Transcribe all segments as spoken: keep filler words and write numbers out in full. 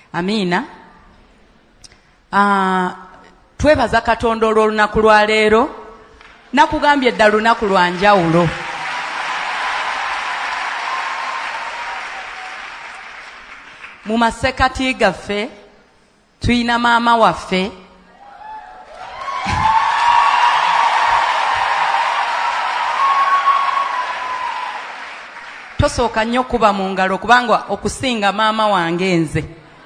Amina. Ah, twebaza Katonda olw'olunaku lwa leero. Nakugambye ddala lunaku lwa njawulo. Mu masekati gaffe tuyina maama waffe tosooka nnyo kuba mu ngalo kubanga okusinga maama wange nze.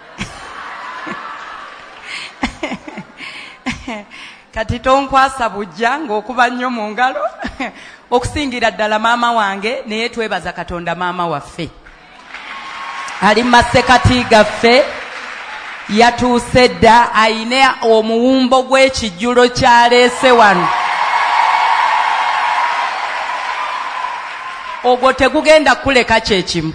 Kati tonkwasa bujja ng'okuba nnyo mu ngalo okusingira ddala maama wange, naye twebaza Katonda maama waffe ali mu masekati gaffe. Yatuuse dda ayina omuwumbo gw'ekijjulo kyaleese wano. Ogwo tegugenda kuleka kyekimu.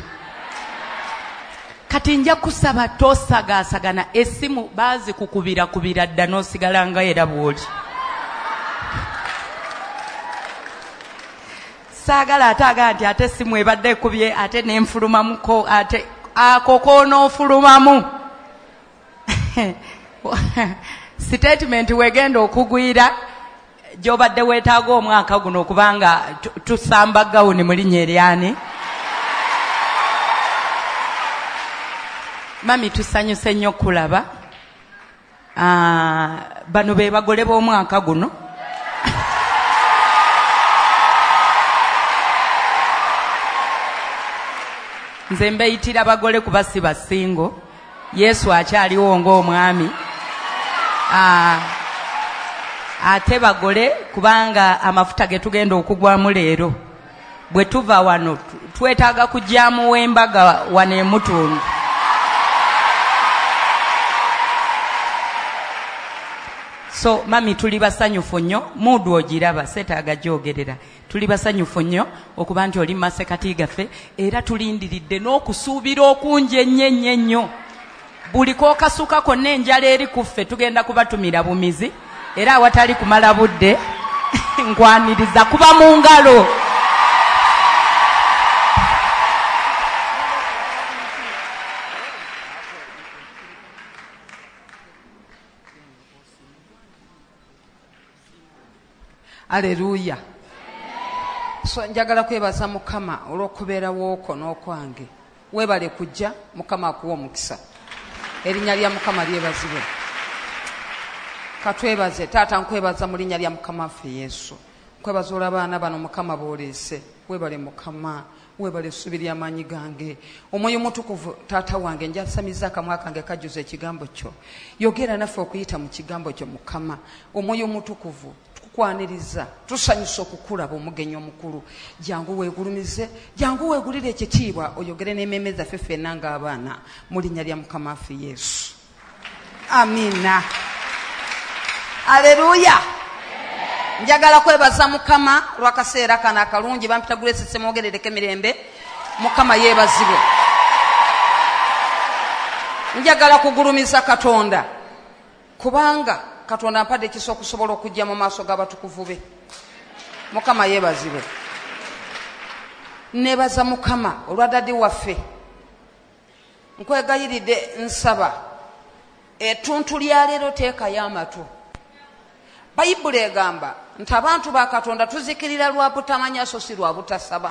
Kati nja kusaba tosagaasagana essimu baazi kukubira kubira dda n'osigala nga era bw'oli. Saagala ate agala nti ate essimu ebadde ekubye ate n'enfulumamuko ate ako koonoofulumamu. Statement wegenda okugwira gy'obadde weetaaga omwaka guno okubanga tusamba gawuni mu linnya eryani. Mami tusanyuse nnyo kulaba. Bano be bagole b'omwaka guno. Nze mbeyitira bagole kuba si basingo. Yesu akyaliwo ng'omwami. Ate bagole kubanga amafuta ge tugenda okugwamu leero bwe tuva wano twetaaga kujjaamu w'embaga wano emutundu. So mami tuli basanyufu nnyo, muudu ogiraba seetaaga gyogerera. Tuli basanyufu nnyo okuba nti oli mu masekati gaffe era tulindiridde n'okusuubira okungi ennyo ennyo ennyo. Buli kookasuka konna enjala eri ku ffe tugenda kubatumira bumizi era awatali kumala budde nkwaniriza kuba mu ngalo. Aleluya. So njagala kwebaza Mukama olw'okubeera wooko n'okwange. Weebale kujja, Mukama akuwa omukisa. Erinnya lya Mukama lyebazibwe. Katwebaze taata, nkwebaza mu linnya lya Mukama waffe Yesu. Nkwebaza olw'abaana bano Mukama booleese. Weebale Mukama, weebale essubi ly'amaanyi gange. Omwoyo mutukuvu taata wange njasamiza akamwa kange kajjuza ekigambo kyo. Yogera naffe okuyita mu kigambo kyo Mukama. Omwoyo mutukuvu tukwaniriza, tusanyusa okukulaba omugenyi omukulu. Jangu weegulumize, jangu weegulire ekitiibwa, oyogere n'emmeeme zaffe ffenna ng'abaana mu linnya lya Mukama waffe Yesu. Amina. Aleluya. Njagala kwebaza Mukama lw'akaseera kano akalungi. Bampita Grace Semwogerereko emirembe. Mukama yeebazibwe. Njagala kugulumiza Katonda kubanga Katonda ampadde ekisa okusobola okujja mu maaso g'abatukuvu be. Mukama yeebazibwe. Neebaza Mukama olwa dadi waffe. Nkwegayiridde nsaba ettuntu lya leero teekayo amatu. Bayibuli egamba nti abantu ba Katonda tuzikirira lwa butamanya so si lwa butasaba.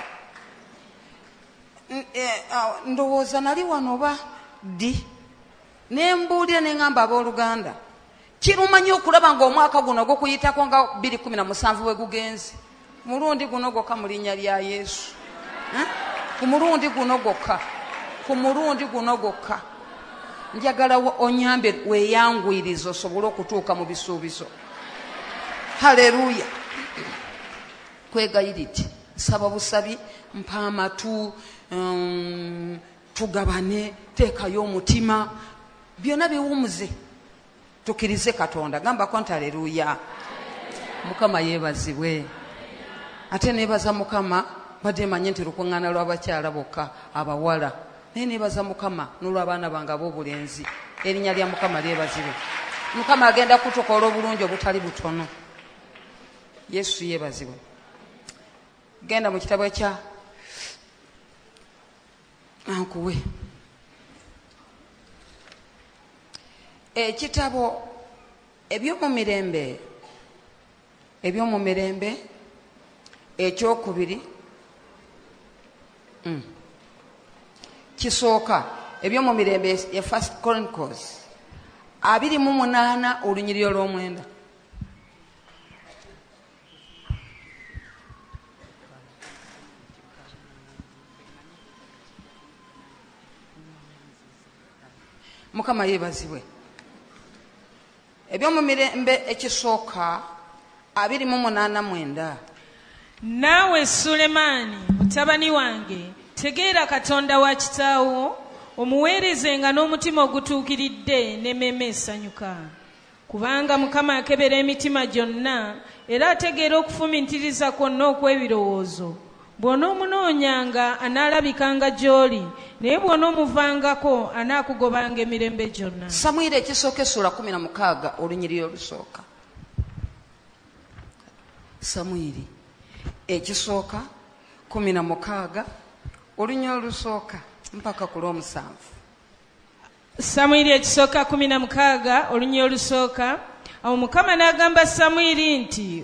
Ndowooza nali wano ba ddi ne mbuulira ne ngamba abooluganda kiruma nnyo okulaba ng'omwaka guno gukuyitako nga bbiri kumi na musanvu bwe gugenze. Mulundi guno gwokka mu linnya lya Yesu. Ku mulundi guno gwokka, ku mulundi guno gwokka njagala onyambe weeyanguyiriza osobole okutuuka mu bisuubizo. Haleluya. Kwegayiridde nsaba busabi, mpa amatu, um, tugabane, teekayo omutima, byonna biwumuze tukirize Katonda. Gambako nti haleluya. Mukama yeebazibwe. Ate neebaza Mukama badde manye nti lukuŋŋaana lw'abakyala bokka abawala, naye neebaza Mukama n'olw'abaana bange ab'obulenzi. Erinnya lya Mukama lyebazibwe. Mukama agenda kutukola obulungi obutali butono. Yesu yeebazibwe. Genda mu kitabo kya ankuwe ekitabo ebyomu mirembe ebyomu mirembe ekyokubiri mm. kisooka ebyomu mirembe ya First Chronicles abiri mu munaana olunyiriro lw'omwenda. Mukama yeebazibwe. Ebyomu mirembe ekisooka abiri mu munaana mwenda. Naawe Sulemaani mutabani wange, tegeera Katonda wa kitaawo, omuweerezenga n'omutima ogutuukiridde n'emmeeme esanyuka. Kubanga Mukama akebera emitima gyonna, era ategeera okufumiitiriza kwonna okw'ebirowoozo. Bw'onoomunoonyanga anaalabikanga gy'oli, naye bw'onoomuvangako anaakugobanga emirembe gyonna. Samwiri ekisooka essula kumi na mukaaga olunyiriro olusooka. Samwiri ekisooka kumi na mukaaga olunyiriro olusooka mpaka ku lw'omusanvu. Samwiri ekisooka kumi na mukaaga olunyiriro olusooka. Awo Mukama n'agamba Samwiri nti,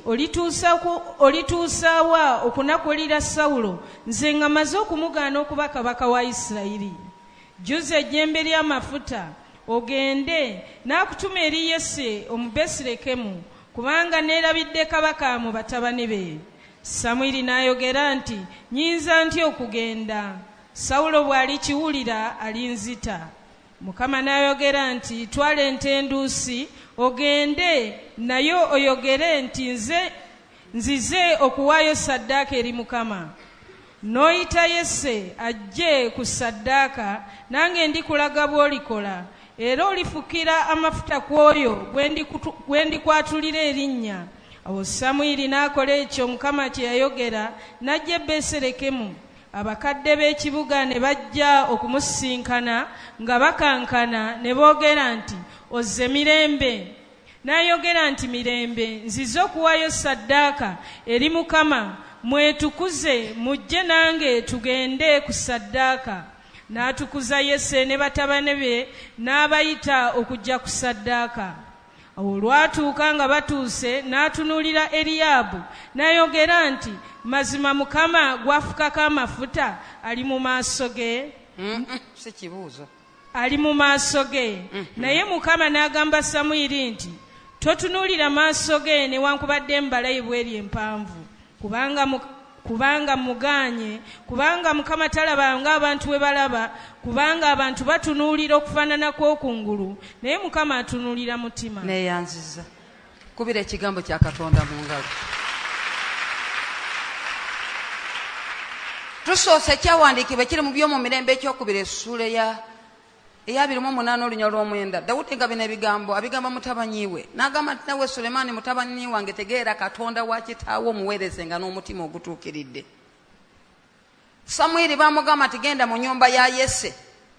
olituusa wa okunakulira Sawulo, nze nga maze okumugaana okuba kabaka wa Isirayiri? Jjuza ejjembe ly'amafuta ogende, n'akutuma eri Yese Omubesirekemu, kubanga neerabidde kabaka mu batabani be. Samwiri n'ayogera nti, nyinza ntya okugenda? Sawulo bw'alikiwulira alinzita. Mukama n'ayogera nti, twala ente enduusi ogende nayo oyogere nti nze nzize okuwaayo saddaaka eri Mukama. N'oyita Yese ajje ku saddaaka, nange ndikulaga bw'olikola, era olifukira amafuta ku oyo gwe ndikwatulira erinnya. Awo Samwiri n'akola ekyo Mukama kye yayogera, n'ajja e Besirekemu. Abakadde b'ekibuga ne bajja okumusisinkana nga bakankana ne boogera nti, ozze mirembe? N'ayogera nti, mirembe, nzize okuwaayo saddaaka eri Mukama, mwetukuze mujje nange tugende ku saddaaka. N'atukuza Yese ne batabani be n'abayita okujja ku saddaaka. Awo olwatuuka nga batuuse, n'atunuulira Eriyaabu n'ayogera nti, mazima Mukama gwafukako amafuta ali mu maaso ge? Mm -mm, si kibuuzo. Ali mu maaso ge. Mm -hmm. Naye Mukama n'agamba Samwiri nti, totunuulira maaso ge newankubadde embalayi bw'eri empanvu, kubanga mu, kubanga muganye, kubanga Mukama talaba ng'abantu bwe balaba, kubanga abantu batunuulira okufaanana kw'okungulu, naye Mukama atunuulira mutima. Neeyanziza. Kubira ekigambo kya Katonda mu ngalo. Tusoose ekyawandiikibwa kiri mu by'omu mirembe ekyokubiri essula ya eyabiri mu munaana olunya lw'omwenda. Dawudi nga bino ebigambo abigamba mutabanyi we, n'agamba nti, nawe Sulemaani mutabani wange, tegeera Katonda wa kitaawo omuweerezenga n'omutima ogutuukiridde. Samwiri baamugamba nti, genda mu nnyumba ya Yese.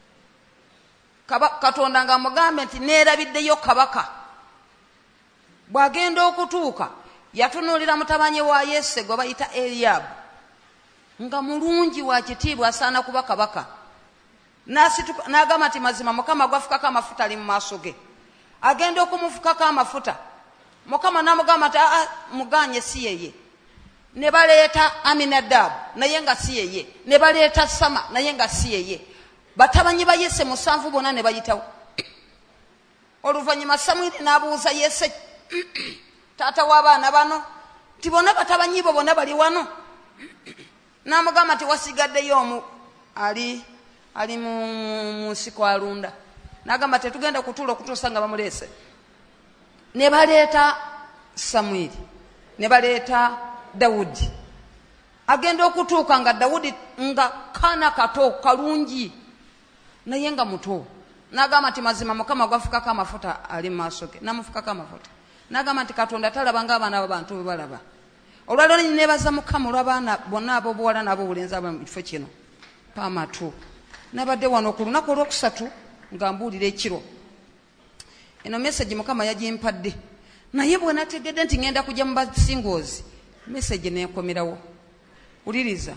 Katonda nga amugambe nti, neerabiddeyo kabaka. Bw'agenda okutuuka yatunuulira mutabanyi wa Yese gwe bayita Eriyaabu, nga mulungi wa kitiibwa, asaana kuba kabaka. N'agamba nti, mazima Mukama gwafukako amafuta ali mu maaso ge. Agenda okumufukako amafuta, Mukama n'amugamba nti, muganye si yeye. Ne baleeta Aminadabu naye nga si yeye, ne baleeta Sama naye nga si yeye. Batabanyi ba Yese musanvu bonna ne bayitawo. Oluvannyuma Samwiri n'abuuza Yese, taata w'abaana bano, nti bonna batabanyi bo bonna bali wano? N'amugamba nti, wasigaddeyo omu ali ali mu nsiko alunda. N'agamba tetugenda kutuula okutuusa nga bamuleese. Ne baleeta Samwiri, ne baleeta Dawudi. Agenda okutuuka nga Dawudi nga kaana kato kalungi naye nga muto. N'agamba nti, mazima Mukama gwafukako amafuta ali mu maaso ge. N'amufukako amafuta. N'agamba nti, Katonda talaba ng'abaana b'abantu bwe balaba. Olwaleero neebaza Mukama olw'abaana bonna ab'obuwala n'ab'obulenzi aba mu kifo kino paamatu. Nabadde wano ku lunaku olwokusatu nga mbuulira ekiro. Eno message Mukama yagimpadde, naye bwe nategedde nti ngenda kujja mu basingoozi, message n'enkomerawo. Uliriza,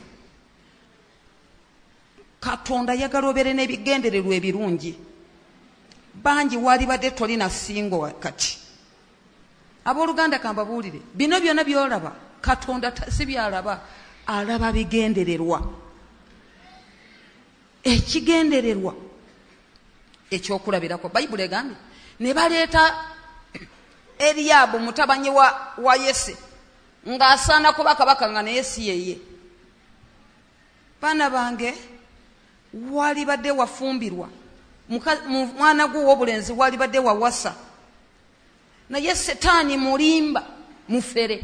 Katonda yagala obeere n'ebigendererwa ebirungi. bangi wali badde tolina singo wakati. Abooluganda kambabuulire bino byonna byolaba Katonda si byalaba, alaba bigendererwa. Ekigendererwa ekyokulabirako Bayibuli egambye ne baleeta Eriyabu mutabani wa, wa Yese ng'asaana kuba kabaka nga naye si yeye. Baana bange wali badde wafumbirwa mwana gwo w'obulenzi wali badde wawasa naye Setaani mulimba mufere.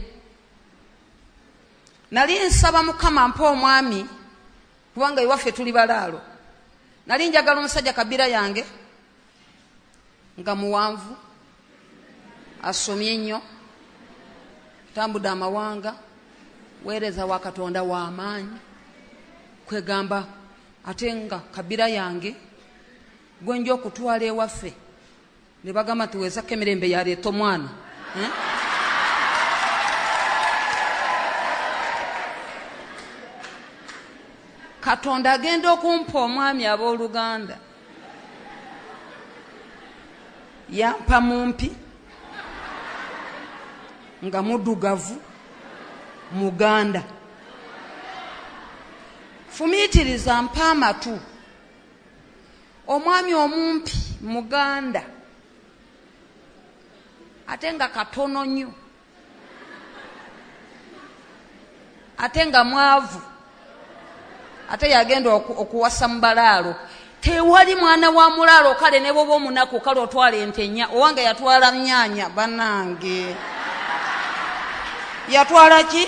Nali nsaba Mukama mpa omwami kubanga iwaffe tuli balaalo. Nali njagala omusajja Kabira yange nga muwanvu asomye nnyo tambudde amawanga weereza wa Katonda w'amaanyi kwegamba ate nga Kabira yange gwe nja okutwala ewaffe ne bagamba tuweezako emirembe yaleeta omwana eh? Katonda agenda okumpa omwami abooluganda yampa mumpi nga muddugavu muganda. Fumiitiriza mpa amatu omwami omumpi muganda ate nga katono nnyo ate nga mwavu ate yagenda okuwasa mu balaalo. Tewali mwana wa mulaalo kale ne bwoba omunaku kale otwala ente nnya. Owange yatwala nnyaanya bannange yatwala ki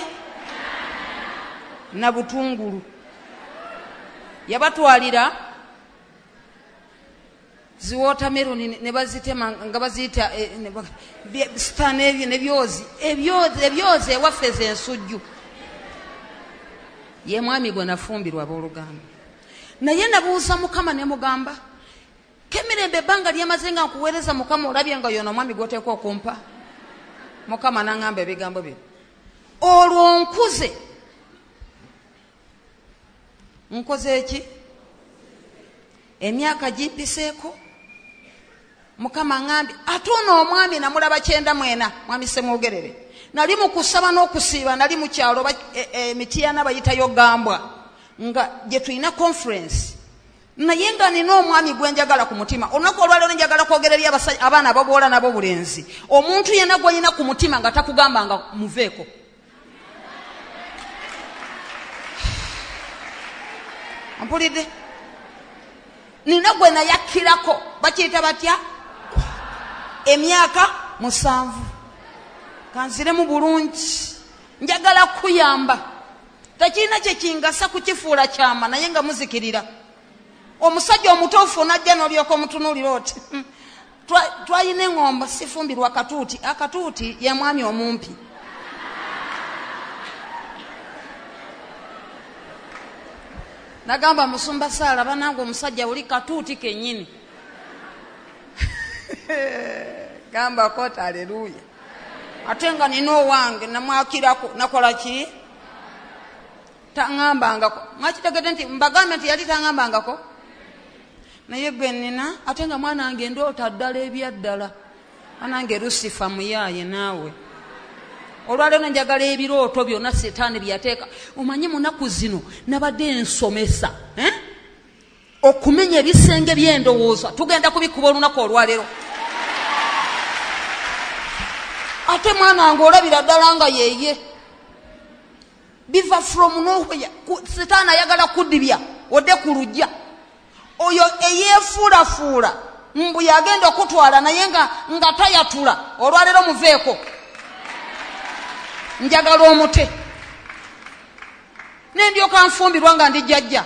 na butungulu yabatwalira ziwotameroni ne bazitema nga baziyita sitaani ebyo nebyozi ebyozi ebyozi ewaffe z'ensujju. Ye mwami gwe nafumbirwa abooluganda. Naye nabuuza Mukama ne mugamba kemirembe ebbanga lyemaze nga nkuweereza Mukama olabye nga yono omwami gw'oteeka okumpa. Mukama n'aŋŋamba ebigambo bye olwo nkuze nkoze eki emyaka gimpiseeko. Mukama ŋŋambye ate ono omwami namulaba kyenda mwena mwami Semwogerere nali mu kusaba n'okusiiba nali mu kyalo Mityana bayitayo Gambwa nga gye tulina conference naye nga nina omwami gwe njagala ku mutima. Olunaku olwaleero njagala kwogera eri abaana ab'obuwala n'ab'obulenzi. Omuntu yenna gw'olina ku mutima nga takugamba nga muveeko. Mpulidde? Nina gwe nayakkirako bakiyita batya? Emyaka musanvu. Kanziremu bulungi. Njagala kuyamba. Tekirina kye kingasa kukifuula kyama naye nga muzikirira. Omusajja omutuufu n'ajja n'olyoka omutunuulira oti twayina eŋŋombo sifumbirwa akatuuti. Akatuuti ye mwami omumpi. Nagamba Musumba Saala banange omusajja uli katuuti kennyini. Gamba kota haleluya. Ate nga nina owange namwakirako nakola ki? Taŋŋambangako. Mwakitegedde nti mbagambe nti yali taŋŋambangako. Naye gwe nina ate nga mwana wange ndoota ddala ebyaddala. Anange Lusifa muyaaye naawe. Olwaleero njagala ebirooto byonna Setaani byateeka. Omanyi munaku zino nabadde ensomesa eh? Okumenya ebisenge by'endowooza tugenda kubikuba olunaku olwaleero. Ate mwana wange olabira ddala nga yeeye biva from nowhere. Setaani ayagala kudibya odde ku lujja oyo eyeefuulafuula mbu yagenda okutwala naye nga nga tayatula. Olwaleero muveeko. Njagala omute nendyoka nfumbirwa nga ndi jjajja.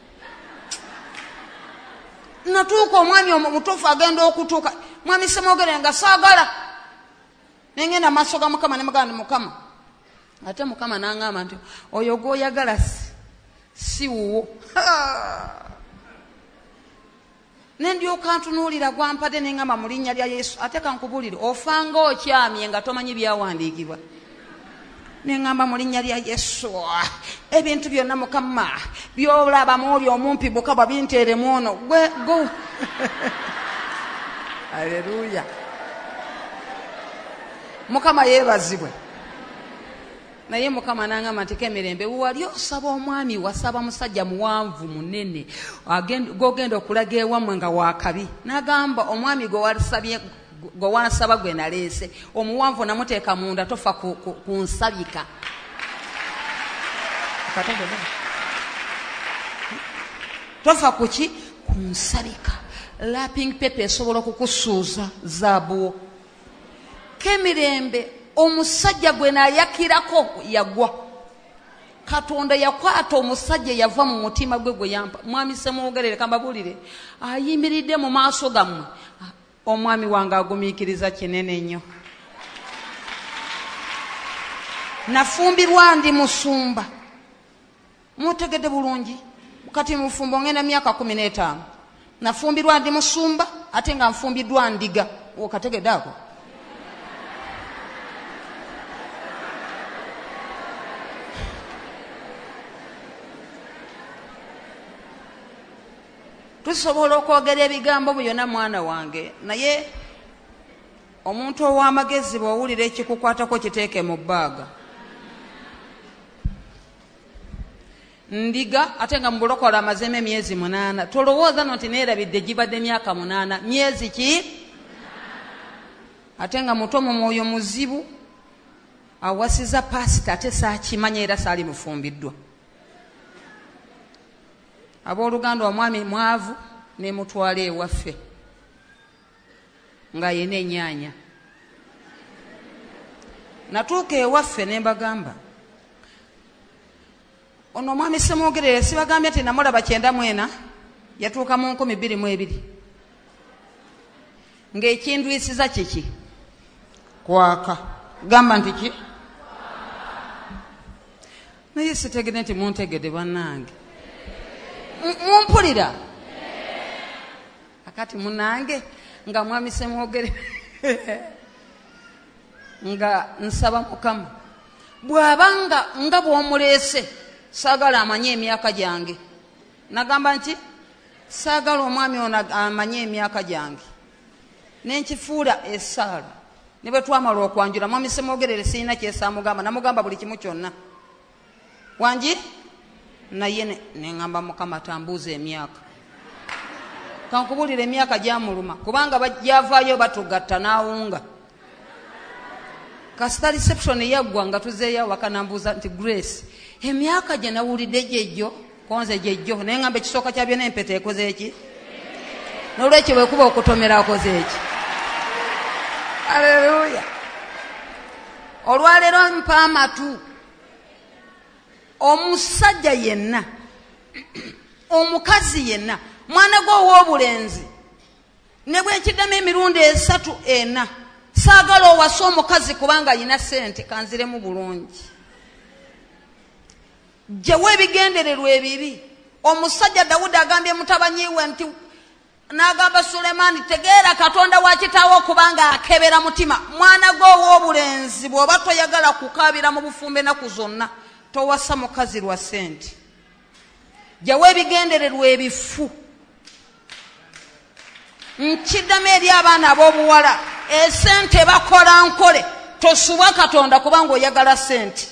Natuuka omwami omutuufu agenda okutuuka mwami Semwogerere nga saagala nengenda maaso ga Mukama ne mugamba Mukama ate Mukama n'aŋŋamba nti oyo gw'oyagala si wuwo. Nendyoka ntunuulira gwampadde neŋŋamba mu linnya lya Yesu ate kankubuulire ofanga okyamye nga tomanyi byawandiikibwa. Neŋŋamba mu linnya lya Yesu ebintu byonna Mukama by'olabamu oli omumpi Mukama binteeremu ono gwe go. Haleluya. Mukama yeebazibwe. Naye Mukama n'angamba nti Kemirembe, wali osaba omwami wasaba musajja muwanvu munene gogenda okulaga ewammwe nga wakabi. N'agamba omwami gwe wasabye gwe wansaba gwe naleese omuwanvu namuteeka munda tofa ku, ku, ku nsabika. Tofa kuki ku nsabika. Lapping paper esobola okukusuuza zaabuwo. Kemirembe omusajja gwe nayakirako yagwa. Katonda yakwata omusajja yava mu mutima gwe gwe yampa. Mwami semwogerere kambabulire ayimiridde mu maaso gammwe. Omwami wange agumiikiriza kinene nnyo. Nafumbirwa ndi musumba. Mutegedde bulungi. Kati mufumbo ngenda myaka kumi n'etaano. Nafumbirwa ndi musumba ate nga nfumbiddwa ndiga. Okategedde ako? Tusobola okwogera ebigambo byonna mwana wange, naye omuntu ow'amagezi bw'owulira ekikukwatako kiteeke mu bbaaga. Ndiga ate nga mu bulokola amazeemu emyezi munaana. Tolowooza nti neerabidde gibadde myaka munaana. Myezi ki? Ate nga muto mu mwoyo muzibu awasiza pasita ate saakimanya era saali mufumbiddwa. Abooluganda omwami mwavu ne mutwala ewaffe nga yena ennyaanya. Natuuka ewaffe ne mbagamba ono omwami semwogerere sibagambye nti namulaba kyenda mwena yatuuka mu nkumi bbiri mu ebiri ng'ekindwisiza kiki kwaka. Gamba nti ki? Naye sitegedde nti muntegedde bannange. Mumpulira? Akati munange nga mwami semwogere nga nsaba Mukama bw'abanga nga bw'omuleese saagala amanye emyaka gyange. Nagamba nti saagala omwami ono amanye emyaka gyange. Nenkifuula essaala. Ne bwe twamala okwanjula mwami semwogerere sirina kyesaamugamba. Namugamba buli kimu kyonna. Wangi? Naye neŋŋamba Mukama tambuuza emyaka. Kankubulira emyaka gyamuluma kubanga gyavaayo batugatta n'awunga. Kasita reception yaggwa nga tuzeeyo awaka nambuuza nti Grace, emyaka gye nawulidde gyejjo konze gyejjo. Naye ŋŋamba ekisooka kya byonna empeta ekoze eki? N'olwekyo bwe kuba okutomera akoze eki? Haleluya. Olwaleero mpa amatu. Omusajja yenna omukazi yenna mwana gwe ow'obulenzi ne bwekiddamu emirundi esatu ena saagala owasa omukazi kubanga alina ssente kanziremu bulungi. Gyewa ebigendererwa ebibi. Omusajja Dawudi agambye mutabanyi we nti n'agamba Sulemaani tegeera Katonda wa kitaawo kubanga akebera mutima. Mwana gwe ow'obulenzi bw'oba toyagala kukaabira mu bufumbe ennaku zonna towasa mukazi lwa ssente. Gyawa ebigendererwa ebifu. Nkiddamu eri abaana ab'obuwala esente bakola nkole tosubwa Katonda kubanga oyagala ssente.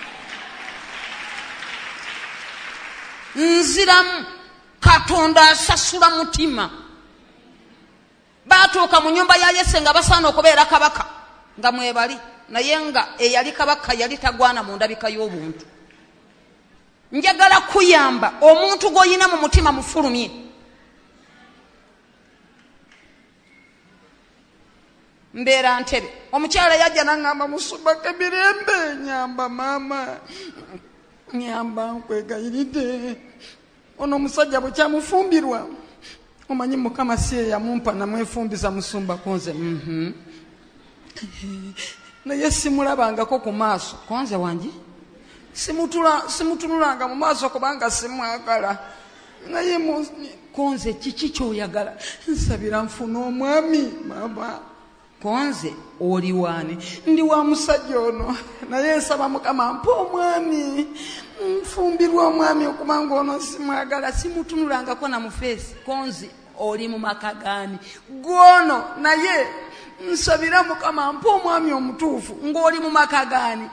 Nziramu Katonda asasula mutima. Baatuuka mu nnyumba ya Yese nga basaana okubeera kabaka nga mwebali naye nga eyali kabaka yali tagwana mu ndabika y'obuntu. Njagala kuyamba omuntu gw'oyina mu mutima mufulumye. Mbeera ntebe omukyala yajja n'aŋŋamba Musumba Kemirembe nyamba maama nyamba nkwegayiridde ono omusajja bwe kyamufumbirwa omanyi Mukama si ye yamumpa namwefumbiza Musumba konze mhm naye simulabangako ku maaso konze wangi simutula simutunulanga mu maaso kubanga simwagala naye konze kiki kyoyagala nsabira nfuna omwami mama konze oli waani ndi wa musajja ono naye nsaba Mukama mpa omwami nfumbirwa omwami okubanga ono simwagala simutunulangako na mu feesi konze oli mu maka gaani gwono naye nsabira Mukama mpa omwami omutuufu ng'oli mu maka gaani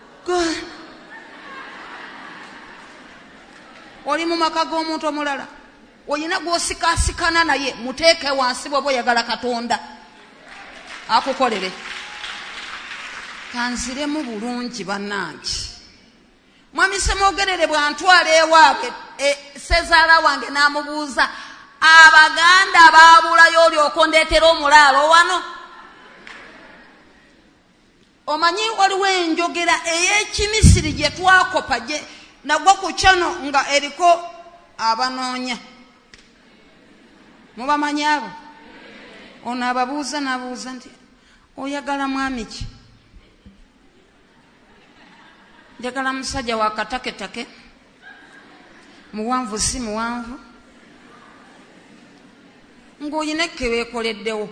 oli mu maka g'omuntu omulala oyina gw'osikaasikana naye muteeke wansi bw'oba oyagala Katonda akukolere kanziremu bulungi bannange mwami Semwogerere bw'antwala ewaabwe sezaala wange n'amubuuza Abaganda baabulayo olyoko ndeetera omulaalo wano omanyi waliwo enjogera ey'Ekimisiri gye twakopa gye nagwa ku kyano nga eriko abanoonya mubamanyi abo ono ababuuza n'abuuza nti oyagala mwami ki njagala musajja wa kataketake muwanvu si muwanvu ng'oyina ekkeweekoleddewo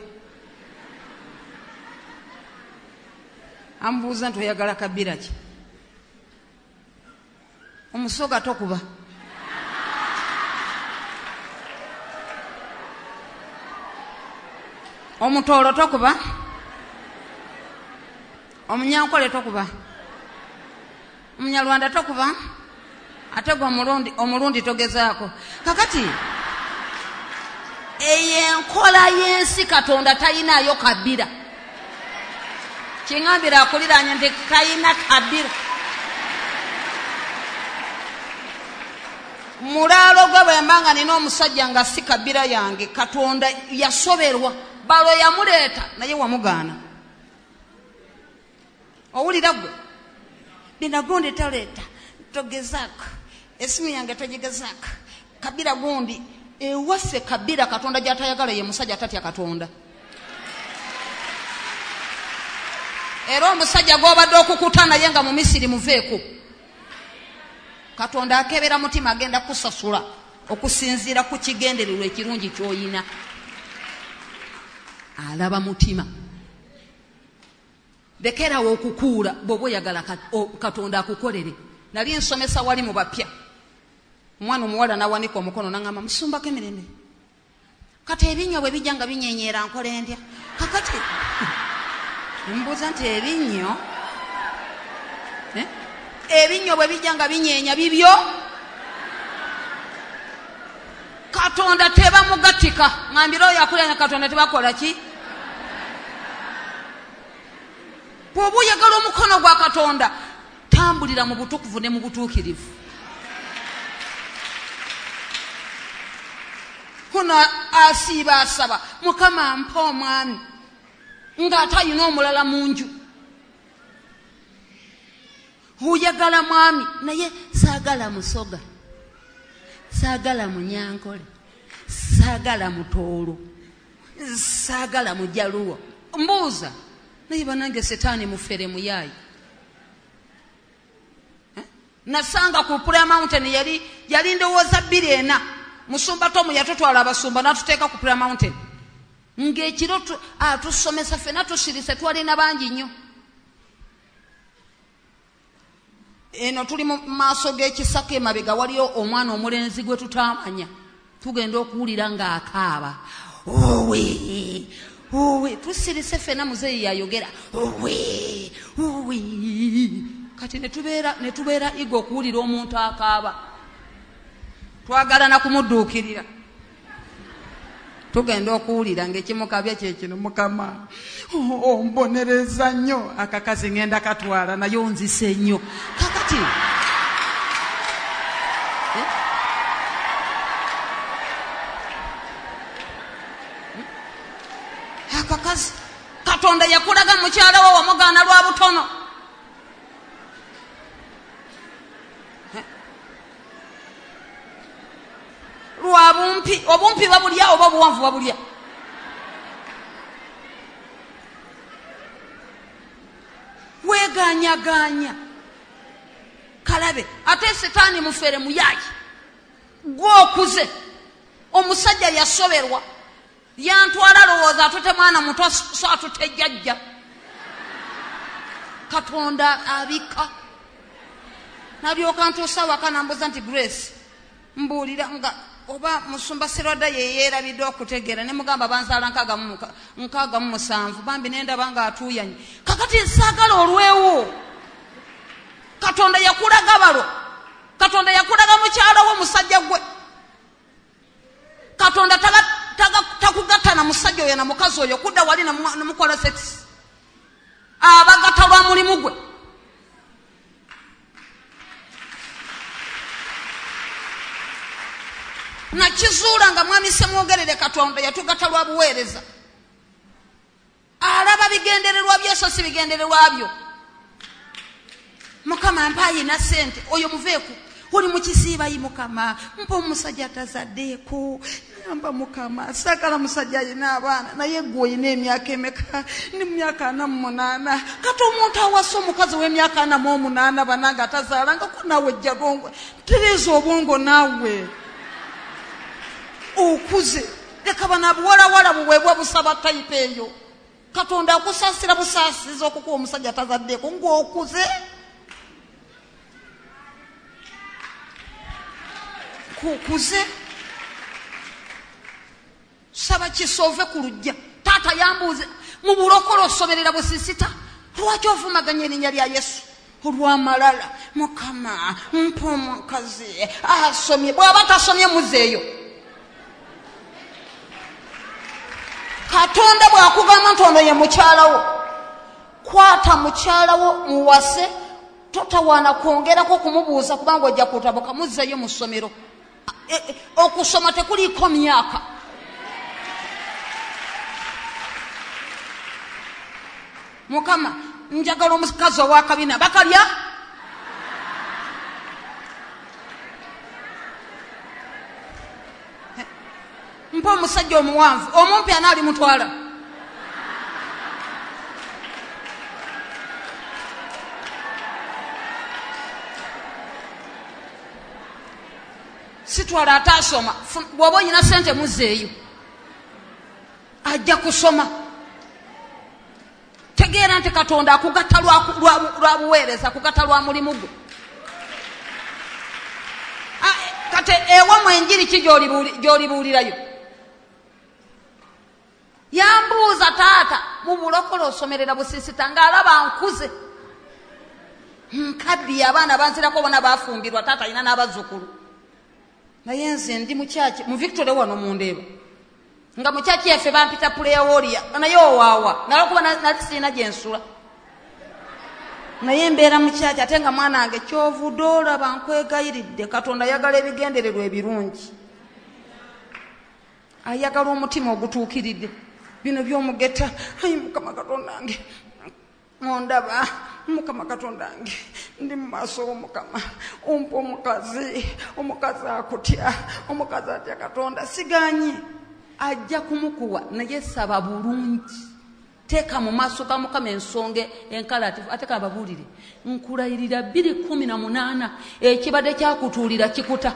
amubuuza nti oyagala Kabira ki omusoga tokuba omutoolo tokuba omunyankole tokuba omunyarwanda tokuba ate gwe omulundi omulundi togezaako kakati eyo enkola y'ensi Katonda tayinaayo Kabira kiŋambira akuliranye nti tayina Kabira mulaalo gwe bwe mba nga nina omusajja nga si Kabira yange Katonda yasoberwa balo yamuleeta naye wamugaana owulira gwe binagundi taleeta togezaako esimu yange togigezaako Kabira gundi ewaffe Kabira Katonda gy'atayagala ye musajja atatya Katonda era omusajja gw'obadde okukuta naye nga mu Misiri muveeko Katonda akebera mutima agenda kusasula okusinziira ku kigendererwa ekirungi ky'oyina alaba mutima lekerawo okukuula bw'oba oyagala Katonda akukolere nali nsomesa wali mu bapya omwana omuwala nawanika omukono nangamba musumbako emirembe kati ebinnyo bwe bijja nga binyenyeera nkola endya kakati mbuuza nti ebinnyo ebinnyo bwe bijja nga binyeenya bibyo Katonda tebamugatika ngambira oyo akulanya Katonda tebakola ki bw'oba oyagala omukono gwa Katonda tambulira mu butukuvu ne mu butuukirivu kuno asiiba asaba Mukama mpa omwami ng'ate ayina omulala mu nju oyagala mwami naye saagala musoga saagala munyankole saagala mutoolo saagala mujaluwo mbuuza naye banange setaani mufere muyaayi eh? Nasanga ku Prayer Mountain yali yali ndowooza bbiri ena musumba Tomu yatutwala abasumba n'atuteeka ku Prayer Mountain ng'ekiro atusomesa ffena tusirise twalina bangi nnyo eno tuli mu maaso g'ekisaka emabega waliyo omwana omulenzi gwe tutamanya tugenda okuwulira ng'akaaba owe owe tusirise ffena muzeeyi yayogera owe owe kati netubeera netubeera igo okuwulira omuntu akaaba twagala na kumudduukirira tugenda okuwulira ng'ekimukabya kyekino Mukama ombonereza nnyo akakazi ngenda katwala naye onzise nnyo kakati akakazi Katonda yakulaga mukyala wo wamugaana lwa butono lwa bumpi obumpi babulya oba obuwanvu babulya weeganyaganya kalabe ate setaani mufere muyaayi gw'okuze omusajja yasoberwa yantwala lowooza atute mwana muto so atute jjajja Katonda abika nalyoka ntuusa waka nambuza nti Grace mbuulira nga oba musumba Serwada ye yeerabidde okutegeera ne mugamba banzaala nkaaga mu musanvu bambi nendaba nga atuuyanye kakati nsaagala olwewo Katonda yakulaga balo Katonda yakulaga mukyala wo musajja gwe Katonda takugatta na musajja oyo na mukazi oyo kudda wali na mukola sex abagatta lwa mulimu gwe nakizuula nga mwami Semwogerere Katonda yatugatta lwa buweereza alaba bigendererwa byeso si bigendererwa byo Mukama mpayi na sente oyo muveeku oli mukisiiba yi Mukama mpa omusajja tazaddeeko yamba Mukama saagala musajja ayina abaana naye gwe oyina emyaka emeka ndi mu myaka ana mu munaana kati omuntu awasa omukazi w'emyaka ana mu omunaana bananga atazaalangako naawe ejja bwongo tereeza obwongo naawe okuze leka bana buwalawala buweebwa busaba tayipa eyo Katonda akusaasira busaasiza okukuwa omusajja tazaddeeko ng'okuze kukuze saba kisove ku lujja taata yambuuze mu bulokolo osoberera busisita lwaki ovumaganya erinnya lya Yesu olw'amalala Mukama mpa omukazi asomye bw'aba tasomye muzeeyo Katonda bw'akugamba nti ono ye mukyalawo kwata mukyalawo muwase totawaana kwongerako kumubuuza kubanga ojja kutabuka muzzeeyo mu ssomero okusoma tekuliiko myaka Mukama njagala omukazi ow'akabina bakalya mpa omusajja omuwanvu omumpi anaali mutwala sitwala ataasoma bw'oba oyina sente muzzeeyo ajja kusoma tegeera nti Katonda akugatta lwa buweereza akugatta lwa mulimu gwe kati ewamu enjiri ki gy'olibuulirayo yambuuza taata mu bulokole osomerera busisita ng'alaba nkuze nkaddiye abaana banzirako bona baafumbirwa taata alina n'abazzukulu naye nze ndi mukyaki mu Victoria wano mundeeba nga mukyaki yaffe bampita puleyawolia naye owaawa nalwokuba nali sirina gye nsula naye mbeera mukyaki ate nga mwana wange kyovudde olaba nkwegayiridde Katonda ayagala ebigendererwa ebirungi ayagala omutima ogutuukiridde bino by'omugetta ayi Mukama Katonda wange mondaba Mukama Katonda wange ndi mu maaso g'Omukama ompa omukazi omukazi akutya omukazi atya Katonda siganye ajja kumukuwa naye saba bulungi teeka mu maaso ga Mukama ensonga enkalatifu ate kababuulire nkulayirira bbiri kumi na munaana ekibadde kyakutuulira kikuta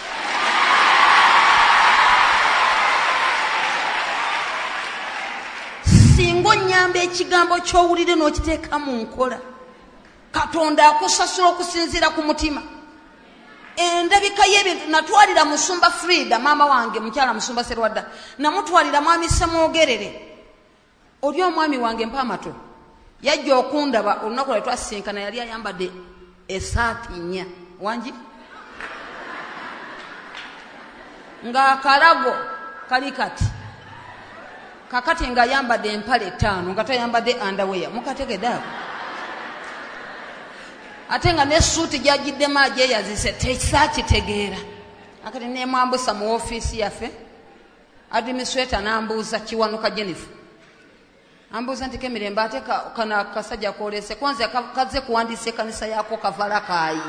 singa onnyamba ekigambo ky'owulire n'okiteeka mu nkola Katonda akusasula okusinziira ku mutima endabika y'ebintu natwalira musumba Frida maama wange mukyala musumba Serwada namutwalira mwami Semwogerere oli omwami wange mpa amato yajja okundaba olunaku lwe twasinkana yali ayambadde esaati nnya wangi ng'akalago kali kati kakati ng'ayambadde empale ttaano nga tayambadde underwear mukategedde ako ate nga n'essuuti gy'agiddemu agyeyazise tesaakitegeera akati neemwambusa mu woofiisi yaffe administrator n'ambuuza Kiwanuka Jennifer ambuuza nti Kemirembe ate kano akasajja koolese kwanza kaze kuwandiisa ekkanisa yaako kavala kaayi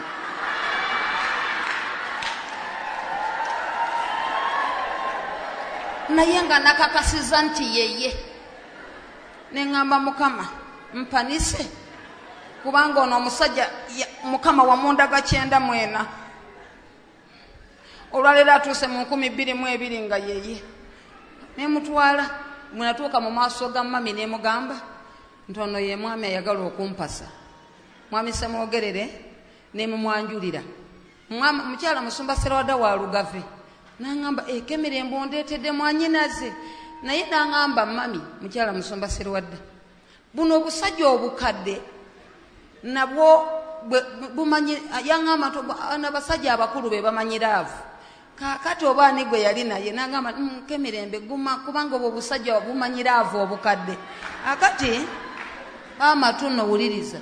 naye nga nakakasiza nti yeye neŋŋamba Mukama mpanise kubanga ono omusajja Mukama wamundaga kyenda mwena olwaleero atuuse mu nkumi bbiri mu ebiri nga yeye nemutwala mwenatuuka mu maaso ga mami nemugamba nti ono ye mwami ayagala okumpasa mwami Semwogerere nemumwanjulira mukyala musumba Serwada wa Lugave nangamba ekemirembe ondeetedde mwanyinaze naye nangamba mami mukyala Musumba Sserwadda buno obusajja obukadde nabwo bumanyi yangamba n'abasajja abakulu be bamanyiraavu kakati obaani gwe yali naye nangamba kemirembe guma kubanga obwo obusajja bumanyiraavu obukadde akati amatu nno wuliriza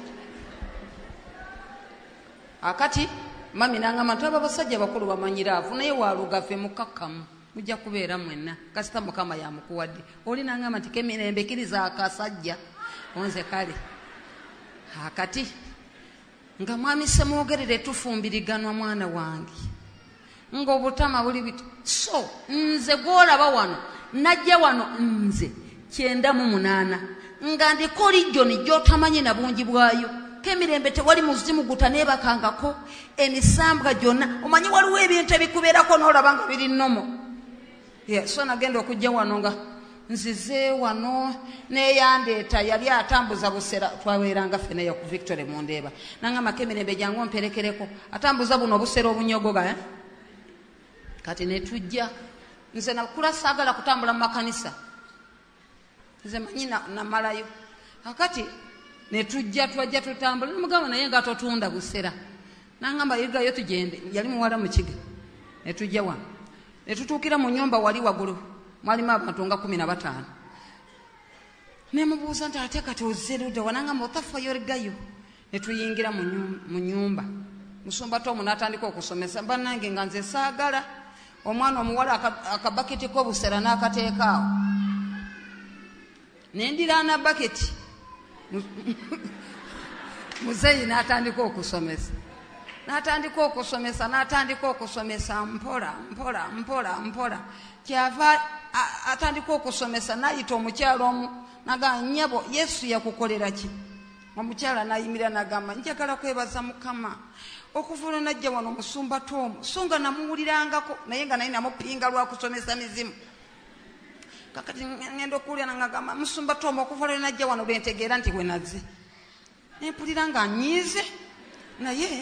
akati mami nangamba nti abo abasajja bakulu bamanyiraavu naye walugave mukakkamu mujja kubeera mwenna kasita mukama yamukuwadde oli nangamba nti kemirembe kiriza akasajja onze kale akati nga mwami semwogerere tufumbiriganwa mwana wange ng'obutama buli biti so nze gwolaba wano najja wano nze kyenda mu munaana nga ndiko lijjoni gy'otamanyi na bungi bwayo kemirembe tewali muzimu gutaneebakangako emisambwa gyonna omanyi waliwo ebintu ebikubeerako n'olaba nga biri nnomo yeah, so nagenda okujja wano nga nzize wano neyandeeta yali atambuza busera twaweeranga ffeneyo ku Victory Mundeeba nangamba kemirembe jangu omperekereko atambuza buno obusera obunyogoga eh? Kati netujja nze nakula saagala kutambula mu makanisa nze manyi namalayo akati netujja twajja tutambula nemugamba naye nga totunda busera nangamba yigayo tugende yali muwala mu kiga netujja wano netutuukira mu nyumba wali waggulu mwalimu abantu nga kumi na bataano nemubuuza nti ate kati ozerudde wanangamba otafayo ligayo netuyingira mu nyumba Musumba Tomu n'atandika okusomesa bannange nga nze saagala omwana omuwala akabaketi k'obusera n'akateekaawo nendiraana baketi muzeyi n'atandika okusomesa n'atandika okusomesa n'atandika okusomesa mpola mpola mpola mpola kyava atandika okusomesa n'ayita omukyala omu nagamba nnyabo Yesu yakukolera ki omukyala n'ayimirira n'agamba njagala kwebaza Mukama okuva lwe najja wano Musumba Tomu so nga namuwulirangako naye nga naye namupinga lwa kusomesa mizimu kakati ngenda okuwulira nagamba Musumba Tomu okuva lwe najja wano lwe ntegeera nti we nazze nempulira nga nyiize naye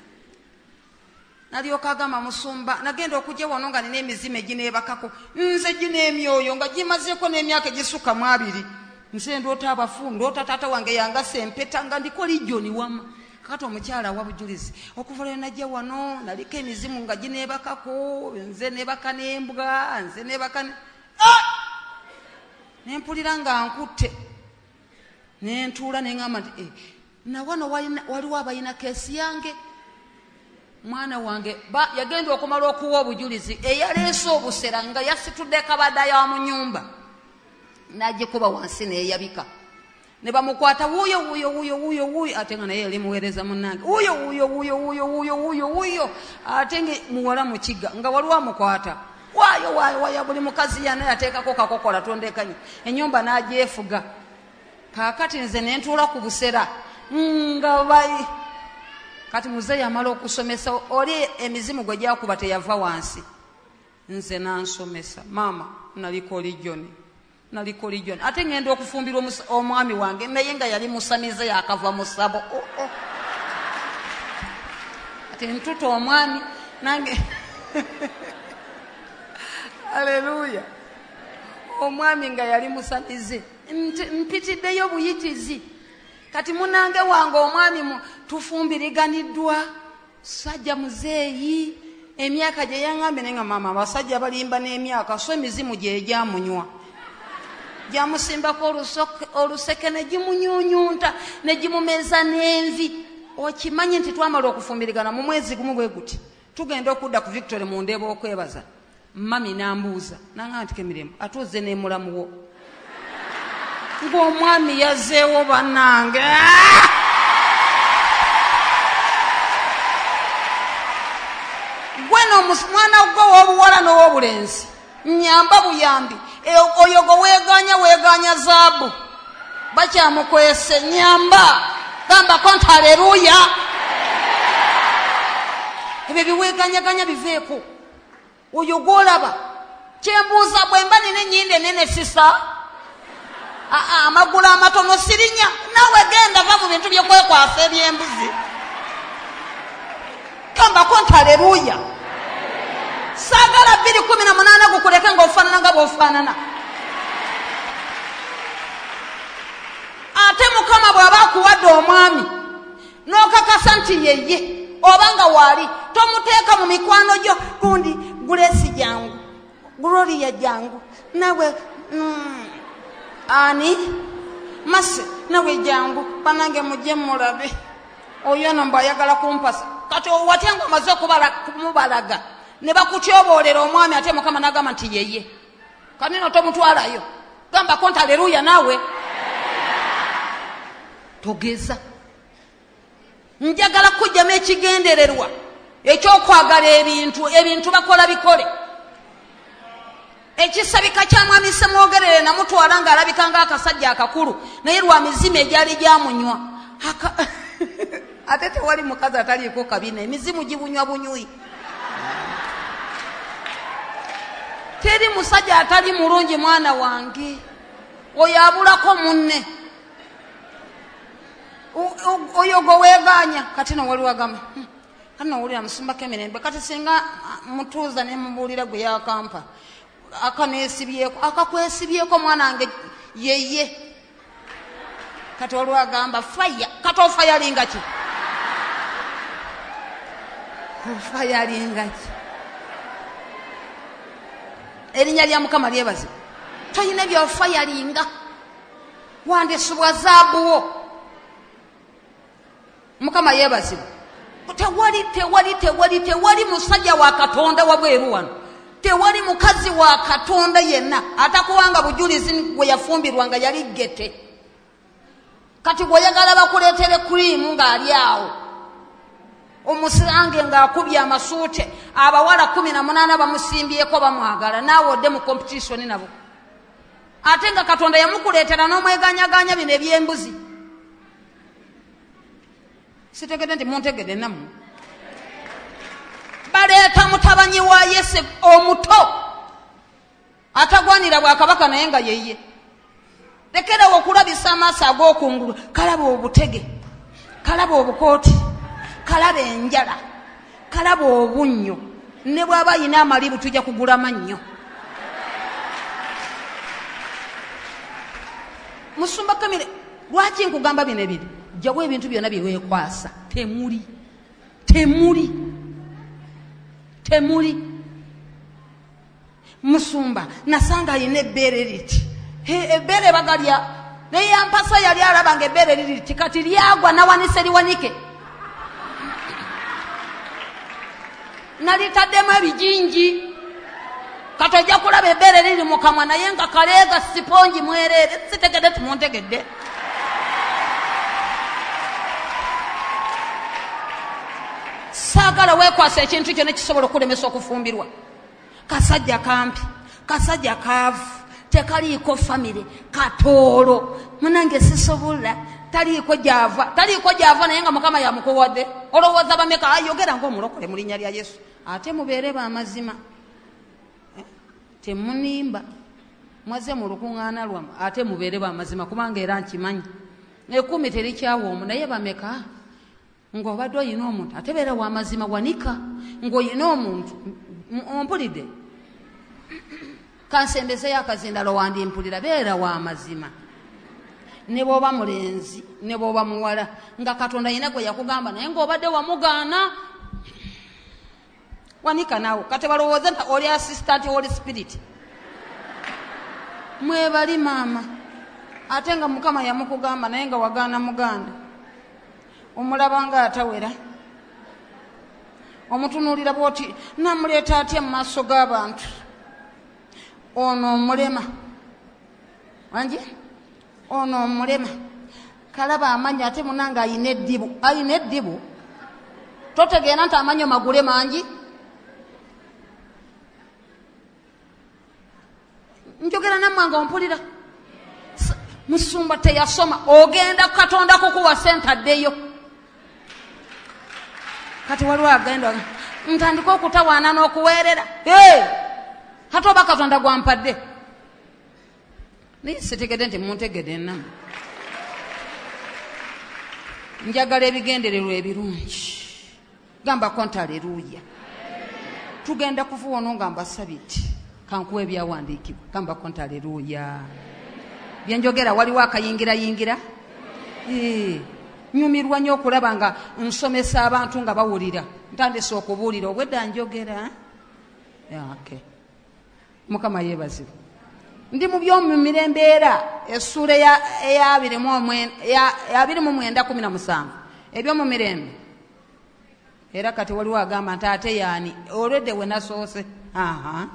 nalyoka agamba Musumba nagenda okujja wano nga nina emizimu egineebakako nze gineemyoyo nga gimazeeko n'emyaka egisukka mu abiri nze ndoota abafu ndoota taata wange yangasa empeta nga ndiko lijjoni wama kakati omukyala wa bujulizi okuva lwe najja wano naliko emizimu nga gineebakako nze neebaka n'embwa nze neebaka nempulira nga nkutte nentuula neŋŋamba nti nawano waliwo abalina keesi yange mwana wange yagenda okumala okuwa obujulizi eyaleese obusera nga yasitudde kabadaya mu nyumba n'agikuba wansi neeyabika ne bamukwata wuuyo wuuyo wuuyo wuuyo wuuyo ate nga naye yali muweereza munnange wuuyo wuuyo wuuyo wuuyo wuuyo wuuyo wuuyo ate nge muwala mu kiga nga waliwo amukwata waayo waayo waayo buli mukazi yana yateekako kakokola tondekanye ennyumba n'agyefuga kaakati nze nentuula ku busera nga bayi kati muzeeyi amala okusomesa oli emizimu gwe gyakuba teyava wansi nze nansomesa maama naliko lijjoni naliko lijjoni ate ngenda okufumbira omwami wange naye nga yali musamize yakava mu ssabo oh, oh. ati ntuta omwami nange aleluya omwami nga yali musamize mpitiddeyo buyitizi kati munange wange omwami tufumbiriganiddwa sajja muzeeyi emyaka gye yaŋŋambye naye nga maama abasajja balimba n'emyaka so emizimu gye gyamunywa gyamusimbako oluseke ne gimunyuunyunta ne gimumeza n'envi okimanyi nti twamala okufumbirigana mu mwezi gumu bwe guti tugenda okudda ku Victory Mundeeba okwebaza mami n'ambuuza naŋŋamba nti kemirembe atuuze n'emulamuwo ng'omwami yazzeewo bannange gwe n'omwana gwe w'obuwala n'ow'obulenzi nyamba buyambi oyo gwe weeganya weeganya zaabu bakyamukwese nyamba gambako nti aleluya ebyo biweeganyaganya biveeko oyo gw'olaba kyembuuza bwe mba nina ennyindo enene sisa amagulu amatono sirinya nawe genda va mu bintu byokwekwasa ebyembuzi kambako nti aleluya saagala bbiri kumi na munaana gukuleke ng'ofaanana nga bw'ofaanana. Ate Mukama bw'aba akuwadde omwami n'okakasa nti yeye obanga waali tomuteeka mu mikwano gyo gundi Gulesi jangu Gloria jangu nawe mm, ani Mase nawe jangu banange mujje mulabe oyo no mbayagala kumpasa kati owatya ngo maze kumubalaga ne bakutyoboolera omwami ate Mukama n'agamba nti yeye kanino tomutwalayo gamba konta haleluya nawe togeza. Njagala kujjamu ekigendererwa ekyokwagala ebintu ebintu bakola bikole. Ekisabika kya mwami semwogerere namutwala nga alabika ng'akasajja akakulu naye lwa mizimu egyali gyamunywa ate tewali mukazi ataliiko kabina emizimu gibunywa bunywi. Teri musajja atali mulungi mwana wange oyo abulako munne oyo gweweeganya kati nowaliwo agamba kati nowulira musumbako emirembe kati singa mutuuza ne mubuulira gwe yakampa akaneesibyeko akakwesibyeko mwana wange yeye kati waliwo agamba faya kati ofayalinga ki ofayalinga ki erinnya lya Mukama lyebazibwa. Toyina byofayalinga wandisibwa zaabuwo. Mukama yebazibwa. Tewali tewali tewali tewali musajja wa Katonda wabweru wano. Tewali mukazi wa Katonda yenna atakuwanga bujulizi gwe yafumbirwanga yali gete. Kati gwoyagala bakuleetere cream ng'ali awo. Omusirange ng'akubye amasuute abawala kumi na munaana bamusimbyeko bamwagala naawe odde mu competition nabo. Ate nga Katonda yamukuleetera n'omweganyaganya bino eby'embuzi. Sitegede nti muntegede nammwe. Baleeta mutabanyi wa Yese omuto atagwanira bwakabaka naye nga yeye. Lekerawo okulabisa amaaso ag'okungulu kalaba obutege kalaba obukooti kalaba enjala kalaba obunnyo ne bw'aba yina amalibu tujja kugula mannyo. Musumba Kamire lwaki nkugamba bino ebiri jjawo ebintu byonna bye weekwasa temuli temuli temuli. Musumba nasanga ayina ebbeere liti ebbeere bagalya naye yampasa yali alabanga ebbeere liti kati lyagwa nawanise liwanike nalitaddemu ebijinji kati ojja kulaba ebbeere liri mu kamwa naye nga kaleega siponji mwereere sitegedde timuntegedde. Saagala weekwasa ekintu kyonna kisobola okulemesa okufumbirwa. Kasajja kampi kasajja kaavu tekaliiko famire katoolo munange sisobola taliiko gyava taliiko gyava naye nga Mukama yamukuwadde olowooza bameka ayogera ng'omulokole mu linnya lya Yesu ate mubeere b'amazima temunimba mwaze mu lukuŋŋaana lwammwe ate mubeere b'amazima kubanga era nkimanyi ekumi terikyawa omu naye bameka ng'obadde oyina omuntu ate beera w'amazima wanika ng'oyina omuntu ompulidde kansembezeyo akazindalo wandimpulira beera w'amazima ne bw'oba mulenzi ne bw'oba muwala nga Katonda yina gwe yakugamba naye ng'obadde wamugaana wanika naawe kati balowooze nti oli assistant Holy Spirit. Mwebali maama ate nga Mukama yamukugamba naye nga wagaana muganda omulaba nga atawera omutunuulira bw'oti namuleeta atya mu maaso g'abantu ono omulema wangi ono omulema kalaba amanyi ate munanga ayina eddibu ayina eddibu totegeera nti amanyi magule mangi. Njogera nammwe nga ompulira. Musumba teyasoma ogenda Katonda kukuwa sente addeyo kati waliwo agenda ntandika okutawaana n'okuweerera ate oba Katonda gwampadde naye sitegedde nti muntegedde nammwe. Njagala ebigendererwa ebirungi gambako nti aleluuya. tugenda kufuwa ono nga mbasabiti kankuwa ebyawandiikibwa gamba konti aleluya byenjogera waliwo akayingira yingira ee nyumirwa nnyo okulaba nga nsomesa abantu nga bawulira ntandise okubuulira obwedda njogera okay. Mukama yeebazibwe. Ndi mu by'omu mirembe era essuula eya abiri mu mwenda kumi na musanvu eby'omu mirembe era kati waliwo agamba nti ate yaani olwedde we nasoose aha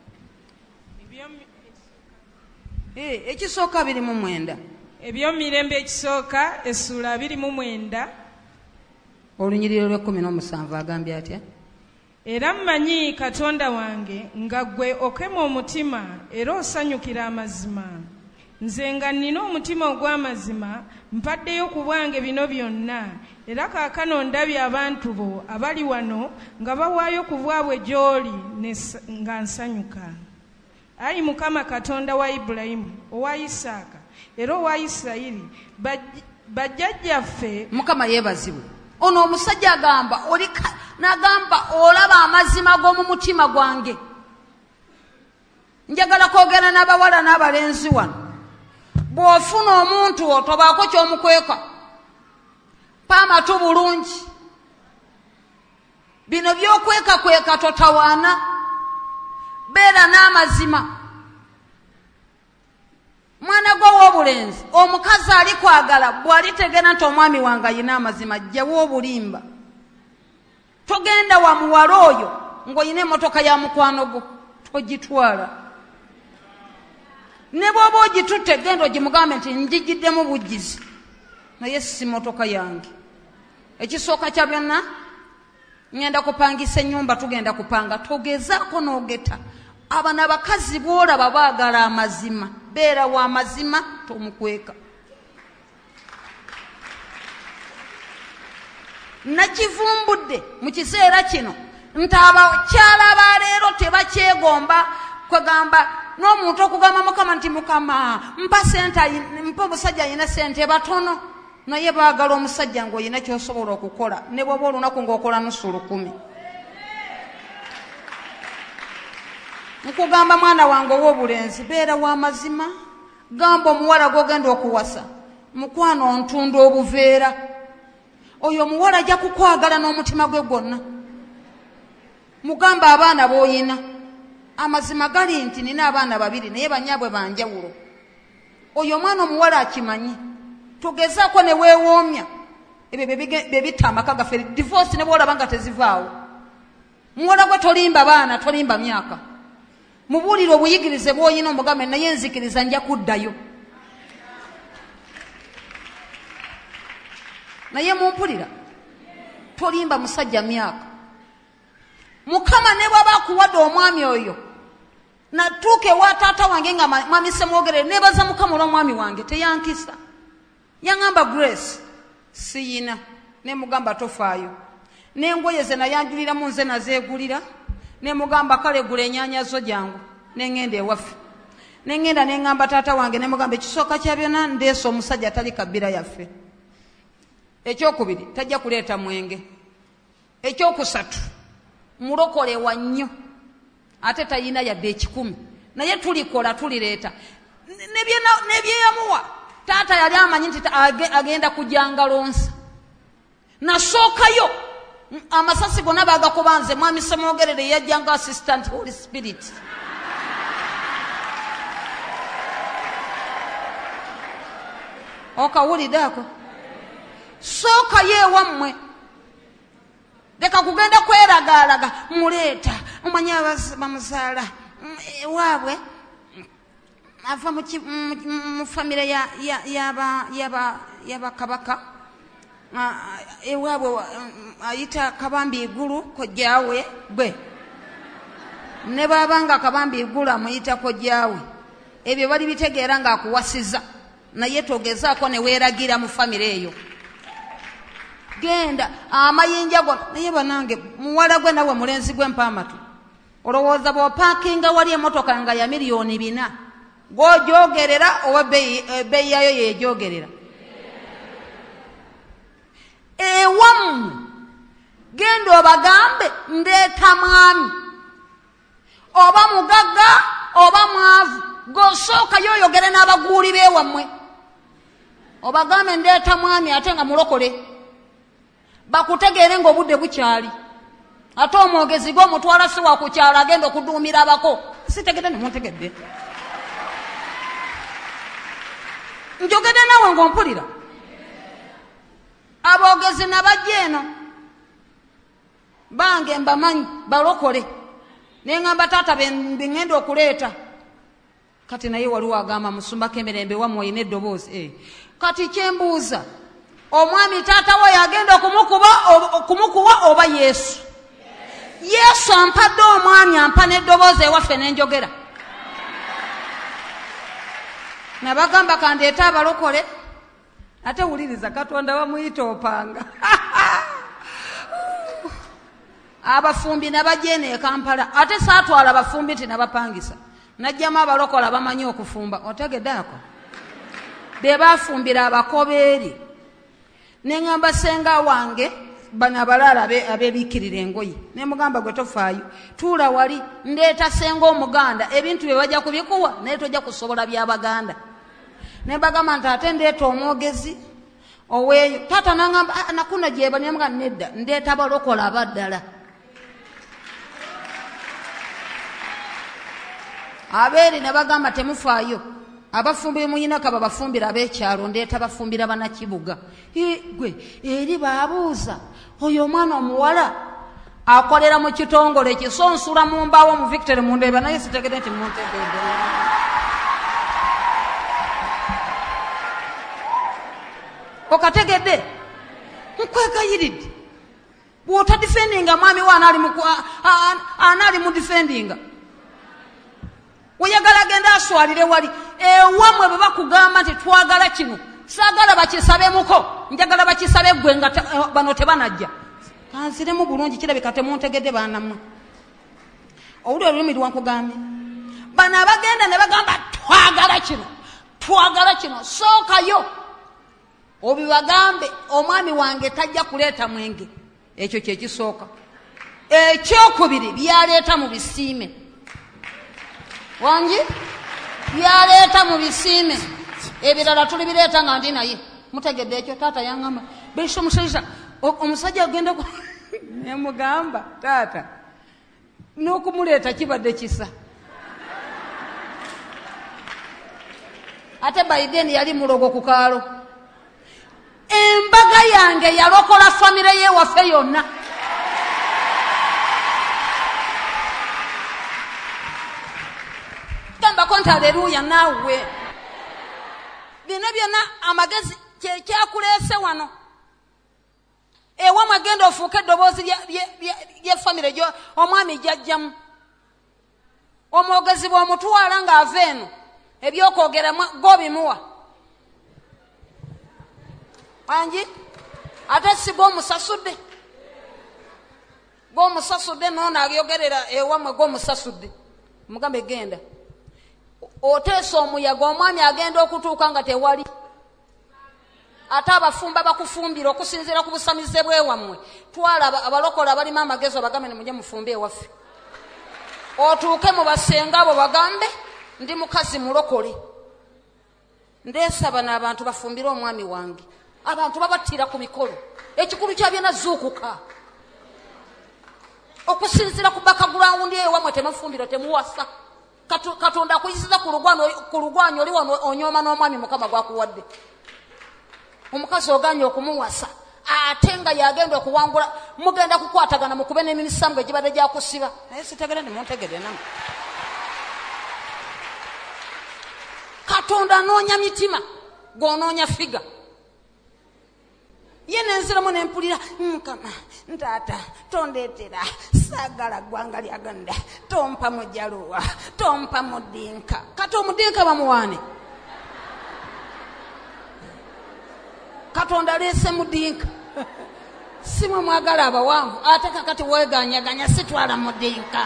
ekisooka abiri mu mwenda ebyomirembe ekisooka essuula abiri mu mwenda olunyiriro lw'ekkumi n'omusanvu agambye atya era mmanyi Katonda wange nga ggwe okema omutima era osanyukira amazima nze nga nnina omutima ogw'amazima mpaddeyo ku bwange bino byonna era kaakano ndabye abantu bo abali wano nga bawaayo ku bwabwe gy'oli nga nsanyuka. Ayi Mukama Katonda wa Ibulayimu, owa Isaaka era owa Isirayiri, bajjajjaffe. Mukama yeebazibwe. Ono omusajja agamba oli nagamba olaba amazima g'omu mutima gwange. Njagala kwogera n'abawala n'abalenzi wano. Bw'ofuna omuntu otobaako ky'omukweka. Pa amatu bulungi. Bino by'okweka kweka totawaana. Beera n'amazima. Mwana gwo w'obulenzi, omukazi ali kwagala bw'alitegera nti omwami wange ayina amazima, jjawo obulimba. Togenda wa muwala oyo ng'oyina emmotoka ya mukwano gwo, togitwala. Ne bw'oba ogitutte genda ogimugambe nti njigiddemu bujjizi, naye si mmotoka yange. Ekisooka kya byonna, ngenda kupangisa ennyumba, tugenda kupanga. Togezaako n'ogeta. Abana abakazi bw'olaba baagala amazima, beera wa mazima, tomukweka. Nakivumbudde mu kiseera kino nti abakyala ba leero tebakyegomba kwegamba n'omuntu okugamba Mukama nti Mukama mpa sente, mpa omusajja ayina sente batono, naye baagala omusajja ng'oyina ky'osobola okukola ne bw'oba olunaku ng'okola nusu lukumi. Nkugamba mwana wange ow'obulenzi, beera wa mazima. Gamba omuwala gw'ogenda okuwasa, mukwano ntunda obuveera. Oyo omuwala ajja kukwagala n'omutima gwe gwonna. Mugamba abaana b'oyina, amazima gali nti nina abaana babiri naye banyaabwe banjawulo. Oyo omwana omuwala akimanyi. Togezaako ne weewoomya ebyo bye bitta amaka gaffe. Divorce ne bw'olaba nga tezivaawo. Muwala gwe tolimba baana, tolimba myaka. Mubuulire obuyigirize bw'oyina omugambe naye nzikiriza nja kuddayo. Naye mumpulira, tolimba musajja myaka. Mukama ne bw'aba akuwadde omwami oyo, natuuka ewa taata wange nga mwami semwogere, neebaza Mukama olw'omwami wange teyankisa. Yaŋŋamba Grace, siyina. Ne mugamba tofaayo. N'engoye ze nayanjuliramu nze nazeegulira. Ne mugamba kale gula ennyanya zo jangu, ne ŋŋenda ewaffe. Ne ŋŋenda ne ŋŋamba taata wange, ne mugamba ekisooka kya byonna ndeese omusajja atali kabbira yaffe. Ekyokubiri, tajja kuleeta mwenge. Ekyokusatu, mulokole wa nnyo, ate tayina yadde ekikumi, naye tulikola tulireeta. Ne byeyamuwa taata yali amanyi nti agenda kujanga lonsa. Nasookayo amasasi gonna baagakuba nze mwami Semwogerere yajjanga assistant Holy Spirit. Okawulidde ako? Sookayo ewammwe. Leka kugenda kweragaalaga muleeta omanyi bamuzaala ewaabwe ava mu famire y'abakabaka ewaabwe ayita Kabambi Igulu kojjaawe gwe, ne baabanga Kabambi Igulu amuyita kojjaawe. Ebyo bali bitegeera ng'akuwasiza, naye togezaako ne weeragira mu famire eyo. Genda amayinja go naye banange muwala gwe nawe mulenzi gwe mpa amatu. Olowooza bw'opaakinga wali emmotoka nga ya miliyoni bina gw'ogyogerera oba ebbeeyi yayo yeegyogerera? Ewammwe genda obagambe ndeeta mwami oba mugagga oba mwavu gosooka yoyogere n'abaguuli beewammwe obagambe ndeeta mwami ate nga mulokole bakutegeere ng'obudde bukyali ate omwogezi g'omutwala si wakukyalo agenda okuduumira abako sitegedde nemuntegedde njogedde nawe ng'ompulira aboogezi nabajja eno bange mbamanyi balokole neŋŋamba taata beŋŋenda okuleeta kati naye waliwo agamba musumbako emirembe wammwe oyina eddoboozi eh. kati kyembuuza omwami taata we yagenda okumukuba oba yesu yesu ampadde omwami ampa n'eddoboozi ewaffe n'enjogera nabagamba kandeeta abalokole ate wuliriza katonda bamuyita opanga abafumbi nabajene e Kampala ate saatwala abafumbi nti nabapangisa najjamu abalokola bamanyi okufumba otegeddeako be bafumbira abakobeeri neŋŋamba senga wange bano abalaala abeebiikirira engoye ne mugamba gwe tofaayo tuula wali ndeeta senga omuganda ebintu bye bajja kubikuwa naye tojja kusobola byabaganda ne bagamba nti ate ndeeta omwogezi oweeyo taata naŋŋamba nakuna gyeba nemuga nedda ndeeta balokola abaddala abeeri ne bagamba temufaayo abafumbi muyinaka babafumbira ab'ekyalo ndeeta bafumbira banakibuga gwe eri baabuuza oyo omwana omuwala akolera mu kitongole kisonsula mu mbaawo mu victory mundeeba naye sitegedde nti muntegedde okategedde nkwegayiridde bw'otadifendinga mwami we anaali mu difendinga oyagala genda aswalire wali ewamwe bwe bakugamba nti twagala kino saagala bakisabemuko njagala bakisabe gwe nga bano tebanajja kanziremu bulungi kirabika temuntegedde baanammwe owuli olulimi lwankugambye bano abagenda ne bagamba twagala kino twagala kino sookayo obibagambe omwami wange tajja kuleeta mwenge ekyo kyekisooka ekyokubiri byaleeta mu bisiime wangi byaleeta mu bisiime ebirala tulibireeta nga ndi naye mutegedde ekyo taata yaŋŋamba besha omusajja omusajja agenda nemugamba taata n'okumuleeta kibadde kisa ate Biden yali mulogo ku kaalo embaga yange yalokola famire ye waffe yonna gambako nti aleluya naawe bino byonna amagezi kyekyakuleese wano ewamu agenda ofuuka eddoboozi ly'effamire omwami jajjamu omwogezi bw'omutwala ng'ava eno ebyokwogera gobimuwa angi ate si gwomusasudde gwomusasudde noono alyogerera ewamwe gwomusasudde mugambe genda oteesa omuyaga omwami agenda okutuuka nga tewali ate abafumba bakufumbira okusinziira ku busamize bwewammwe twala abalokola abalimu amagezi obagambe nemujye mufumbe ewaffe otuuke mu basenga abo bagambe ndi mukazi mulokole ndeesaba n'abantu bafumbire omwami wange abantu babattira ku mikolo ekikulu kyabyona zuukuka okusinziira ku bakagulawundi ewamwe temufumbira temuwasa katonda akuyisiza ku lugwanyo oli wano onyooma n'omwami mukama gwakuwadde omukazi oganye okumuwasa ate nga yagenda okuwangula mugenda kukwatagana mukube n'emisambu egibadde gyakusiba naye sitegere nemuntegere namu katonda anoonya mitima gw'onoonya figa ye nenziramu nempulira nkama ntaata tondeetera saagala ggwanga lyaganda tompa mujaluwa tompa mudinka kati omudinka bamuwaane katonda aleese mudinka simwe mwagala abawanvu ate kakati weganyaganya sitwala mudinka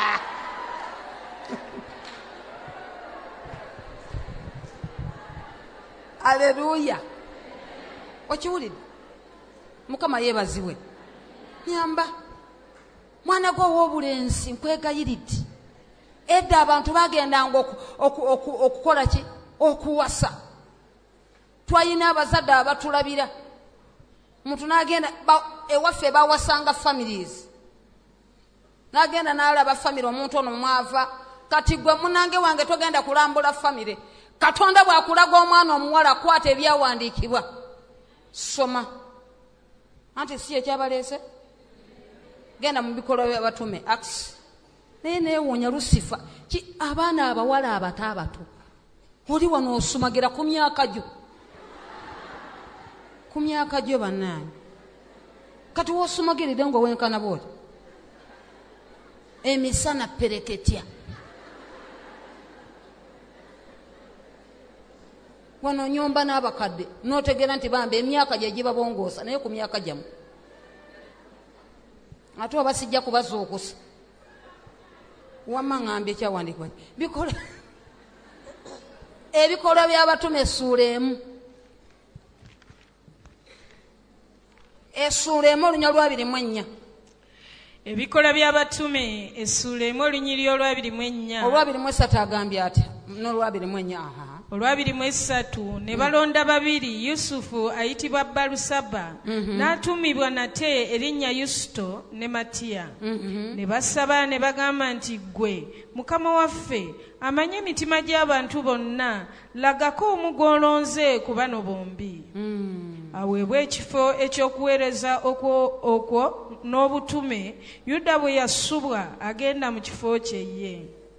aleluya okiwulidde mukama yeebazibwe nyamba mwana gwe ow'obulenzi nkwegayiridde edda abantu bagendanga okukola ki okuwasa twalina abazadde abatulabira muntu n'agenda ewaffe bawasanga families n'agenda n'alaba famire omuntu ono mwava kati gwe munange wange togenda kulambula famire Katonda bw'akulaga omwana omuwala kwata ebyawandiikibwa soma anti si ekyabaleese genda mu bikolwa by'abatume Acts naye neewuunya Lusifa ki abaana abawala abato abato oli wano osumagira ku myaka gyo ku myaka gyo bannaani kati woosumagirire nga wenkana booli emisana pereketya wano nyomba n'abakadde n'otegeera nti bambe emyaka gye gibabongoosa naye ku myaka gyamu ate oba sijja kubazuukusa wamma ŋŋambye ekyawandiikibwa bikola ebikolwa by'abatume essuula emu essuula emu olunya lwabiri mu ennya ebikola by'abatume essuula emu olunyiri olwabiri mu ennya olwabiri mu esatu agambye atya n'olwabiri mu ennya aha olwabiri mu esatu ne balonda babiri Yusufu ayitibwa Balusaba n'atumibwa nate erinnya Yusito ne Matiya ne basaba ne bagamba nti gwe Mukama waffe amanye emitima gy'abantu bonna lagako omugolonze ku bano bombi aweebwe ekifo eky'okuweereza okwo n'obutume Yuda bwe yasubwa agenda mu kifo kye ye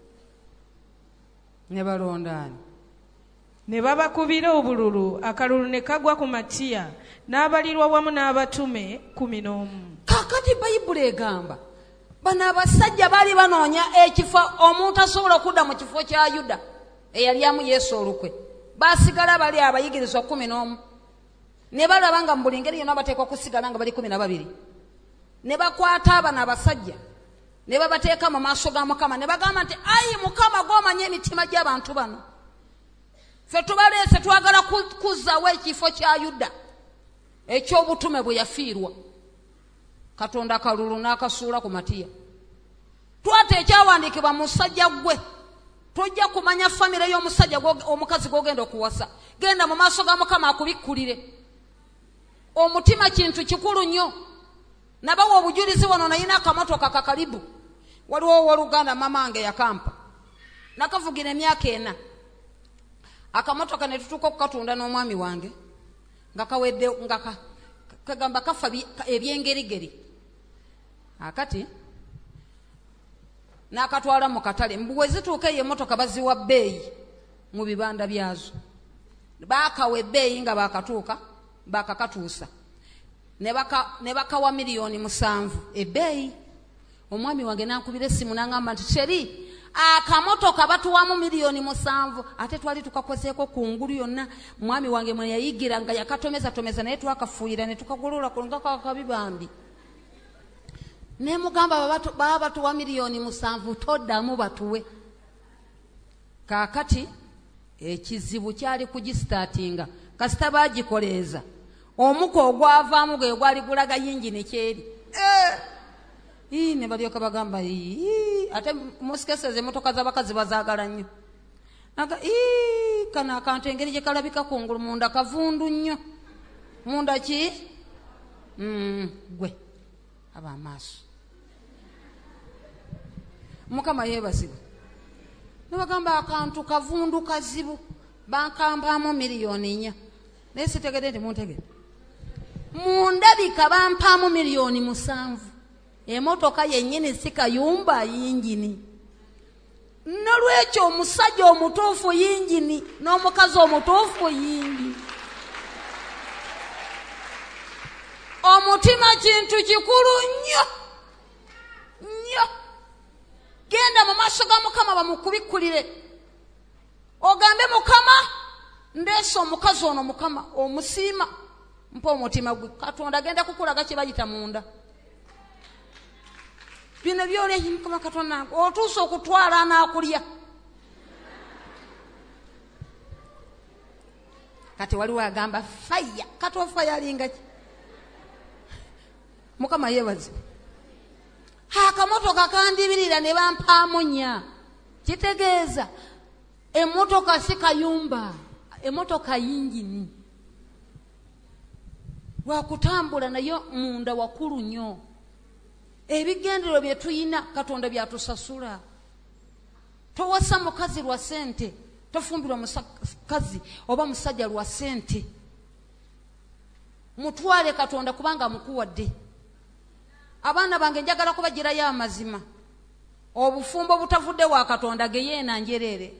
ne balondaani ne babakubira obululu akalulu ne kagwa ku Matiya n'abalirwa wamu n'abatume kumi n'omu kakati bayibuli egamba bano abasajja baali banoonya ekifo omuntu asobola okudda mu kifo kya Yuda eyali amu Yesu olukwe baasigala bali abayigirizwa kumi n'omu ne balaba nga mu buli ngeri yonna bateekwa kusigala nga bali kumi na babiri ne bakwata abano abasajja ne babateeka mu maaso ga Mukama ne bagamba nti ayi Mukama gw'omanya emitima gy'abantu bano ffe tubaleese twagala kuzzaawo ekifo kya Yuda eky'obutume bwe yafiirwa Katonda akalulu n'akasuula ku Matiya twate ekyawandiikibwa mu musajja gwe tojja kumanya famire y'omusajja omukazi gw'ogenda okuwasa genda mu maaso ga Mukama akubikkulire omutima kintu kikulu nnyo nabawa obujulizi wano nayina akamotoka kakalibu waliwo ow'oluganda mamange yakampa nakavugira emyaka ena akamotoka ne tutuuka okukatunda n'omwami wange nga kawedde nga kagamba kafa ebyengerigeri akati n'akatwala mu katale mbuwe zituuka eyo emotoka baziwa bbeeyi mu bibanda byazo baakawa ebbeeyi nga baakatuuka baakakatuusa ne bakawa miliyoni musanvu ebbeeyi omwami wange n'ankubira essimu n'aŋŋamba nti sheri akamotoka batuwamu miliyoni musanvu ate twali tukakozeeko ku ngulu yonna mwami wange mwe yayigira nga yakatomeza tomeza naye twakafuuyira ne tukagolola kulunga kakabibambi ne mugamba baba batuwa miliyoni musanvu toddamu batuwe kaakati ekizibu kyali kugisitaatinga kasita baagikoleeza omuka ogwavaamu gwe gwali gulaga yingini kyeri ii ne balyoka bagamba ii ate musikeseze emotoka z'abakazi bazaagala nnyo naga ii kano akantu engeri gye kalabika kungulu munda kavundu nnyo munda ki gwe aba amaaso Mukama yeebazibwe ne bagamba akantu kavundu kazibu bankampaamu miliyoni nnya naye sitegedde nti muntegedde mundabika bampaamu miliyoni musanvu emotoka yennyini si kayumba yingini nolwekyo omusajja omutuufu yingini n'omukazi omutuufu yingini omutima kintu kikulu nnyo nnyo genda mu maaso ga Mukama bamukubikkulire ogambe Mukama ndeese omukazi ono Mukama omusiima mpa omutima gwe Katonda agenda kukulaga kye bayita munda bino byoleki Mukama Katonda otuusa okutwala anaakulya kati waliwo agamba faya kati ofaya alinga ki Mukama yeebazibwe akamotoka kandibirira ne bampaamu nnya kitegeeza emmotoka si kayumba, emmotoka yingini wakutambula nayo munda wakulu nnyo. Ebigendero bye tuyina Katonda byatusasula. Towasa mukazi lwa sente, tofumbirwa mukazi oba musajja lwa sente. Mutwale Katonda kubanga mukuwadde. Abaana bange njagala kubagirayo amazima. Obufumbo butavudde wa Katonda geyeena njerere.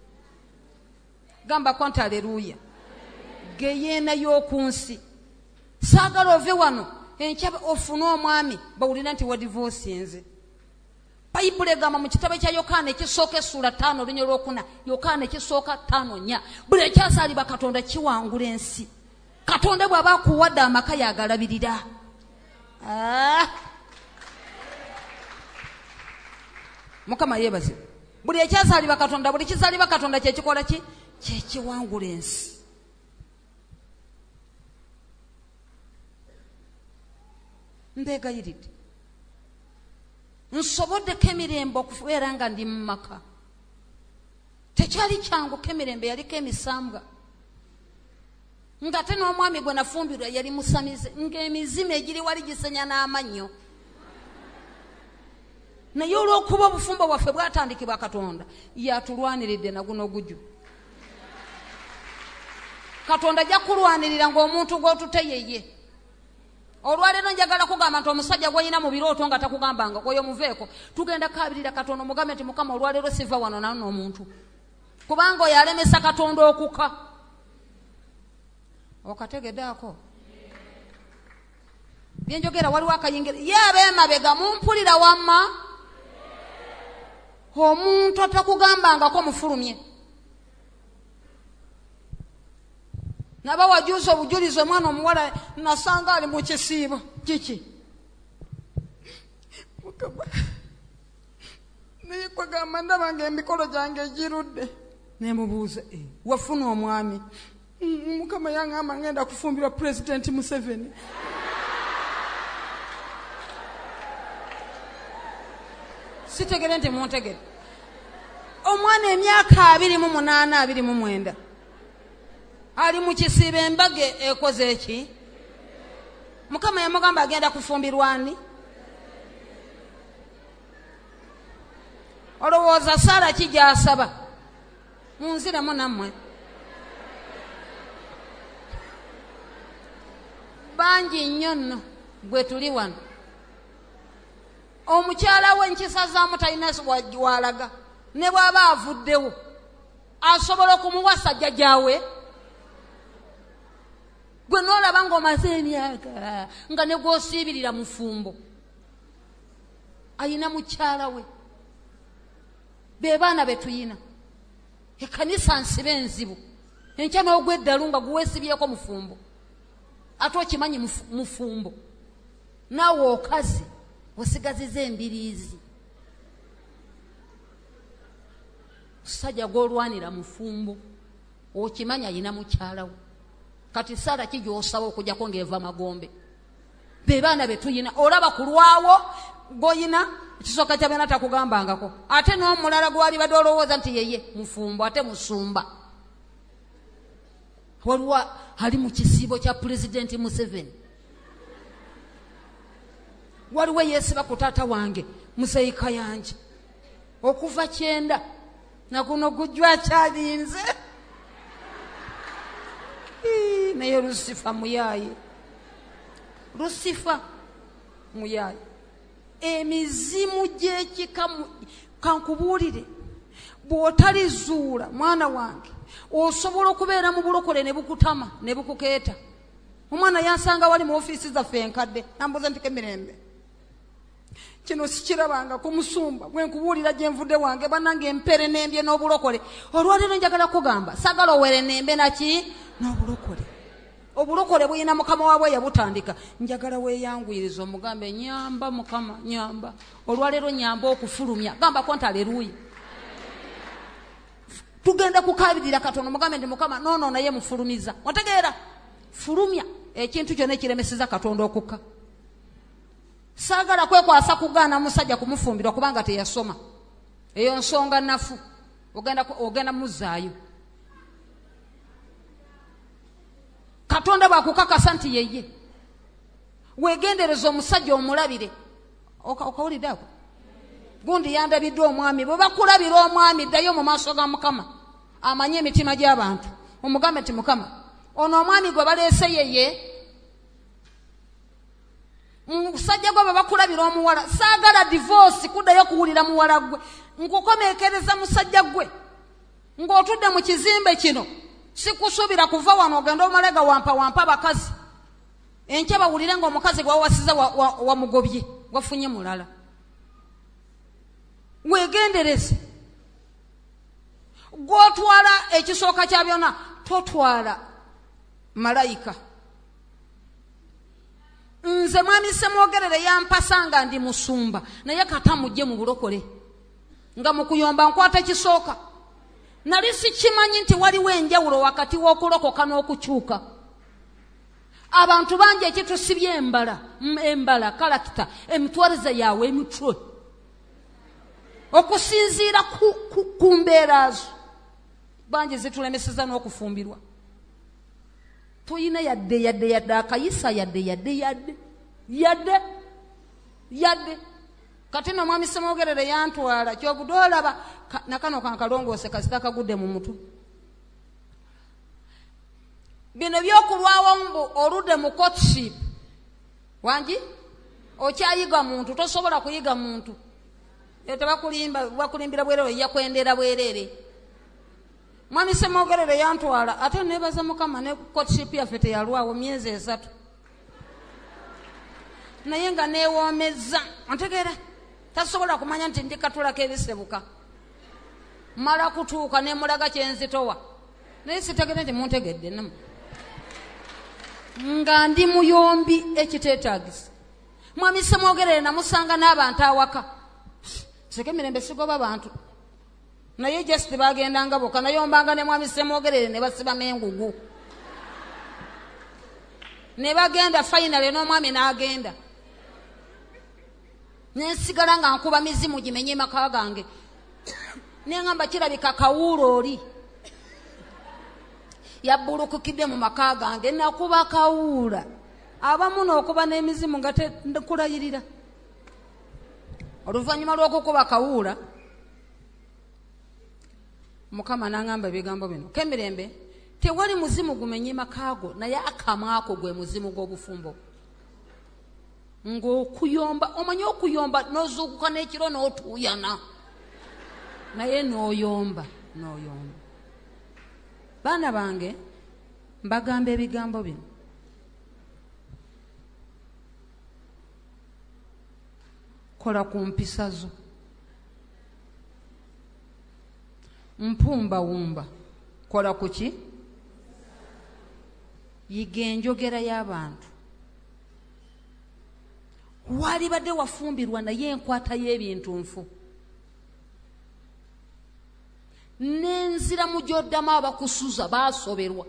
Gamba konta haleluya. Geyeena y'okunsi. Saagala ove wano enkyaba ofuna omwami bawulira nti wa divorce enze. Bayibuli egamba mu kitabo kya Yokaana ekisooka essula ttaano olunya olwokuna, Yokaana ekisooka ttaano nnya, buli ekyasaalibwa Katonda kiwangula ensi. Katonda bw'aba akuwadde amaka yagalabirira. Ah. Mukama yebaze. Buli ekyasaalibwa Katonda, buli kisaalibwa Katonda kye kikola ki? Kye kiwangula ensi. Mbegayiridde. Nsoboddeko emirembe okubeera nga ndi mu maka. Tekyali kyangu kemirembe, yaliko emisambwa. Ngate n'omwami gwe nafumbirwa yali musamize, ng'emizimu egiri wali gisenya n'amannyo. Naye olw'okuba obufumbo bwaffe bwatandikibwa Katonda, yatulwaniridde na guno guju. Katonda ajja kulwanirira ng'omuntu gw'otute yeye. Olwaleero njagala kugamba nti omusajja gw'olina mu birooto nga takugambanga oyo muveeko, tugenda kaabirira Katonda omugambe nti Mukama olwaleero siva wano nano omuntu. Kubanga oyo alemesa Katonda okuka. Okategeddeako? Bye njogera waliwo akayingira. Ye ab'emabega mumpulira wamma? Omuntu atakugambangako mufulumye. Naba wajuuza obujulizi omwana omuwala nasanga ali mu kisiibo. Kiki? Mukama. Naye kwagamba ndaba ng'emikolo gyange egirudde. Ne mubuuza, eh, wafuna omwami? Mukama yangamba ngenda kufumbirwa President Museveni. Sitegere nti muntegere. Omwana emyaka abiri mu munaana abiri mu mwenda. Ali mu kisiibo embage ekoze eki? Mukama yamugamba agenda kufumbirwa ani? Olowooza Saara ki gy'asaba? Munziremu nammwe. Bangi nnyo nno gwe tuli wano. Omukyala we nkisazaamu talina walaga. Ne bw'aba avuddewo asobola okumuwasa jjajjaawe. Gwe n'olaba ng'omaze emyaka nga ne gw'osiibirira mufumbo. Ayina mukyala we. Be baana be tuyina. Ekkanisa nsibe enzibu. Enkya n'ogw'eddalu nga guweesibyeko mufumbo. Ate okimanyi mufumbo. Naawe okazi osigaziza embiriizi. Sajja gw'olwanira mufumbo. Okimanyi ayina mukyala we. Kati Saara ki gy'osaba okujjako ng'eva Magombe? Be baana be tuyina. Olaba kulwawo gw'oyina ekisooka kya byonna takugambangako. Ate n'omulala gwali badde olowooza nti yeye mufumbo ate musumba. Waliwo ali mu kisiibo kya President Museveni. Waliwo yeesiba ku taata wange Muzeeyi yange. Okuva kyenda na guno gujja akyalinze. Naye Lusifa muyaaye. Lusifa muyaaye. Emizimu gy'ekika kankubuulire. Bw'otalizuula mwana wange osobola okubeera mu bulokole ne bukutama ne bukukeeta. Omwana yansanga wali mu ofiisi zaffe enkadde nambuuza nti kemirembe. Kino sikirabanga ku musumba bwe nkubuulira gye nvudde wange bannange empere n'embye n'obulokole. Olwaleero njagala kugamba saagala owere n'embe naki n'obulokole. Obulokole buyina Mukama waabwe yabutandika. Njagala weeyanguyiriza omugambe nyamba Mukama nyamba. Olwaleero nyamba okufulumya. Gamba ko nti haleluya. Tugenda kukaabirira Katonda omugambe ndi Mukama noono naye mufulumiza. Otegeera? Fulumya ekintu kyonna ekiremeseza Katonda okukka. Saagala kwekwasa kugaana musajja kumufumbirwa kubanga teyasoma. eyo nsonga nafu ogenda ogenda muzaayo. Katonda bwakukakasa nti yeye wegendereza omusajja omulabire. Okawulidde ako gundi yandabiddwa omwami bwe bakulabira omwami ddayo mu maaso ga Mukama amanyi emitima gy'abantu omugambe nti Mukama ono omwami gwe baleese yeye musajja gwe bakulabira omuwala saagala divorce kuddayo kuwulira muwala gwe nkukomeekereza musajja gwe ng'otudde mu kizimbe kino sikusuubira kuva wano ogenda omalega wampa wampa abakazi enkya bawulire ng'omukazi gwawasiza wamugobye wa, wa wafunye mulala. Wegendereze gwotwala ekisooka kya byonna totwala malayika. Nze mwami Semwogerere yampasanga ndi musumba naye kata mujje mu bulokole nga mukuyomba nkwata kisooka. Nali sikimanyi nti waliwo enjawulo wakati w'okulokoka n'okukyuka. Abantu bangi ekitusibye embala embala kalakita emitwaliza yawe emitwe okusinziira ku, ku, ku mbeera zo bangi zitulemeseza n'okufumbirwa. Tuyina yadde yadde yadde akayisa yadde yadde yadde yadde yadde kati na mwami Semwogerere yantwala kyobudolaba nakano kankalongoose kasita kagudde mu mutwe. Bino byokulwawo mbu oludde mu courtship wangi okyayiga muntu tosobola kuyiga muntu tebakulimba bakulimbira bwerere yakwendera bwerere. Mwami Semwogerere yantwala ate nebaza Mukama ne courtship yaffe teyalwawo myezi esatu naye nga newoomeza ontegeera tasobola kumanya nti ndi katulako ebisebuka mala kutuuka nemulaga kyenzitowa naye sitegedde nti muntegedde namu nga ndi muyombi ekiteetaagisa. Mwami Semwogerere namusanga n'abantu awaka seke mirembe sigoba bantu naye just bagendanga boka nayombanga ne mwami Semwogerere ne basiba mengugu ne bagenda finally n'omwami n'agenda nensigala nga nkuba mizimu gimenye maka gange nengamba kirabika kawulo oli yabbulukukidde mu maka gange nakuba kawula abamu n'okuba n'emizimu nga tekulayirira. Oluvannyuma lw'okukuba kawula Mukama n'angamba ebigambo bino kemirembe tewali muzimu gumenye makaago naye akamwako gwe muzimu gw'obufumbo ng'okuyomba omanyi okuyomba n'ozuukuka n'ekiro n'otuuyana naye n'oyomba n'oyomba. Baana bange mbagamba ebigambo bino kola ku mpisa zo mpumba wumba kola kuki yiga enjogera y'abantu. Wali badde wafumbirwa naye enkwata y'ebintu nfu nenzira mu gy'oddamu abakusuza baasoberwa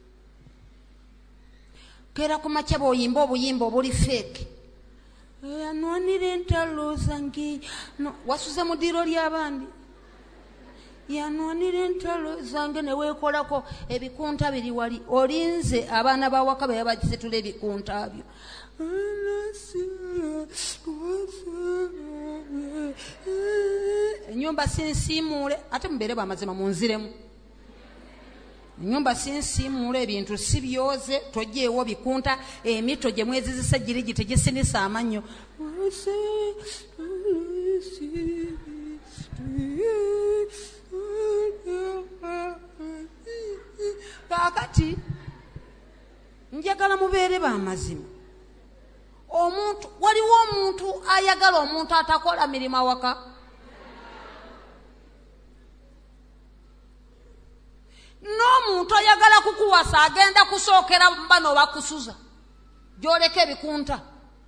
kera ku makya bw'oyimba obuyimba obuli feeke yanwanira entalo zange no, wasuze mu ddiiro ly'abandi yanwanira entalo zange ne weekolako ebikunta biri wali olinze abaana bawaka be yabakisitula ebikunta byo enyumba sinsiimuule ate mubeere bamazima munziremu enyumba sinsiimuule ebintu si byoze tojjeewo bikunta emito gye mwezizisa giri gitegisinisa amannyo kaakati njagala mubeere bamazima. Omuntu waliwo omuntu ayagala omuntu atakola mirimu awaka n'omuntu ayagala kukuwasa agenda kusookera bano bakusuza gyoleka ebikunta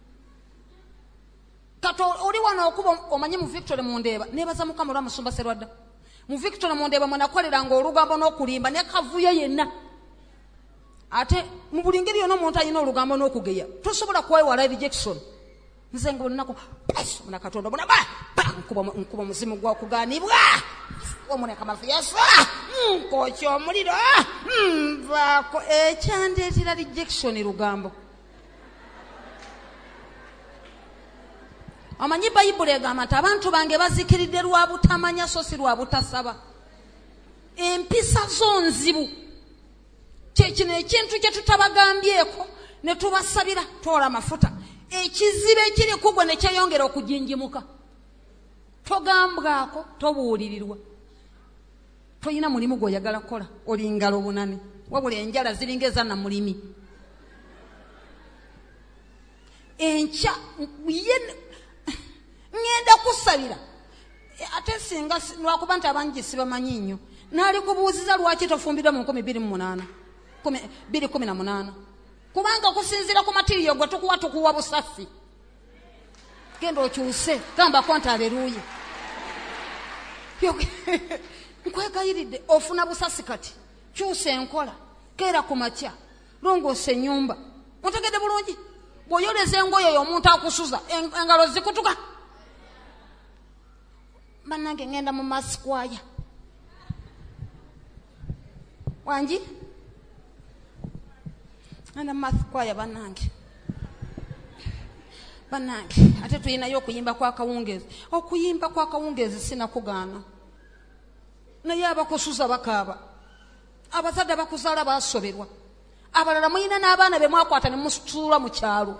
kato oli wano okuba omanyi mu Victoria Mundeeba nebaza Mukama olwa Musumba Serwadda mu Victoria Mundeeba mwanakoleranga olugambo n'okulimba ne kavuyo yenna ate mu buli ngeri yonna omuntu alina olugambo n'okugeya tosobola kwewala rejection nze nga olunaku muna Katonda muna nkuba muzimu gwa kuganibwa omuleka mafu Yesu nkokya omuliro nvaako ekyandeetera rejection lugambo. Amanyi Bayibuli egamba nti abantu bange bazikiridde lwa butamanya so si lwa butasaba. Empisa zo nzibu kyekino ekintu kye tutabagambyeko ne tubasabira twola amafuta ekizibe ekiri kugwa ne kyeyongera okujinjimuka. Togambwako tobuulirirwa. Toyina mulimu gw'oyagala kukola oli ngalo bunani wabula enjala ziringa eza na mulimi. Enkya ngenda kusabira ate singa lwakuba nti abangi sibamanyi nnyo naali kubuuziza lwaki tofumbirwa mu nkumi bbiri mu munaana bbiri kumi na munaana kubanga kusinziira ku matiriyo gwe tukuwa tukuwa busasi. Genda okyuse gambako nti aleluuya. Nkwegayiridde ofuna busasi kati kyusa enkola keera ku makya longoosa ennyumba. Mutegedde bulungi bw'oyoleza engoye eyo omuntu akusuza engalo zikutuka. Bannange ngenda mu masikwaya wangi ngenda mu masikwaya bannange bannange ate tulinayo okuyimba kwa kawungeezi. Okuyimba kwa kawungeezi sinakugaana naye abakusuza bakaaba abazadde bakuzaala baasoberwa abalala muyina n'abaana be mwakwata ne musuula mu kyalo.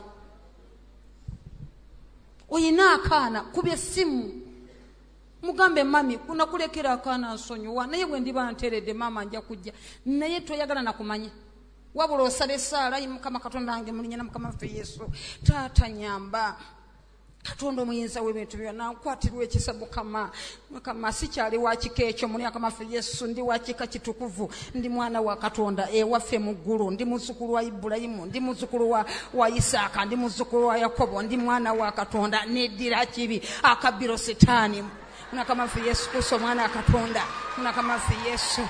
Oyina akaana kubye essimu mugambe mami kunakulekera akaana nsonyiwa naye bwe ndiba nteredde maama nja kujja naye toyagala nakumanya wabula osala essaala yi Mukama Katonda wange mulinnya na Mukama waffe Yesu taata nyamba Katonda omuyinza w'ebintu byonna nkwatirwa ekisa Mukama Mukama sikyali wa kika ekyo muli Mukama waffe Yesu ndi wa kika kitukuvu ndi mwana wa Katonda ewaffe mu ggulu ndi muzzukulu wa Ibulayimu ndi muzzukulu wa, wa Isaaka ndi muzzukulu wa Yakobo ndi mwana wa Katonda neddira kibi akabbiro sitaani Mukama waffe Yesu Kristo mwana wa Katonda Mukama waffe Yesu.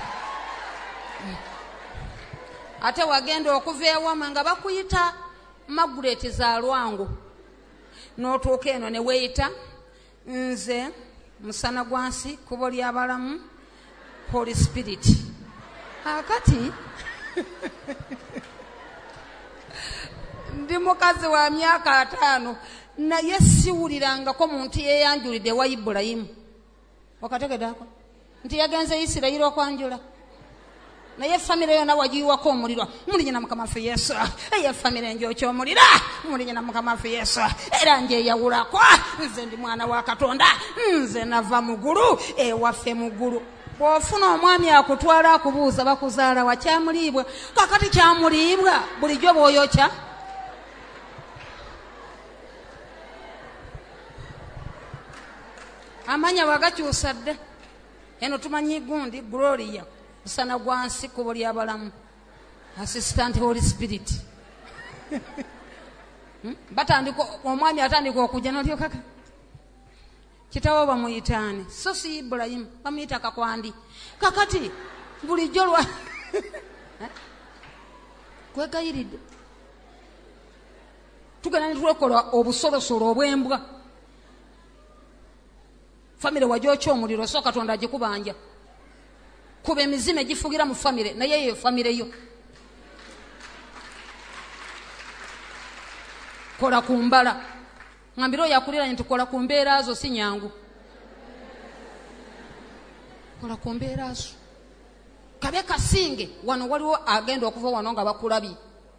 Ate wagenda okuva ewamwe nga bakuyita Margaret za Lwango n'otuuka eno ne weeyita nze musana gwansi kubo ly'abalamu Holy Spirit. Akati ndi mukazi wa myaka ataano naye siwulirangako muntu yeeyanjulidde wa Ibulayimu. Wakategeddako nti yagenze Isirayiri okwanjula naye famire yonna wagiyiwako omuliro mulinnya na Mukama waffe Yesu. Eye famire njokya omuliro mulinnya na Mukama waffe Yesu era njeyawulako nze ndi mwana wa Katonda nze nava mu ggulu ewaffe mu ggulu. Bw'ofuna omwami akutwala akubuuza bakuzaala wa kyamuliibwa kakati kyamuliibwa bulijjo bw'oyokya. Amanya wagakyusa dde eno tumanyi gundi Gloria musana gwansi kubo ly'abalamu Assistant Holy Spirit. hmm? batandika omwami atandika okujja nolyo kaka kitawo bamuyitaani so si Ibulayimu bamuyita Kakwandi kakati bulijjo lwa kwegayiridde tugenda ne twekola obusolosolo obw'embwa. Famire wajokya omuliro so Katonda agikubanja kuba emizimu egifugira mu famire naye eyo famire yo. Kola ku mbala ngambira oyo akuliranye nti kola ku mbeera zo si nyangu. Kola ku mbeera zo kabe kasinge wano waliwo agenda okuva wano nga bakulabye.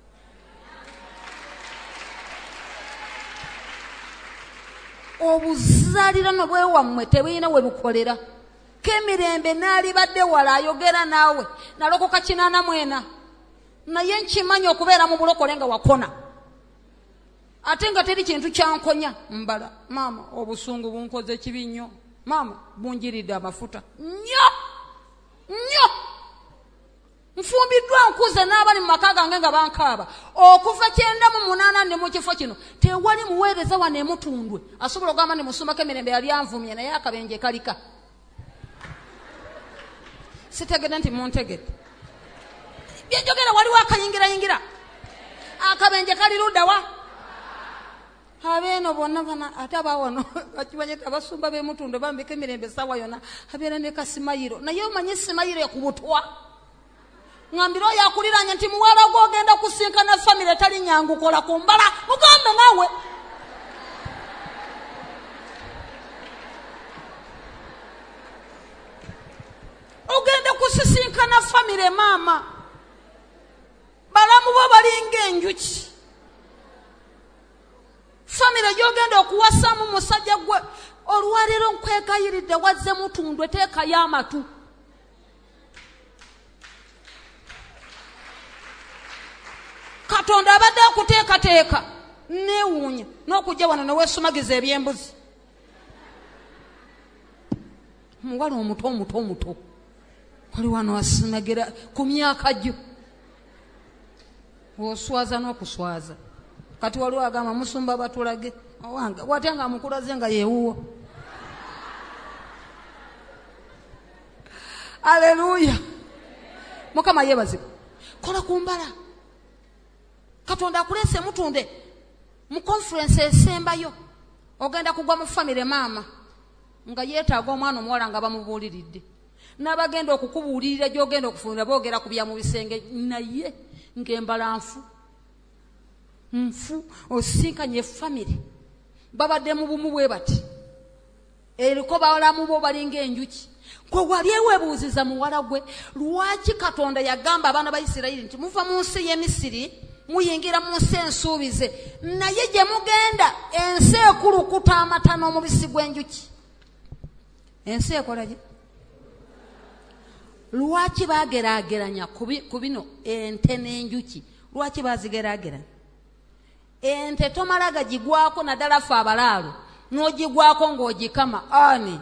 Obuzaalirano bwewammwe tebuyina we bukolera. Kemirembe naali badde wala ayogera naawe nalokoka kinaana mwena naye nkimanyi okubeera mu bulokole nga wakona ate nga teri kintu kyankonya mbala maama obusungu bunkoze kibi nnyo maama bunjiridde amafuta nnyo nnyo nfumbiddwa nkuze n'abali mu maka gange nga bankaaba okuva kyenda mu munaana ne mu kifo kino tewali muweereza wano emutundwe asobola okugamba ne musumbako emirembe yali anvumye naye akabenje kalika. Sitegedde nti muntegedde byenjogera waliwo akayingira yingira akabenje kali ludda wa abeeno bonna bana ate abawano bakibanyeta abasumba b'emutundu bambika emirembe essaawa yonna abeera ne kasimayiro naye omanyi simayiro ekubutwa ngambira oyo akuliranye nti muwala gwe ogenda kusinkana famire tali nyangu kola ku mbala mugambe nawe ogenda kusisinkana famire maama balamu bo balinga enjuki famire gyogenda okuwasamu musajja gwe olwaleero nkwegayiridde wazze mutundwe teekayo amatu Katonda abadde akuteekateeka neewuunya n'okujja wano neweesumagiza ebyembuzi muwala omuto omuto omuto oli wano asimagira ku myaka gyo oswaza n'okuswaza kati waliwo agamba musumba batulage owange watya nga mukulaze nga yeewuwo aleluya mukama yeebazibwe kola ku mbala Katonda akulese mutunde mu conference esembayo ogenda kugwa mu famire maama nga yeetaaga omwana omuwala nga bamubuuliridde n'abagenda okukubuulirira gy'ogenda okufunira boogera ku bya mu bisenge naye ng'embala nfu nfu osisinkanye famire babadde mu bumu bwe bati eriko balamu bo balinga enjuki kwe wali eweebuuziza muwala gwe lwaki Katonda yagamba abaana ba Isirayiri nti muva mu nsi y'e Misiri muyingira mu nsi ensuubize naye gye mugenda ensi ekulukuta amata n'omubisi gw'enjuki ensi ekola gye lwaki baageraageranya ku bino ente n'enjuki lwaki baazigerageranya ente tomala gagigwako naddala fe abalaalo n'ogigwako ng'ogikama ani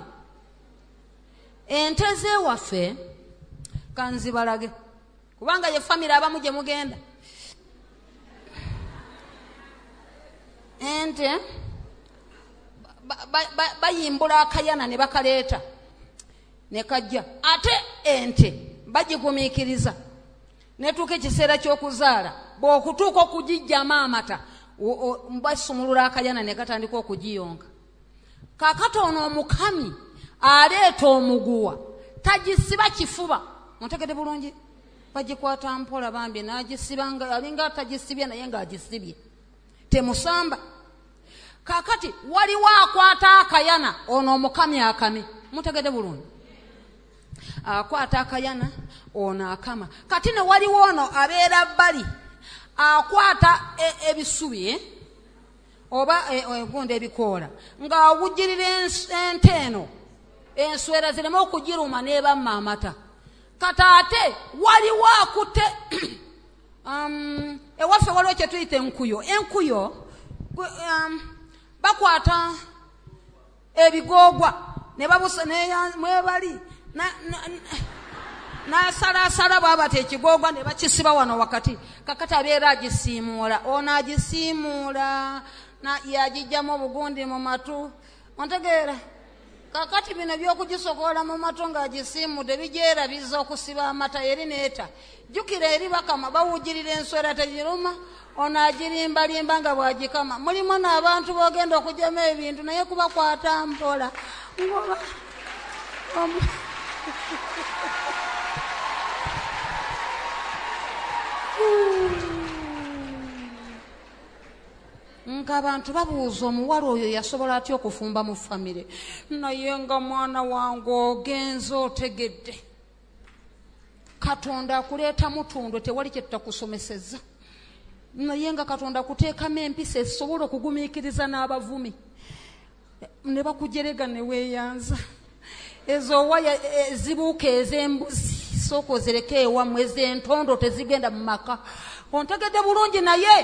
ente z'ewaffe kanzibalage kubanga ye famire abamu gye mugenda ente bayimbula akayana ne bakaleeta ne kajja ate ente bagigumiikiriza netuuka ekiseera ky'okuzaala bw'okutuuka okugijjamu amata basumulula akayana ne katandika okugiyonga kaakati ono omukami aleeta omuguwa tagisiba kifuba muntegede bulungi bagikwata mpola bambye n'agisiba nga alinga tagisibye naye ng'agisibye temusamba kaakati waliwo akwata akayana ono omukami akame mutegede bulungi akwata akayana ono akama kati ne waliwo ono abeera bbali akwata ebisubi oba egundi ebikoola ng'awujjirira ente eno enswera zireme okugiruma n'ebamma amata kati ate waliwo akutte um, ewaffe waliwo kye tuyita enkuyo enkuyo um, bakwata ebigoogwa ne babusa mwebali n'asalaasala bwabata ekigoogwa ne bakisiba wano wakati kakati abeera agisiimuula ono agisiimuula yagijjamu obugundi mu matu ontegeera kakati bino by'okugisokoola mu matu ng'agisiimudde bigyerabiza okusiba amata eri neeta jjukira eri bakama bawujjirira enswera tegiruma ono agirimbalimba nga bw'agikama mulimu n'abantu boogenda okugyamu ebintu naye kubakwata mpola ngoba ng'abantu babuuza omuwala oyo yasobola atya okufumba mu famire naye nga mwana wange ogenze otegedde Katonda akuleeta mutundwe tewali kye tutakusomesezza naye nga Katonda akuteekamu empisa esobola okugumiikiriza n'abavumi ne bakujerega ne weeyanza ezo waya ezibuuka ez'embuzi sooka ozireke ewamu ez'entondo tezigenda mu maka ontegedde bulungi naye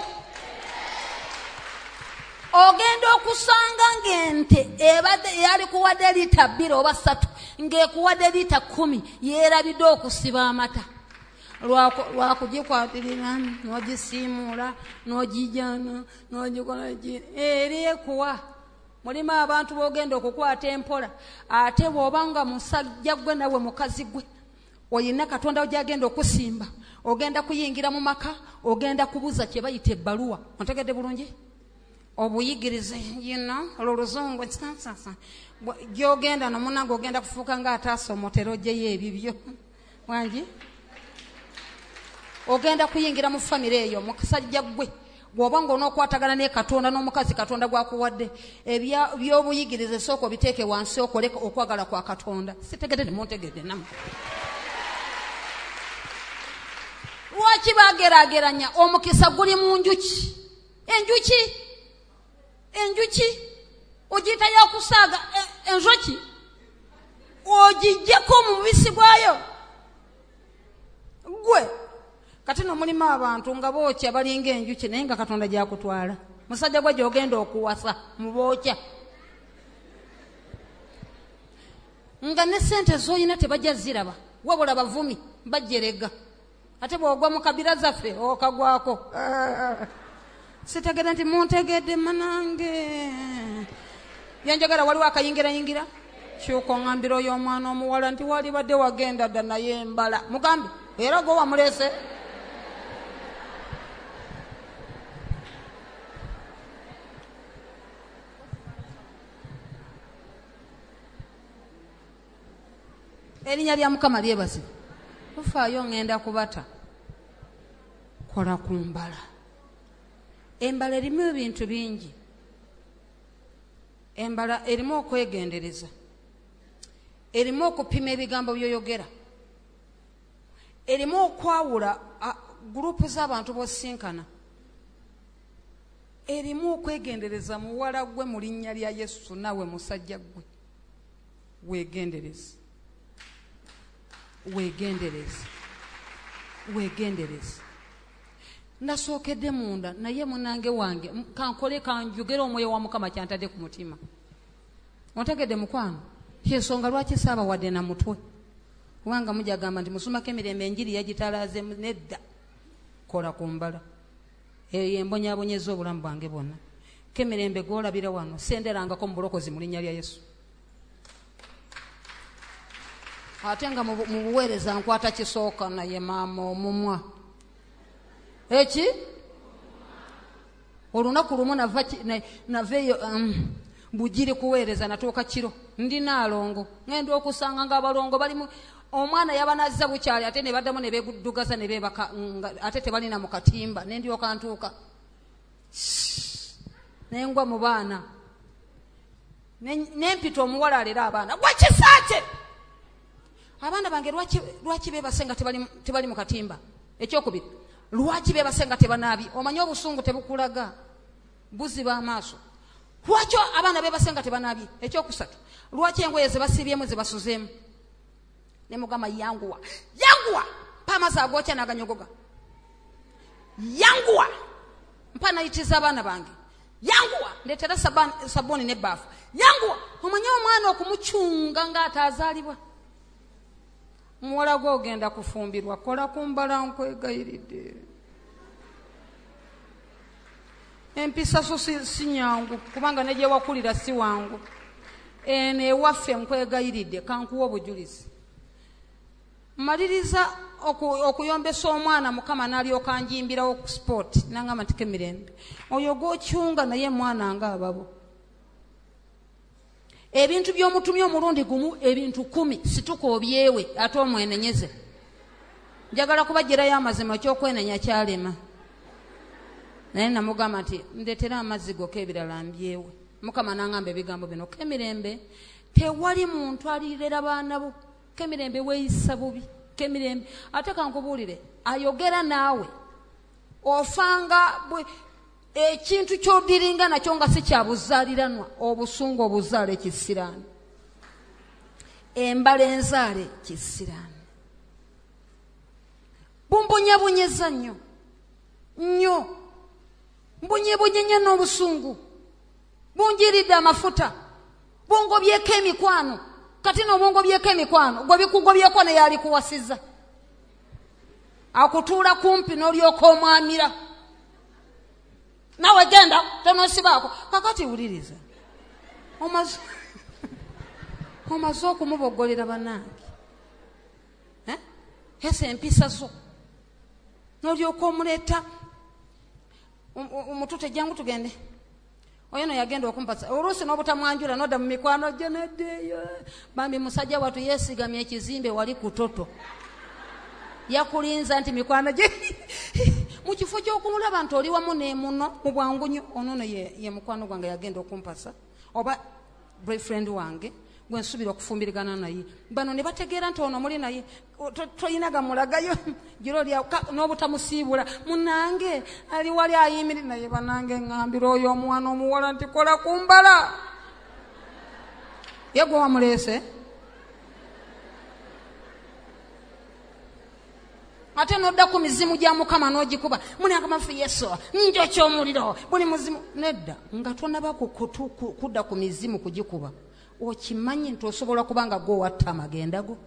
ogenda okusanga ng'ente ebadde yali kuwadde liita bbiri oba ssatu ng'ekuwadde liita kkumi yeerabidde okusiba amata lwakugikwatirira n'ogisiimuula n'ogijana n'ogikola eri ekuwa mulimu abantu boogenda okukwata empola ate bw'oba nga musajja gwe nawe mukazi gwe oyina Katonda gy'agenda okusimba ogenda kuyingira mu maka ogenda kubuza kye bayita ebbaluwa ontegedde bulungi obuyigirize yino oluluzungu sasa gyogenda nomunange ogenda kufuuka nga ataasomotera ojeyo ebibyo wangi ogenda kuyingira mu famire eyo mukasajja gwe bw'oba ng'onookwatagana ne Katonda n'omukazi Katonda gwakuwadde ebyobuyigirize sooka obiteeke wansi okole okwagala kwa Katonda. Sitegedde muntegedde namwe. Lwaki baageraageranya omukisa guli mu njuki? Enjuki enjuki ogiyita yakusaaga enjoki ogijjeko mu bubisi bwayo gwe kati no mulimu abantu nga bookya balinga enjuki naye nga Katonda gyakutwala. Musajja gwe gy'ogenda okuwasa mu bookya nga ne ssente z'olina tebajja ziraba wabula bavumi bajjerega ate bw'ogwa mu kabira zaffe okagwako. Sitegedde nti muntegedde manange yanjagala waliwo akayingirayingira kyuka oŋŋambira oyo omwana omuwala nti wali badde wagenda dda naye mbala mugambe era gwe wamulese. Erinnya lya Mukama lyebase. Tufaayo ŋŋenda kubata kola ku mbala. Embala erimu ebintu bingi. Embala erimu okwegendereza, erimu okupima ebigambo by'oyogera, erimu okwawula gurupu z'abantu b'osinkana, erimu okwegendereza muwala gwe mu linnya lya Yesu nawe musajja gwe weegendereze weegendereze weegendereze. Nasookedde munda naye munange wange kankole kanjogera omwoyo wa Mukama kyantadde ku mutima. Ontegedde mukwano kyensonga lwaki saaba wadde na mutwe kubanga mujagamba nti musumako emirembe enjiri yagitalaaze nedda. Kola ku mbala eyo embonyabonyeza obulamu bwange bwonna. Kemirembe gw'olabira wano senderangako mu bulokozi mu linnya lya Yesu. Ate nga mu buweereza nkwata kisooka naye maama omumwa eki olunaku lumu naveeyo bugiri kuweereza natuuka kiro ndi naalongo ngenda okusanga ng'abalongo balimu omwana yabanazza bukyali ate ne baddamu ne beeguddugaza ne beebaka ate tebalina mu katimba ne ndyoka ntuuka nengwa mu baana nempita omuwala alera abaana gwe kisaate abaana bange lwaki beebase nga tebali mu katimba. Ekyokubiri lwaki beebase nga tebanaabye? Omanyi obusungu tebukulaga buziba amaaso. Lwaki abaana beebase nga tebanaabye? Ekyokusatu lwaki engoye ze basiibyemu ze basuzeemu? Ne mugamba yanguwa yanguwa mpa amazzi agookya n'aganyogoga, yanguwa mpa nayitiza abaana bange, yanguwa ndeetera sabbuuni n'ebbaafu, yanguwa. Omanyi omwana okumucunga ng'ataazaalibwa. Muwala gwe ogenda kufumbirwa kola ku mbala nkwegayiridde. Empisa so si nyangu kubanga ne gye wakulira si wangu. Eno ewaffe nkwegayiridde kankuwa obujulizi. Maliriza okuyombesa omwana Mukama n'alyoka anjimbirawo ku sport nangamba nti Kemirembe oyo gw'okyunga naye mwana ng'ababo. Ebintu by'omutumye omulundi gumu ebintu kumi situka obyewe ate omwenenyeze. Njagala kubagirayo amazima ky'okwenenya kyalema. Naye namugamba nti ndeetera amazzi gokka ebirala mbyewe. Mukama n'angamba ebigambo bino, Kemirembe tewali muntu alirera baana bo. Kemirembe weeyisa bubi. Kemirembe ate kankubuulire ayogera naawe ofanga ekintu ky'odiringa nakyo nga si kya buzaaliranwa. Obusungu obuzaale kisiraani, embala enzaale kisiraani. Bumbunyabunyeza nnyo nnyo, mbunyebunyenya n'obusungu bunjiridde amafuta, bungobyeko emikwano. Kati n'obungobyeko emikwano gwe bikugobyeko naye alikuwasiza akutuula kumpi n'olyoka omwamira. Nawe genda tonosibaako. Kakati wuliriza omaze omaze okumuboggolera bannange ese empisa zo n'olyoka omuleeta omutute jangu tugende oyo no yagenda okumpasa oluusi n'obutamwanjula nodda mu mikwano gye neddeeyo bambi musajja watu yeesigamye ekizimbe wali kutoto yakulinza nti mikwano gye mu kifo ky'okumulaba nti oli wamu ne muno mu bwangu nnyo ono no ye, ye mukwano gwange yagenda okumpasa oba boyfriend wange gwe nsubira okufumbirigana naye bano ne bategeera nti ono muli naye toyinaga mulagayo giro lya n'obutamusiibula munange ali wali ayimiri naye banange ngambira oyo omwana omuwala nti kola kumbala ye gwe wamuleese ate nodda ku mizimu gya mukama n'ogikuba munanga mafu yesu njo ky'omuliro buli muzimu nedda nga tonaba kudda ku mizimu kugikuba okimanyi nti osobola kubanga gwe watta amagenda go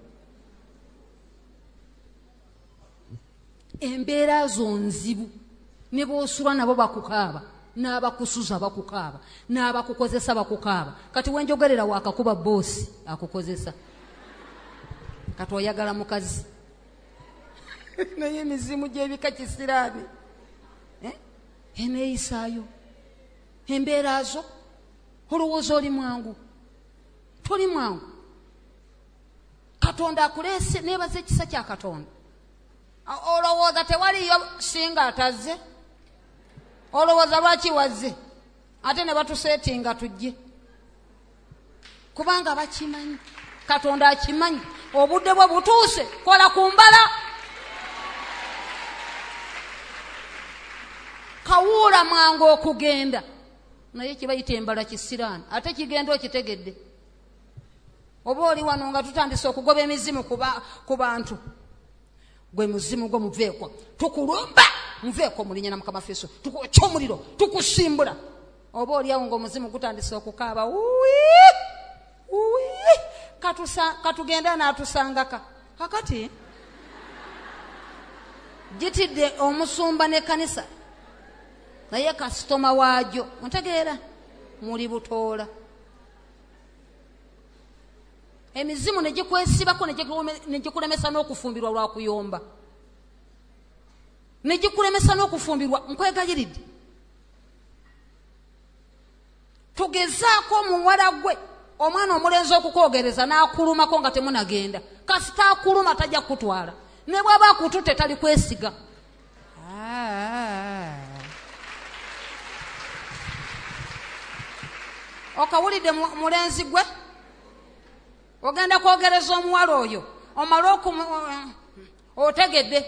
embeera zo nzibu ne b'osula nabo bakukaaba n'abakusuza bakukaaba n'abakukozesa bakukaaba kati wenjogerera waakakuba boosi akukozesa kati oyagala mukazi naye emizimu gy'ebika kisiraabi eneeyisaayo embeera zo olowooza oli mwangu toli mwangu katonda akuleese neebaza ekisa kya katonda olowooza tewaliyo singa atazze olowooza lwaki wazze ate ne batuseetinga tujje kubanga bakimanyi katonda akimanyi obudde bwe butuuse kola ku mbala kawuula mwangu okugenda naye kibayita embala kisiraani ate kigenda okitegedde oba oli wano nga tutandise okugoba emizimu ku bantu gwe muzimu gwe muveeko tukulumba muveeko mulinya na mukama feso tukwokya omuliro tukusimbula oba oli awo ng'omuzimu gutandise okukaaba katugenda n'atusangaka kakati gitidde omusumba n'ekkanisa naye kasitoma waagyo ontegeera muli butoola emizimu ne gikwesibako ne gikulemesa n'okufumbirwa lwakuyomba ne gikulemesa n'okufumbirwa nkwegayiridde tugezaako omuwala gwe omwana omulenzi okukwogereza n'akulumako nga temunagenda kasita akuluma tajja kutwala ne bw'aba akututte tali kwesiga okawulidde mulenzi gwe ogenda kwogereza omuwala oyo omale okumu otegedde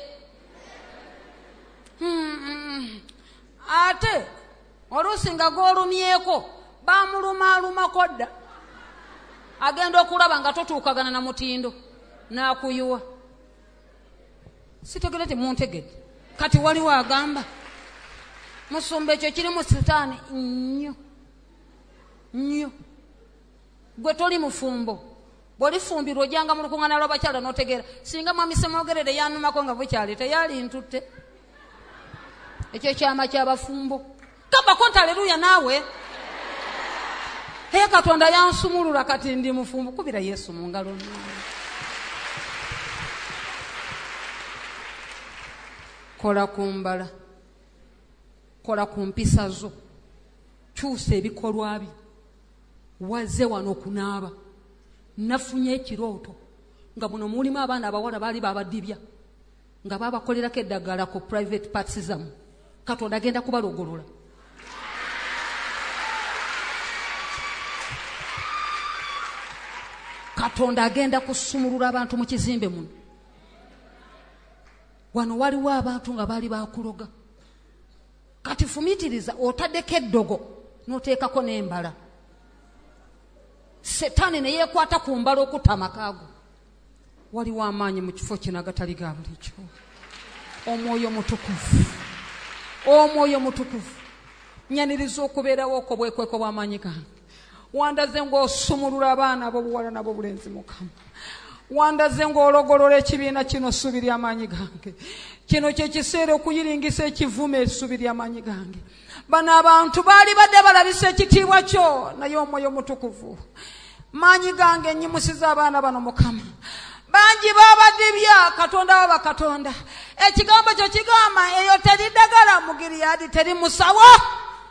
ate oluusi nga gw'olumyeko bamulumaalumako dda agenda okulaba nga totuukagana na mutindo n'akuyuwa sitegedde temuntegedde kati waliwo agamba musumba ekyo kiri mu sitaani nnyo nnyo gwe toli mufumbo bw'olifumbirwa ojjanga mu lukuŋŋaana lw'abakyala n'otegeera singa mwami Semwogerere yanumako nga bukyali teyali ntutte ekyo kyama ky'abafumbo kabako nti aleluya naawe eye katonda yansumulula kati ndi mufumbo kubira Yesu mu ngalo kola ku mbala kola ku mpisa zo kyusa ebikolwa byo wazze wano okunaaba nafunye ekirooto nga muno mulimu abaana abawala baali babadibya nga babakolerako eddagala ku private parts zamu katonda agenda kubalogolola katonda agenda kusumulula abantu mu kizimbe muno wano waliwo abantu nga baali bakuloga kati fumitiriza otaddeko eddogo n'oteekako n'embala Setaani ne yeekwata ku mbala okutta amakaago waliwo amaanyi mu kifo kino agatali ga bulijjo omwoyo mutukuvu omwoyo mutukuvu nyaniriza okubeerawo okobwekweko bw'amaanyi gange wandaze ng'osumulula abaana ab'obuwala n'ab'obulenzi mukama wandaze ng'ologolola ekibiina kino essuubi ly'amaanyi gange kino kye kiseera okuyiringisa ekivume essuubi ly'amaanyi gange bano abantu baali badde balabisa ekitiibwa kyo naye omwoyo mutukuvu maanyi gange nnyimusiza abaana bano mukama bangi babadibya katonda wa bakatonda ekigambo kyo kigamba eyo teri ddagala mu Giriyaadi teri musawo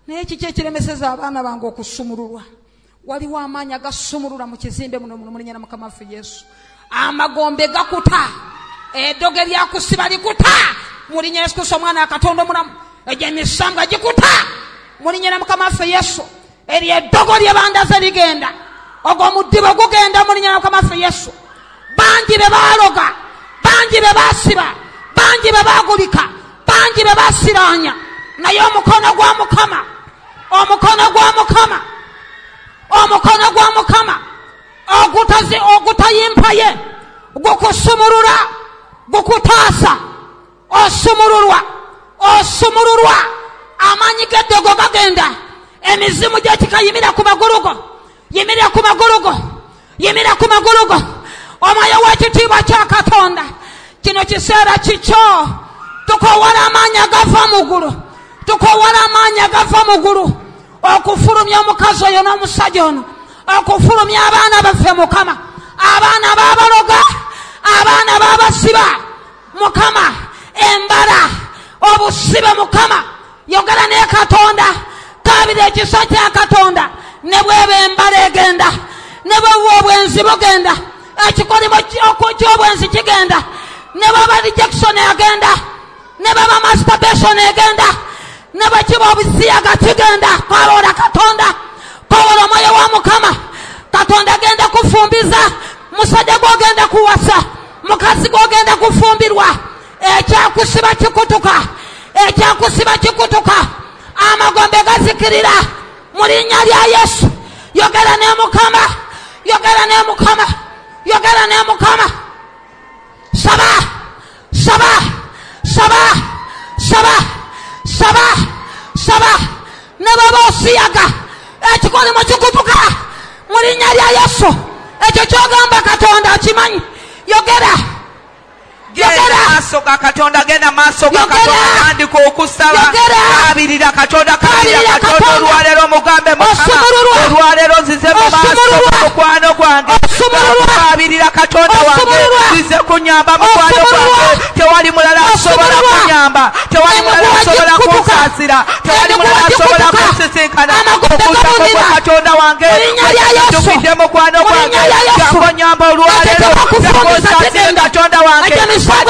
naye kiki ekiremeseza abaana bange okusumululwa? Waliwo amaanyi agasumulula mu kizimbe muno mu linnya lya Mukama waffe Yesu. Amagombe gakuta, eddoge lyakusiba likuta mu linnya lya Yesu Kristo omwana wa Katonda omulamu. Egyo emisambwa gikuta mu linnya lya Mukama waffe Yesu. Eryo eddogo lyebandaze ligenda, ogwo omudibo gugenda mu linnya lya Mukama waffe Yesu. Bangi be baaloga, bangi be basiba, bangi be bagulika, bangi be basiranya, naye omukono gwa Mukama, omukono gwa Mukama, omukono gwa Mukama ogutazi ogutayimpaye gukusumulula, gukutaasa, osumululwa, osumululwa. Amaanyi g'eddogo gagenda, emizimu gy'ekika yimira ku magulu go, yimira ku magulu go, yimira ku magulu go. Omwoyo w'ekitiibwa kya Katonda, kino kiseera kikyo, tukowala amaanyi agava mu ggulu, tukowala amaanyi agava mu ggulu okufulumya omukazi oyo n'omusajja ono, okufulumya abaana baffe Mukama, abaana baabaloga, abaana baabasiba Mukama, embala obusibe Mukama. Yogera ne Katonda, kaabira ekisa kya Katonda, ne bweba embala egenda, ne bwebuba obwenzi bugenda, ekikolimo ky'obwenzi kigenda, ne bwaba rejection agenda, ne bwaba masturbation egenda, ne bwekiba obusiyaga kigenda. Kwalola Katonda, kwalola omwoyo wa Mukama. Katonda agenda kufumbiza, musajja gw'ogenda kuwasa, mukazi gw'ogenda kufumbirwa. Ekyakusiba kikutuka, ekyakusiba kikutuka, amagombe gazikirira mu linnya lya Yesu. Yogera ne Mukama, yogera ne Mukama, yogera ne Mukama. Saba, saba, saba, saba, saba, saba, ne baba osiyaga ekikolimo kikutuka mu linnya lya Yesu. Ekyo ky'ogamba Katonda akimanyi. Yogera, genda maaso ga Katonda, genda maaso ga Katonda, tandika okusaba, kaabirira Katonda, kaabirira Katonda. Olwaleero mugambe Mukama, olwaleero nzize mu maaso mukwano gwange, kaabirira Katonda wange, nzize kunyamba mukwano gwange. Tewali mulala asobola kunyamba, tewali mulala asobola kunsaasira, tewali mulala asobola kunsisinkana. Okusaba kwa Katonda wange tukidde mukwano gwange, yakonyamba olwaleero, yakonsaasira Katonda wange.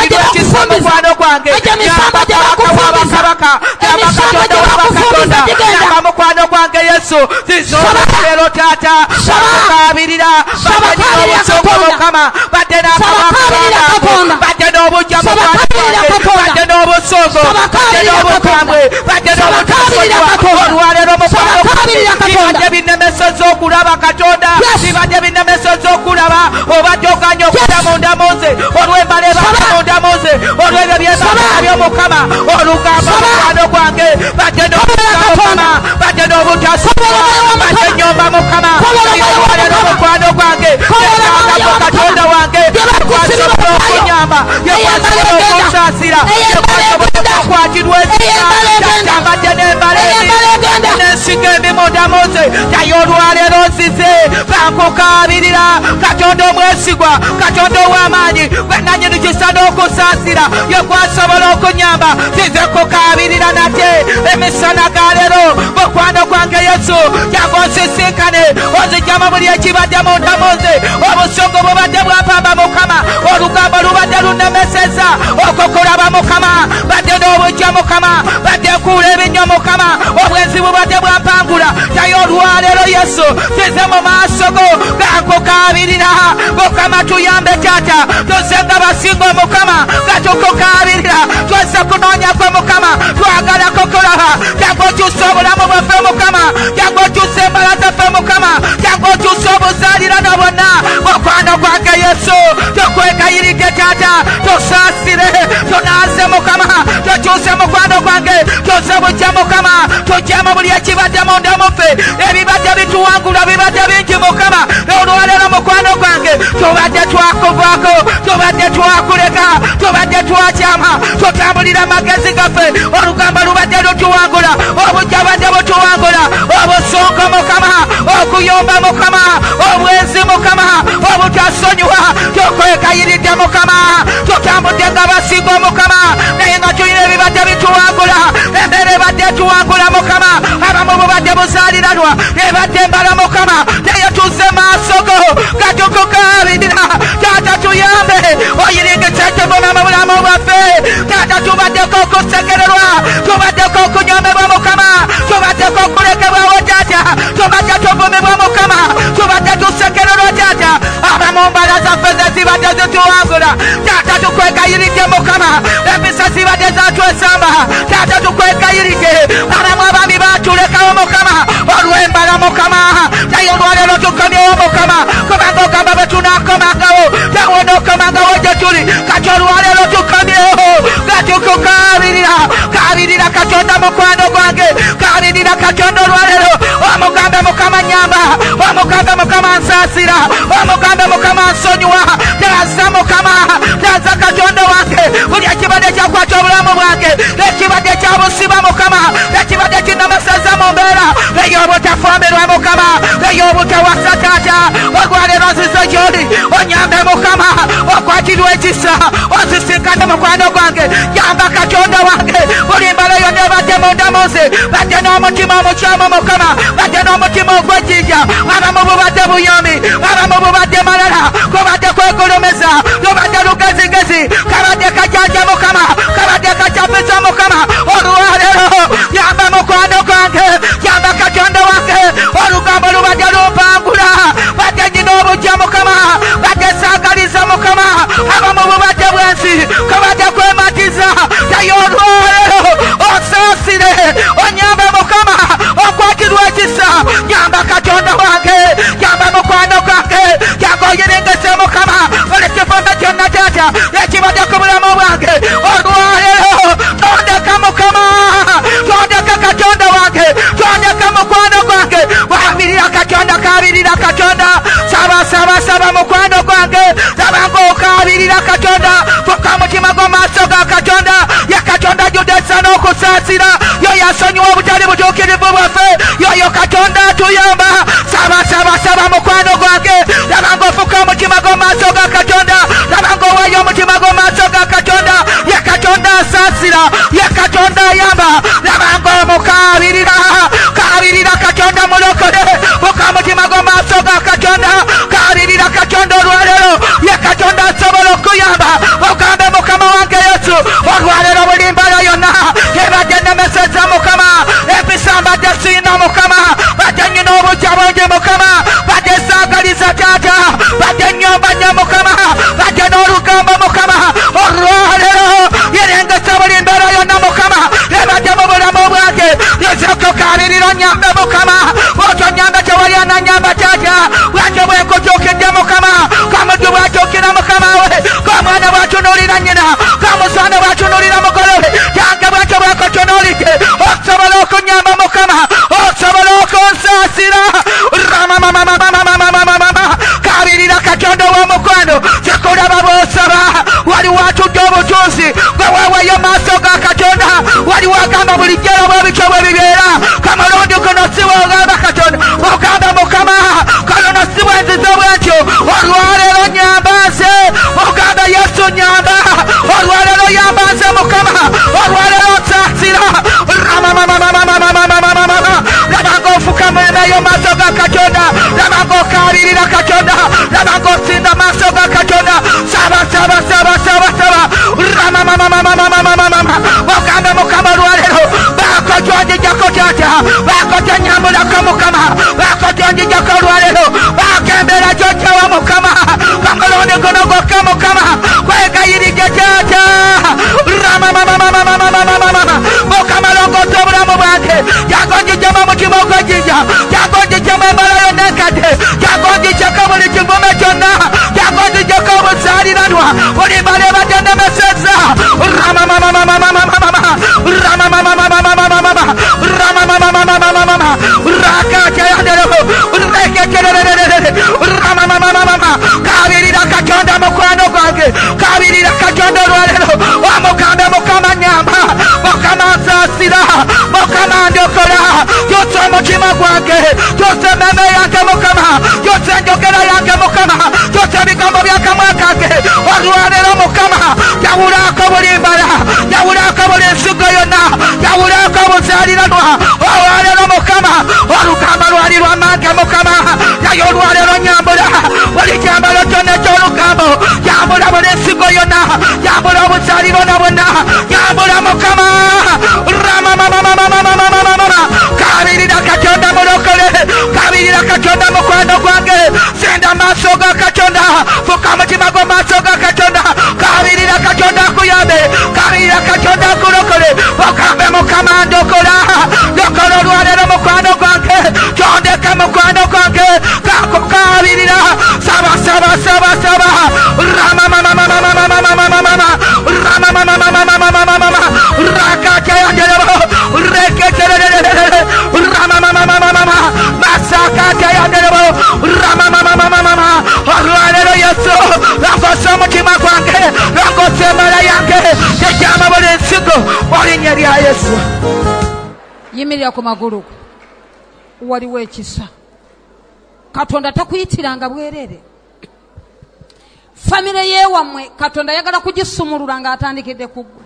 Mukwano gwange, nyamba kabaka w'abakabaka, nyamba Katonda w'abakatonda, nyamba mukwano gwange Yesu. Zizola leero taata, bakukaabirira, badde n'obusungu Mukama, badde n'akabakalanga, badde n'obujja mukwano gwange, badde n'obusungu, badde n'obukambwe, badde n'obutasonywa. Olwaleero mukwano gwange, bibadde binnemesezza okulaba Katonda, bibadde binnemesezza okulaba, obadde oganya okudda munda mu nze olw'embala munda muze, olw'ebyo byebala by'Omukama, olugamba mukwano gwange, badde n'obusungu Mukama, badde n'obutasonywa, badde nnyomba Mukama. Olwaleero mukwano gwange, yegamba Katonda wange, yakwasobola okunyamba, yakwasobola okunsaasira, yakwasobola okukwatirwa ekisa, yambadde n'embala embi n'ensigo embi munda muze. Naye olwaleero nzize bankukaabirira, Katonda omwesigwa, Katonda ow'amaanyi, gwe nannyini kisa n'okusaasira, yekwasobola okunyamba. Nzize kukaabirira nate emisana ga leero mukwano gwange Yesu, jangu onsisinkane, onziggyamu buli ekibadde munda muze. Obusungu bubadde bwampamba Mukama, olugambo lubadde lunnemeseza okukulaba Mukama, badde n'obujja Mukama, badde nkuula ebinnyo Mukama, obwenzi bubadde bwampangula. Naye olwaleero Yesu, nzize mu maaso go gankukaabirira. Mukama tuyambe taata, tuzenga basinga Mukama, gatukukaabirira, twese kunoonya kwe Mukama, twagala kukulaba. Jangu okyusa obulamu bwaffe Mukama, jangu okyusa embala zaffe Mukama, jangu okyusa obuzaaliranwa bwonna mukwano gwange Yesu. Tukwegayiridde taata, tusaasire, tunaaze Mukama, tukyuse mukwano gwange, tuze bujja Mukama, tujjemu buli ekibadde munda muffe, ebibadde bituwangula bibadde bingi Mukama. Olwaleero mukwano gwange, tubadde twakuvaako, tubadde twakuleka, tubadde twakyama, tutambulira amagezi gaffe, olugamba lubadde lutuwangula, obujja badde butuwangula, obusungu Mukama, okuyomba Mukama, obwenzi Mukama, obutasonyiwa. Tukwegayiridde Mukama, tutambudde nga basinga Mukama, naye nga tulina ebibadde bituwangula, embeera ebadde tuwangula Mukama. Abamu olwalerwa ebadde embala mukama naye tuzze maaso go gatukukaabirira taata tuyambe oyiringise tubona mu bulamu bwaffe taata tubaddeko okusekererwa tubaddeko okunyomebwa mukama tubaddeko okulekebwawo taata tubadde tuvumibwa mukama tubadde tusekererwa taata abamu mbala zaffe ze zibadde zituwangula taata tukwegayirike mukama empisa zibadde zatwesamba taata tukwegayirike abamu abaami batulekawo mukama olw'embala mukama naye olwaleero tukomyewo mukama kubanga ogamba bwe tunakomangawo tewona okomangawo gye tuli kati olwaleero tukomyewo nga tukukaabirira kaabirira katonda mukwano gwange kaabirira katonda olwaleero omugambe mukama nyamba omugambe mukama nsaasira omugambe mukama nsonyiwa taza mukama taza katonda wange buli ekibadde kyakwata obulamu bwange ekibadde kyabusiba mukama ekibadde kinamasaza mu mbeera ey'obutafumbirwa mukama ey'obutawasa taata olwaleero nzize gy'oli onyambe mukama okwatirwa ekisa onsisinkane mukwano gwange yamba katonda wange buli mbala yonna ebadde munda munze badde n'omutima omukyamu mukama badde n'omutima ogwejjinja abamu bubadde buyomi abamu bubadde malala kubadde kwegulumeza lubadde lugezigezi kabadde kajanja mukama kabadde kakyapisa mukama olwaleero yamba mukwano gwange yamba katonda wange olugambo lubadde lumpangula badde nyina obujja mukama badde saagaliza mukama abamu bubadde bwensi kabadde kwematiza naye olwaleero onsaasire onyambe mukama okwatirwa ekisa nyamba katonda wange yamba mukwano gwange yagoyiringise mukama olekifunda kyonna taata ekibadde ku bulamu bwange olwaleero tondeka mukama tondeka katonda wange tondeka mukwano gwange wabirira katonda kabirira katonda saba saba saba mukwano gwange sabanga okabirira katonda fuka mutima gw'amaaso ga katonda ye katonda judesa n'okusaasira yoyo asonyiwa obutali butuukirivu bwaffe yoyo katonda atuyamba saba saba saba mukwano gwange sabanga ofuka omutima gw'amaaso ga katonda sabanga owayo omutima gw'amaaso ga katonda ye katonda asaasira ye katonda ayamba sabanga omukabirira kabirira katonda mulokole fuka omutima gw'amaaso ga katonda kabirira katonda olwaleero ye katonda asobola okuyamba ogambe mukama wange yesu olwaleero buli mbala yonna ebadde nemeseza mukama empisa mbadde siina mukama badde nyina obujja bungi mukama badde saagaliza taata badde nyomba nnyo mukama badde n'olugambo mukama olwaleero yerengesa buli mbeera yonna mukama ebadde mu bulamu bwange yezekukabirira nyambe mukama otonyambe tewali ananyamba taata bwatyo bwenkutuukidde mukama kamuddu bwatuukira mukama we kamwana bwatunuulira nyina kamusaana bwatunuulira mugole we yange bwatyo bwekutunuulidde osobola okunyamba mukama osobola okunsaasira ramamamamamamamamamama kabirira katonda w'omukwano kikulaba bw'osaba waliwo atudde obutuuzi gwe weeweeyo maaso ga katonda waliwo agamba bulijjo bwebityo bwe bibeera kamulundi kuno si bw'ogamba katonda ogamba mukama kalono si bwenzize bwentyo olwaleero nyambaze ogamba yesu nyamba olwaleero yambaze mukama olwaleero nsaasira ramamamamamamamamamama labanga ofukamu emeeyo maaso ga katonda labanga okabirira katonda labanga osinda maaso ga katonda saba saba saba saba saba ramamamamamamamamama ogambe mukama olwaleero bakotonjijako taata bakotonyambulako mukama bakotonjijako olwaleero bakembeera gyojjawa mukama kamulundi guno gwokka mukama kwegayirije taata ramamamamamamamamama mukama longoosa obulamu bwange jagonjijemu omutima ogwejjinja jagonjijemu embala yonna enkadde jagonjijeko buli kivume kyonna jagonjijeko obuzaaliranwa buli mbala ebadde nemeseza ramamamamamamamamama ramamamamamamamama ramamamamamamamama rakajayandereho rekekerererere ramamamamamama kabirira katonda mukwano gwange kabirira katonda olwaleero omugambe mukama nyamba mukama nsaasira mukama ndokola gyotsa omutima gwange gyotsa emmeeme yange mukama gyotsa enjogera yange mukama gyotsa ebigambo byakamwa kange olwaleero mukama yawulako buli mbala yawulako buli nsigo yonna yawulako obuzaaliranwa olwaleero mukama olugamba Yayirwa mange mukama. Yayolwa lero nyambula. Wali kyambalo kyonna eky'olugambo. Yambula buli ensigo yonna. Yambula obuzaali bonna bwonna. Yambula mukama. Rama mama mama mama mama mama. Kabirira Katonda mulokole. Kabirira Katonda mukwano gwange. Senda maaso ga Katonda. Fuka mutima gwo maaso ga Katonda. Kabirira Katonda akuyambe. Kabirira Katonda akulokole. Okambe mukama ndokola. Ndokola olwaleero mukwano gwange. Tondeka mukwano gwange. Kabirira. Saba saba saba saba. Rama mama mama mama mama mama mama. Rama mama mama mama mama mama. Rakake yandelebo. Reketerere. Rama mama mama mama. Masakake yandelebo. Rama mama mama mama. Olwaleero Yesu. Lakosa omutima gwange. Lakosa emala yange. Tekyama buli nsigo. Olinnya lya Yesu. Yimirira ku magulu. Waliwo ekisa. Katonda takuyitiranga bwerere. Famire yewammwe Katonda yagala kugisumulula ng'atandikidde ku ggwe.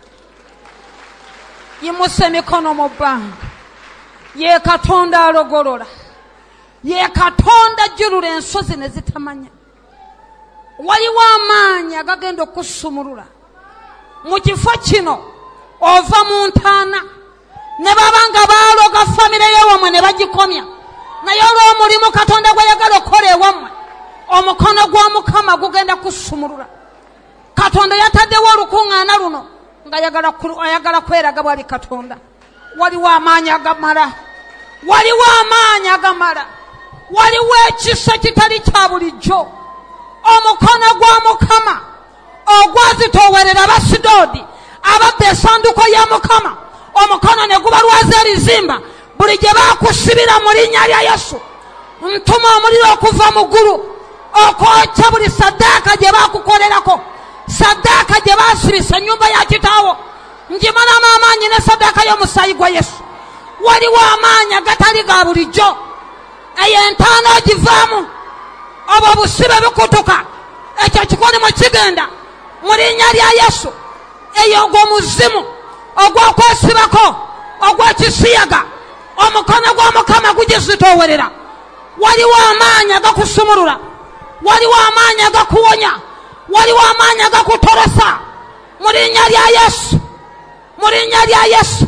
Yimusa emikono mu bbanga. Ye Katonda alogolola. Ye Katonda ajjulula ensozi ne zitamanya. Waliwo amaanyi agagenda okusumulula. Mu kifo kino ova mu ntaana ne baba nga baaloga famire yewammwe ne bagikomya. Naye olw'omulimu Katonda gwe yagala okukola ewammwe, omukono gwa Mukama gugenda kusumulula. Katonda yataddewo olukuŋŋaana luno nga ayagala kweraga bwali Katonda. Waliwo amaanyi agamala. Waliwo amaanyi agamala. Waliwo ekisa kitali kya bulijjo. Omukono gwa Mukama ogwazitoowerera Abasidoodi ababba essanduko ya Mukama. Omukono ne gubalwaza erizimba. Buli gye baakusibira mu linnya lya Yesu, ntuma omuliro okuva mu ggulu okwokya buli saddaaka gye baakukolerako, saddaaka gye baasibisa ennyumba ya kitaawo. Ngimalamu amaanyi ne saddaaka y'omusaayi gwa Yesu. Waliwo amaanyi agatali ga bulijjo. Eyo entaana ogivaamu, obwo obusibe bukutuka, ekyo kikolimo kigenda mu linnya lya Yesu. Eyo ogw'omuzimu ogw'okwesibako ogw'ekisiyaga, omukono gwa Mukama gugizitoowerera. Waliwo amaanyi agakusumulula. Waliwo amaanyi agakuwonya. Waliwo amaanyi agakutolosa mu linnya lya Yesu. Mu linnya lya Yesu.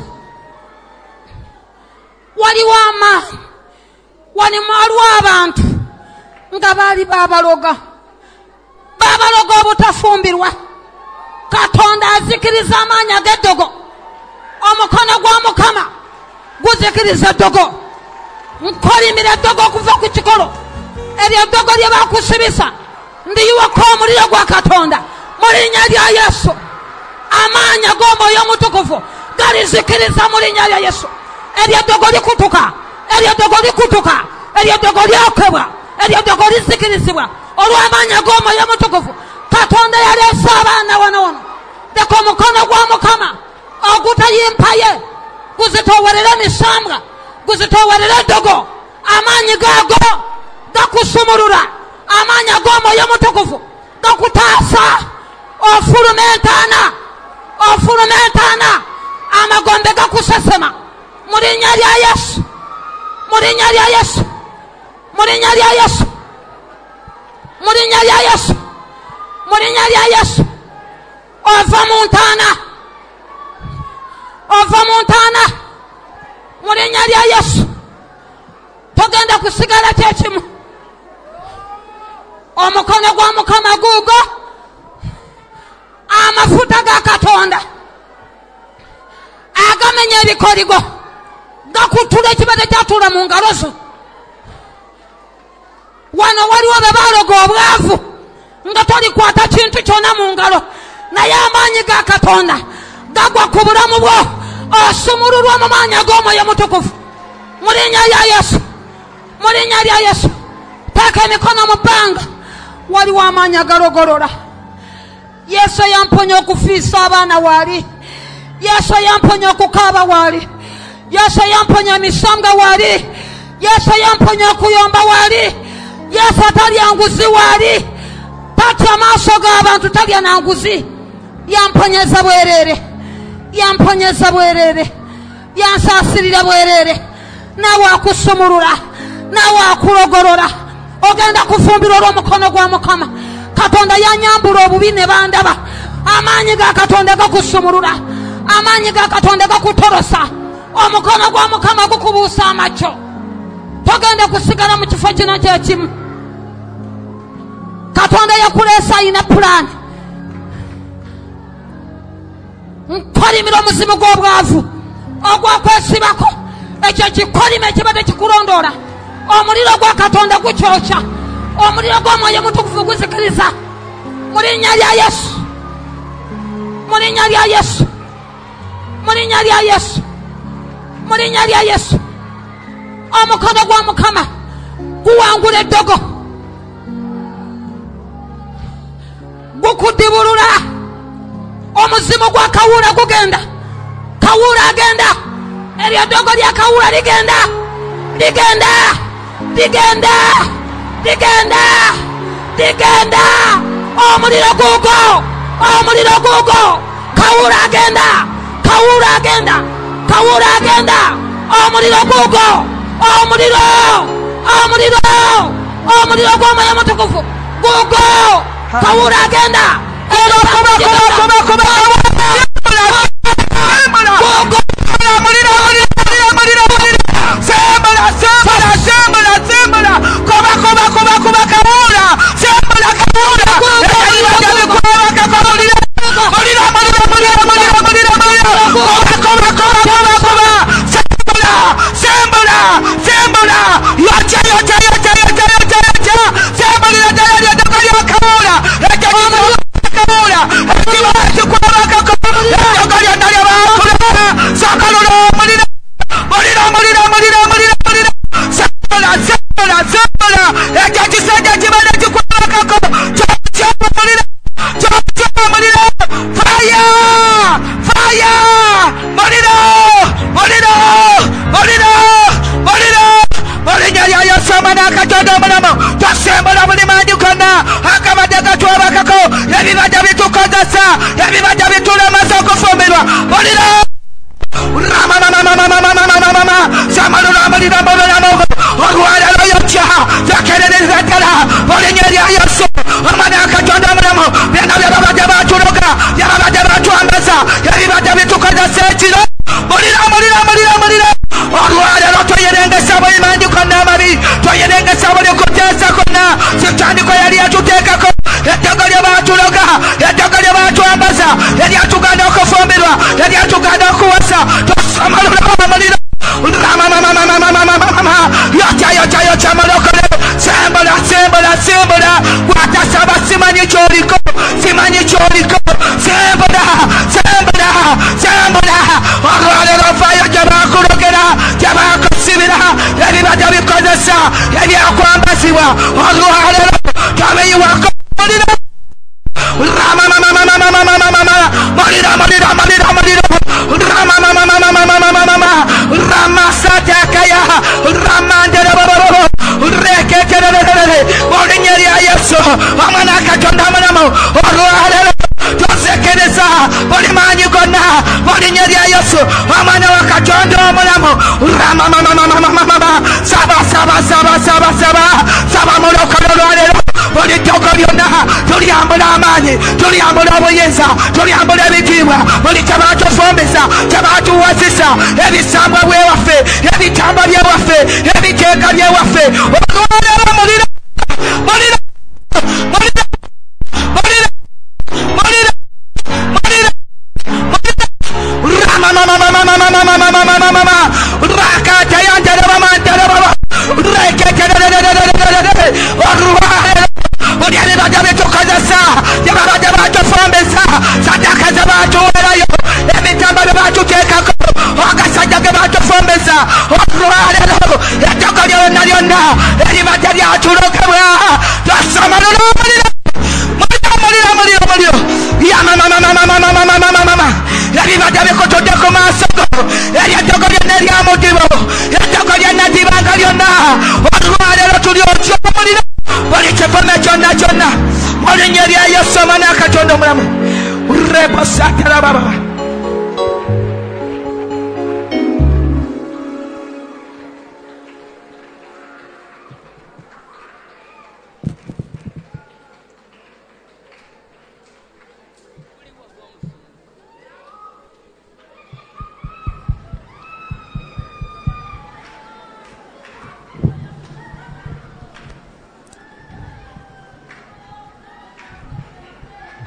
Waliwo amaanyi. Waliwo abantu nga baali baabaloga. Baabaloga obutafumbirwa. Katonda azikiriza amaanyi ag'eddogo. Omukono gwa Mukama guzikiriza ddogo. Nkolimira eddogo okuva ku kikolo. Eryo eddogo lye baakusibisa ndiyiwako omuliro gwa Katonda mu linnya lya Yesu. Amaanyi ag'Omwoyo Omutukuvu galizikiriza mu linnya lya Yesu. Eryo eddogo likutuka. Eryo eddogo likutuka. Eryo eddogo lyokebwa. Eryo eddogo lizikirizibwa olw'amaanyi ag'Omwoyo Omutukuvu. Katonda yaleese abaana wano wano. Leka omukono gwa Mukama ogutayimpaye guzitoowerera emisambwa, guzitoowerera eddogo. Amaanyi gaago gakusumulula. Amaanyi ag'Omwoyo Omutukuvu gakutaasa. Ofuluma entaana. Ofuluma entaana. Amagombe gakusesema mu linnya lya Yesu. Mu linnya lya Yesu. Mu linnya lya Yesu. Mu linnya lya Yesu. Mu linnya lya Yesu. Ova mu ntaana. Ova mu ntaana. Mu linnya lya Yesu. Togenda kusigala kyekimu. Omukono gwa Mukama guugo. Amafuta ga Katonda agamenya ebikoligo gakutula ekibadde kyatuula mu ngalo zo. Wano waliwo be baaloga obwavu nga tolikwata kintu kyonna mu ngalo, naye amaanyi ga Katonda gagwa ku bulamu bwo. Osumululwa mu maanyi ag'Omwoyo Omutukuvu mu linnya lya Yesu. Mu linnya lya Yesu. Teeka emikono mu bbanga. Waliwo amaanyi agalogolola. Yesu yamponya okufiisa abaana waali. Yesu yamponya okukaaba waali. Yesu yamponya emisambwa waali. Yesu yamponya okuyomba waali. Yesu atalya nguzi waali. Tatya maaso g'abantu, talya na nguzi. Yamponyeza bwerere. Yamponyeza bwerere. Yansaasirira bwerere. Naawe akusumulula. nawe akulogolola ogenda kufumbirwa olw'omukono gwa Mukama. Katonda yanyambula obubi ne bandaba. Amaanyi ga Katonda gakusumulula, amaanyi ga Katonda gakutolosa, omukono gwa Mukama gukubuusa amacyo. Togenda kusigala mu kifo kino kyekimu. Katonda yakuleesa ayina pulaani. Nkolimira omuzimu gw'obwavu ogwakwesibako, ekyo kikolime ekibadde kikulondoola. Omuliro gwa Katonda gukyokya, omuliro gw'Omwoyo Mutukuvu guzikiriza mu linnya lya Yesu, mu linnya lya Yesu, mu linnya lya Yesu, mu linnya lya Yesu. Omukono gwa Mukama guwangula eddogo, gukudibulula. Omuzimu gwa Kawuula gugenda, Kawuula agenda, eryo ddogo lya Kawuula ligenda, ligenda, ligenda, ligenda, ligenda. Omuliro gugo, omuliro gugo. Kawuula agenda, Kawuula agenda, Kawuula agenda. Omuliro gugo, omuliro, omuliro, omuliro gw'Omwoyo Mutukuvu gugo. Kawuula agenda.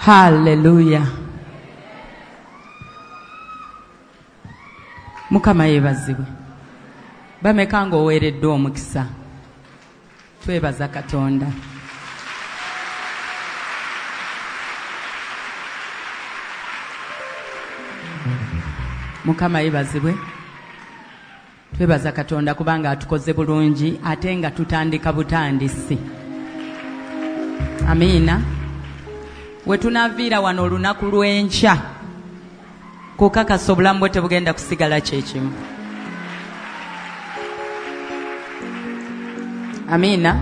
Hallelujah. Mukama yeebazibwe. Bameka ng'oweereddwa omukisa. Twebaza Katonda. Mukama yeebazibwe. Twebaza Katonda kubanga atukoze bulungi ate nga tutandika butandisi. Amiina. We tunaviira wano olunaku lw'enkya kukakasa obulamu bwe tebugenda kusigala kyekimu. Amiina.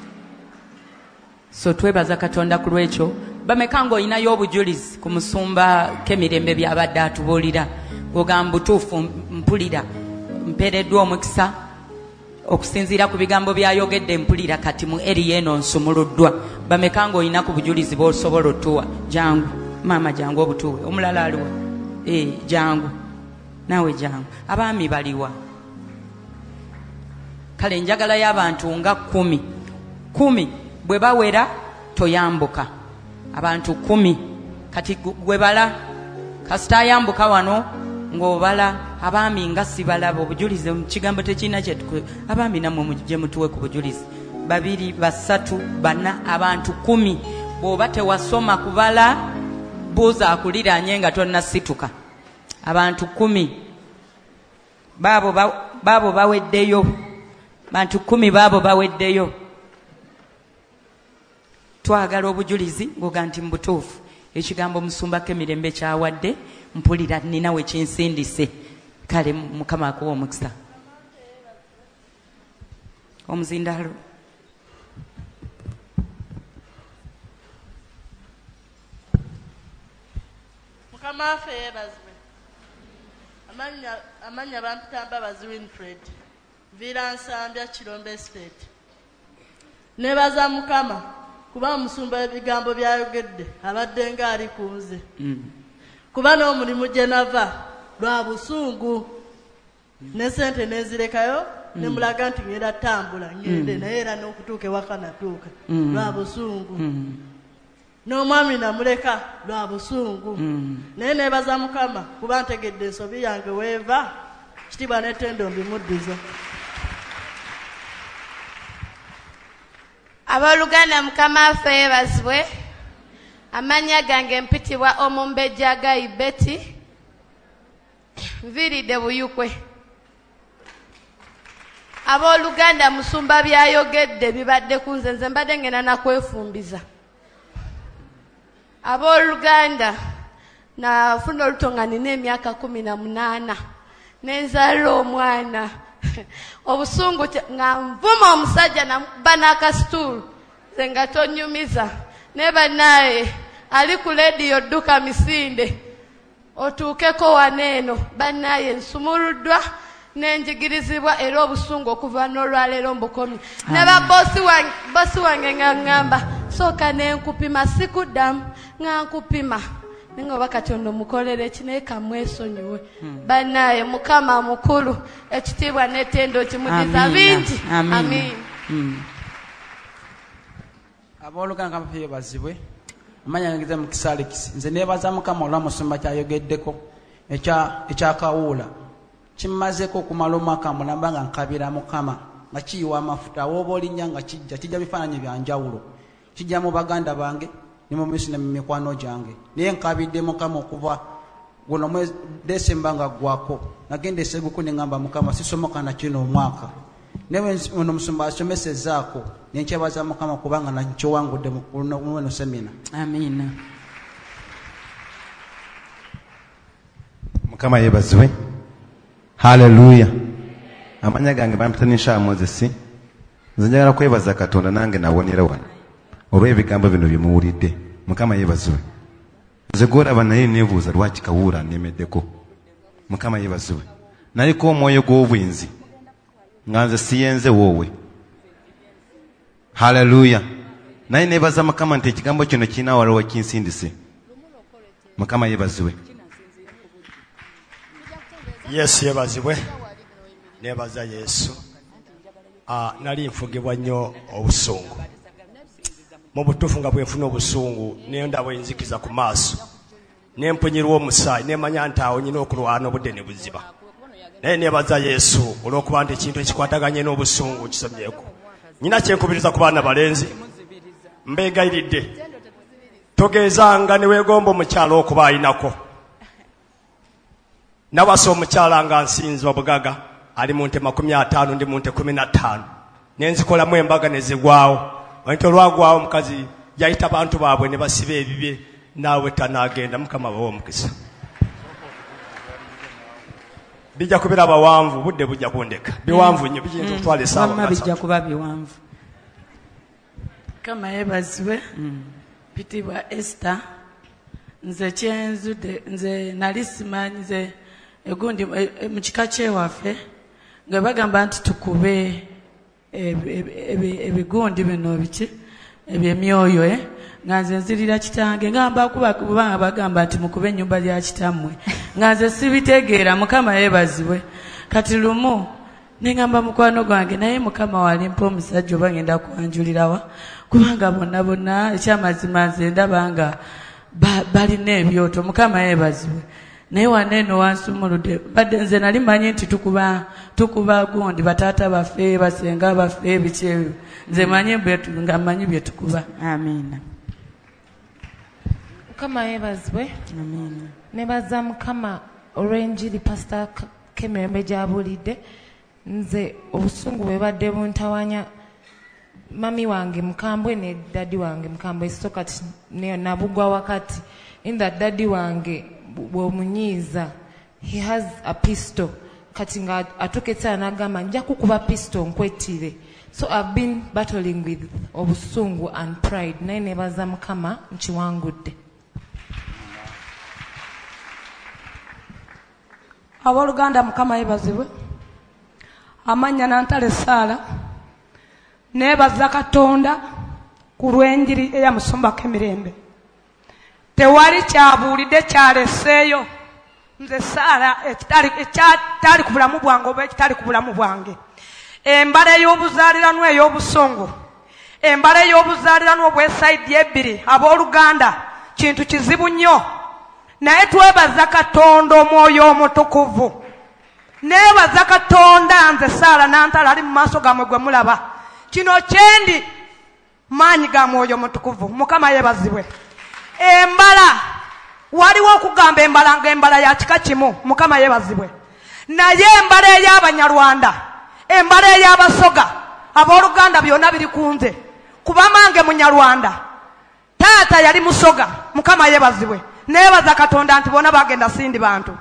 So twebaza Katonda ku lwekyo. Bameka ng'olinayo obujulizi ku musumba k'emirembe by'abadde atubuulira ng'ogamba butuufu mpulira mpeereddwa omukisa okusinziira ku bigambo byayogedde mpulira kati mu eri eno nsumuluddwa. Bameka ng'olina ku bujulizi bw'osobola otuwa. Jangu maama, jangu obutuwe. Omulala aliwa? Eh, jangu naawe jangu. Abaami baliwa? Kale njagala y'abantu nga kumi kumi bwe bawera toyambuka. Abantu kumi kati gwe bala kasita ayambuka wano ng'obala. Abaami nga sibalaba obujulizi mu kigambo tekirina kye tukwe. Abaami namwe gye mutuwe ku bujulizi. Babiri, basatu, bana, abantu kumi. Bw'oba tewasoma kubala buuza akuliraanye nga tonnasituka. Abantu kumi baabo baabo baweddeyo. Bantu kumi baabo baweddeyo. Twagala obujulizi ng'oga nti mbutuufu ekigambo musumbako emirembe kyawadde mpulira ninawe kinsindise. Kale Mukama akuwa omukisa. Omuzindaalo. Mukama waffe yeebazibwe. Amanya amanya bampita Mbabazi Winfred. Vira Nsambya Kirombe Estate. Nebaza Mukama kuba musumba ebigambo byayogedde abadde nga ali ku nze. Kuba n'omulimu gye nava lwa busungu ne sente nezirekayo ne mulaga nti ngenda tambula ngende naye era n'okutuuka ewaka natuuka lwa busungu. N'omwami namuleka lwa busungu. Naye nebaza Mukama kuba ntegedde ensobi yange weeva kitiibwa n'ettendo mbimuddiza. Abooluganda Mukama waffe yeebazibwe. Amannya gange mpitibwa Omumbejja Gayi Betty. Nviiridde Buyukwe. Abooluganda musumba byayogedde bibadde ku nze, nze mbadde ngenda nakwefumbiza. Abooluganda nafuna oluto nga nina emyaka kumi na munaana nenzaala omwana. Obusungu nga nvuma omusajja namuba n'akasituulu nze nga tonyumiza. Ne bannaye ali ku lediyo dduka misinde otuukeko waneeno. Bannaye nsumuluddwa n'enjigirizibwa era obusungu okuva n'olwaleero mbukomye. Ne babosi wange nga ŋŋamba sooka n'enkupima sikuddamu nga nkupima naye nga oba Katonda omukolera ekinaye kamwesonyiwe. Bannaye Mukama mukulu ekitiibwa n'ettendo kimudiza bingi. Amiina. Abooluganda Mukama yeebazibwe. Amanya ngize mu Kisalekisi. Nze neebaza Mukama olwa musumba kyayogeddeko ekyakawuula. Kimmazeko okumala omwaka mulamba nga nkabira Mukama nga kiyiwa amafuta wooba olinnya nga kijja kijja bifaananyi bya njawulo. Kijja mu baganda bange ne mu misi ne mu mikwano gyange. Naye nkabidde Mukama okuva guno mwezi Desemba nga gwako. Nagenda esebuku ne ngamba Mukama sisomoka na kino omwaka. Newe ono musumba asomesezzaako nenkyebaza Mukama kubanga nankowangudde mu semina. Amiina. Mukama yeebazibwe. Hallelujah. Amanya gange bampita Nisha Moses. Nze njagala kwebaza Katonda nange nawonera wano olw'ebigambo bino bye muwulidde. Mukama yeebazibwe. Nze gw'olaba naye neebuuza lwaki Kawuula nnemeddeko. Mukama yeebazibwe. Naliko omwoyo gw'obwenzi nga nze siyenze woowe. Hallelujah. Naye neebaza Mukama nti ekigambo kino kirina wala we kinsindise. Mukama yeebazibwe. Yesu yeebazibwe. Neebaza Yesu. Ah, nali nfugibwa nnyo obusungu. mu butuufu nga bwenfuna obusungu naye ndaba enzikiza ku maaso nempunyirwa omusaayi nemanya nti awo nyina okulwana obudde ne buziba naye nebaza yesu olw'okuba nti ekintu ekikwataganye n'obusungu kisomyeko. Nyina kyenkubiriza ku baana balenzi mbeegayiridde togezanga ne weegomba omukyala okuba ayinako. Nawasa omukyala nga nsinzwa bugaga ali mu nte makumi ataano ndi mu nte kumi na ttaano nenzikolamu embaga ne zigwawo. Nti olwagwawo omukazi yayita bantu baabwe ne basiba ebibye naawe tanaagenda. Mukama bawe omukisa. Bijja kubeera bawanvu budde bujja kundeka biwanvu nnyo bijinza okutwala essaawa bijja kuba biwanvu. Kama yeebazibwe pitibwa Esther nze kyenzudde nze nali simanyi nze egundi mu kika kyewaffe nga bagamba nti tukube ebigundi bino biki ebyemyoyo nga nze nzirira kitange ngamba kubanga bagamba nti mukube ennyumba lya kitammwe nga nze sibitegeera. Mukama yeebazibwe. Kati lumu nengamba mukwano gwange naye Mukama walimpa omusajja oba ngenda kwanjulirawa kubanga bonna bonna ekyamazima nze ndaba nga balina ebyoto. Mukama yeebazibwe. Naye waneeno wansumuludde badde nze nali manyi nti tukuba tukuba gundi bataata baffe basenga baffe biki ebyo nze manyi nga manyi bye tukuba. Amiina. Mukama yeebazibwe. Amiina. Nebaza Mukama olw'enjiri Pastor Kemirembe gy'abuulidde. Nze obusungu bwe badde buntawanya mami wange mukambwe ne dadi wange mukambwe so kati nabugwa wakati in that dadi wange bw'omunyiiza he has a pistol kati nga atuketse anagamba nja kukuba pistol nkwetire. So I've been battling with obusungu and pride naye nebaza Mukama nkiwangudde. Abooluganda Mukama yeebazibwe. Amanya Nantale Saala neebaza Katonda ku lw'enjiri eya Musumba Kemirembe. Tewali kyabuulidde kyaleseeyo nze Saala ekyatali ku bulamu bwange oba ekitali ku bulamu bwange. Embala ey'obuzaaliranwa ey'obusungu, embala ey'obuzaaliranwa obw'esayidi ebbiri abooluganda kintu kizibu nnyo. Naye twebaza Katonda Omwoyo Omutukuvu. Neebaza Katonda nze Saala Nantale ali mu maaso gammwe gwe mulaba. Kino kyendi maanyi ga Mwoyo Omutukuvu. Mukama yeebazibwe. Embala waliwo okugamba embala nga embala ya kika kimu. Mukama yeebazibwe. Naye embala ey'Abanyarwanda, embala ey'Abasoga, abooluganda byonna biri ku nze. Kuba mange Munyarwanda, taata yali Musoga. Mukama yeebazibwe. Neebaza Katonda nti bona bagenda sindi bantu.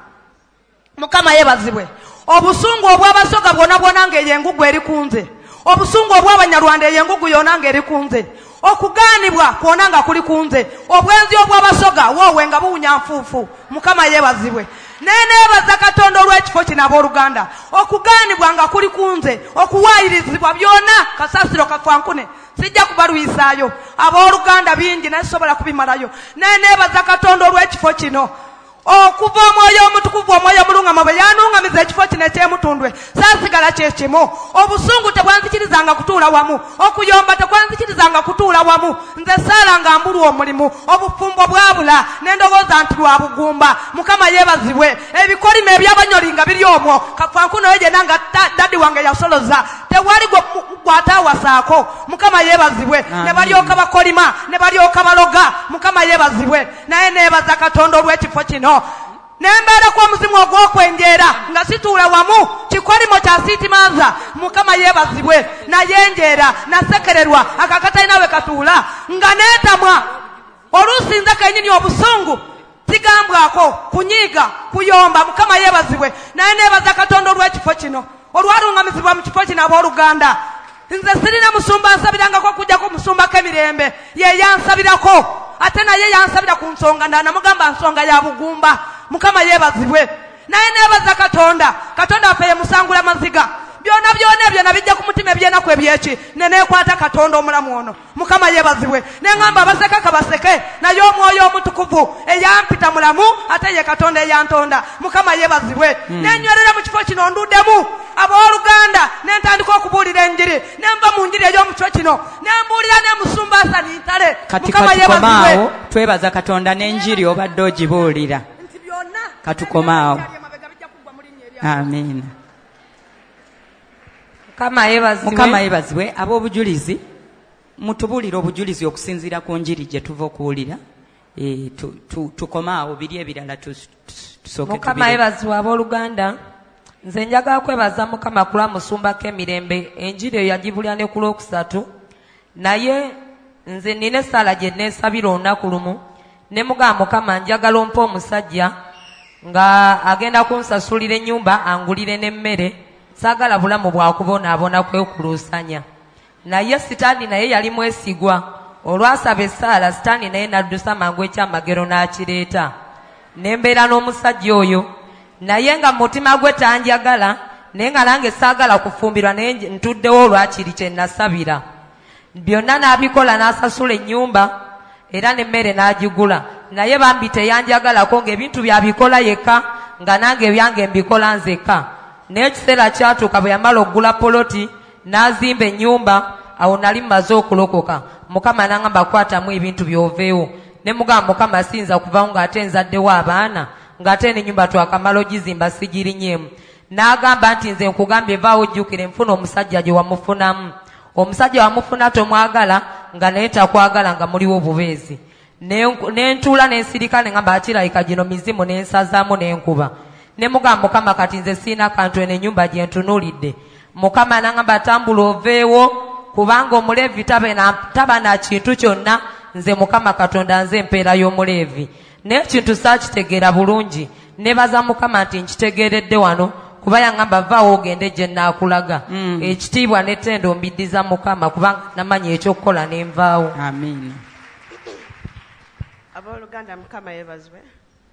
Mukama yeebazibwe. Obusungu obw'Abasoga bwona bwona ng'eyo engugu eri ku nze. Obusungu obw'Abanyarwanda eyo engugu yonna ng'eri ku nze. Okugaanibwa kwona nga kuli ku nze. Obwenzi obw'Abasoga woowe nga buwunya nfuufu. Mukama yeebazibwe. Naye neebaza Katonda olw'ekifo kino abooluganda. Okugaanibwa nga kuli ku nze. Okuwaayirizibwa byonna kasasiro kafankune. Sijja kubalwisaayo. Abooluganda bingi naye sobola kubimalayo. Naye neebaza Katonda olw'ekifo kino. Okuva Omwoyo Omutukuvu Omwoyo Omulungamu bwe yanuŋŋamiza ekifo kino eky'emutundwe saasigala kye kimu. Obusungu tebwanzikirizanga kutuula wamu. Okuyomba tekwanzikirizanga kutuula wamu. Nze Saala nga mbulwa omulimu. Obufumbo bwabula n'endowooza nti lwa bugumba. Mukama yeebazibwe. Ebikolimo eby'abanyoli nga biri omwo. Kafanku naye gyenna nga dadi wange yasoloza. Tewali gw'ataawasaako. Mukama yeebazibwe. Ne balyoka bakolima ne balyoka baloga. Mukama yeebazibwe. Naye neebaza Katonda olw'ekifo kino. Nembeera kwa muzimu ogw'okwenjeera nga situula wamu kikolimo kya siitimanza. Mukama yeebazibwe. Naye njeera nasekererwa akakatalina we katuula nga neetamwa. Oluusi nze kennyini obusungu sigambwako kunyiiga kuyomba. Mukama yeebazibwe. Naye neebaza Katonda olw'ekifo kino olwaluŋŋamizibwa mu kifo kino abooluganda. Nze sirina musumba nsabirangako kujjako Musumba Kemirembe ye yansabirako. Ate naye yansabira ku nsonga namugamba nsonga ya bugumba. Mukama yeebazibwe. Naye neebaza Katonda. Katonda waffe ye musangula maziga. Byonna byonna ebyo nabijja ku mutima ebyenaku ebyeki neneekwata Katonda omulamu ono. Mukama yeebazibwe. Neŋŋamba abaseka kabaseke naye Omwoyo Omutukuvu eyampita mulamu ate ye Katonda eyantonda. Mukama yeebazibwe. Nenywerera mu kifo kino nduddemu abooluganda nentandika okubuulira enjiri njiri nemba mu njiri ey'omukyo kino nembuulira ne musumba asani ntale kati katukomaawo twebaza katonda n'enjiri obadde ogibuulira katukomaawo amiina mukama yebazibwe ab'obujulizi mutubuulire obujulizi okusinziira ku njiri gye tuva okuwulira tukomaawo biri ebirala tusooke mukama yebazibwe abooluganda nze njagala kwebaza mukama kulwa musumbako emirembe enjiri eyo yagibulya ne ku lwokusatu naye nze nina essaala gye neesabira olunaku lumu ne mugamba mukama njagala ompa omusajja nga agenda kunsasulira ennyumba angulire n'emmere saagala bulamu bwakubonaabona kwekuluusanya naye sitaani naye yali mwesigwa olwasaba essaala sitaani naye naddusa mangu ekyamagero n'akireeta ne mbeera n'omusajja oyo naye nga mutima gwe tanjagala naye nga nange saagala kufumbirwa naye ntuddewo olwakiri kye nasabira byonna n'abikola n'asasula ennyumba era n'emmere n'agigula naye bambi teyanjagalako ng'ebintu byabikola yekka nga nange ebyange mbikola nzekka naye ekiseera kyatuuka bwe yamala okugula poloti n'azimba ennyumba awo nali mmaze okulokoka mukama n'angamba kwatamu ebintu by'oveewo ne mugamba mukama siyinza kuvawo ng'ate nzaddewo abaana ng'ate n'ennyumba twakamala ogizimba sigirinyemu n'agamba nti nze nkugambye vaawo ojjukire nfuna omusajja gye wamufunamu omusajja wamufuna tomwagala nga naye takwagala nga muliwo obubeezi nentuula nensirika nengamba akirayika gino mizimu nensazaamu nenkuba ne mugamba mukama kati nze siina kantu eno ennyumba gye ntunuulidde mukama nangamba tambula oveewo kubanga omuleevi taba na kintu kyonna nze mukama katonda nze empeera y'omuleevi naye ekintu saakitegeera bulungi nebaza mukama nti nkitegeeredde wano kuba yangamba vaawo ogende gye nnaakulaga ekitiibwa n'ettendo mbiddiza mukama kubanga namanya ekyokukola nenvaawo amiina abooluganda mukama yeebazibwe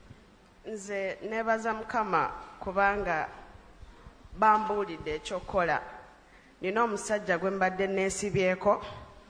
nze neebaza mukama kubanga bambuulidde ekyokukola nina omusajja gwe mbadde neesibyeko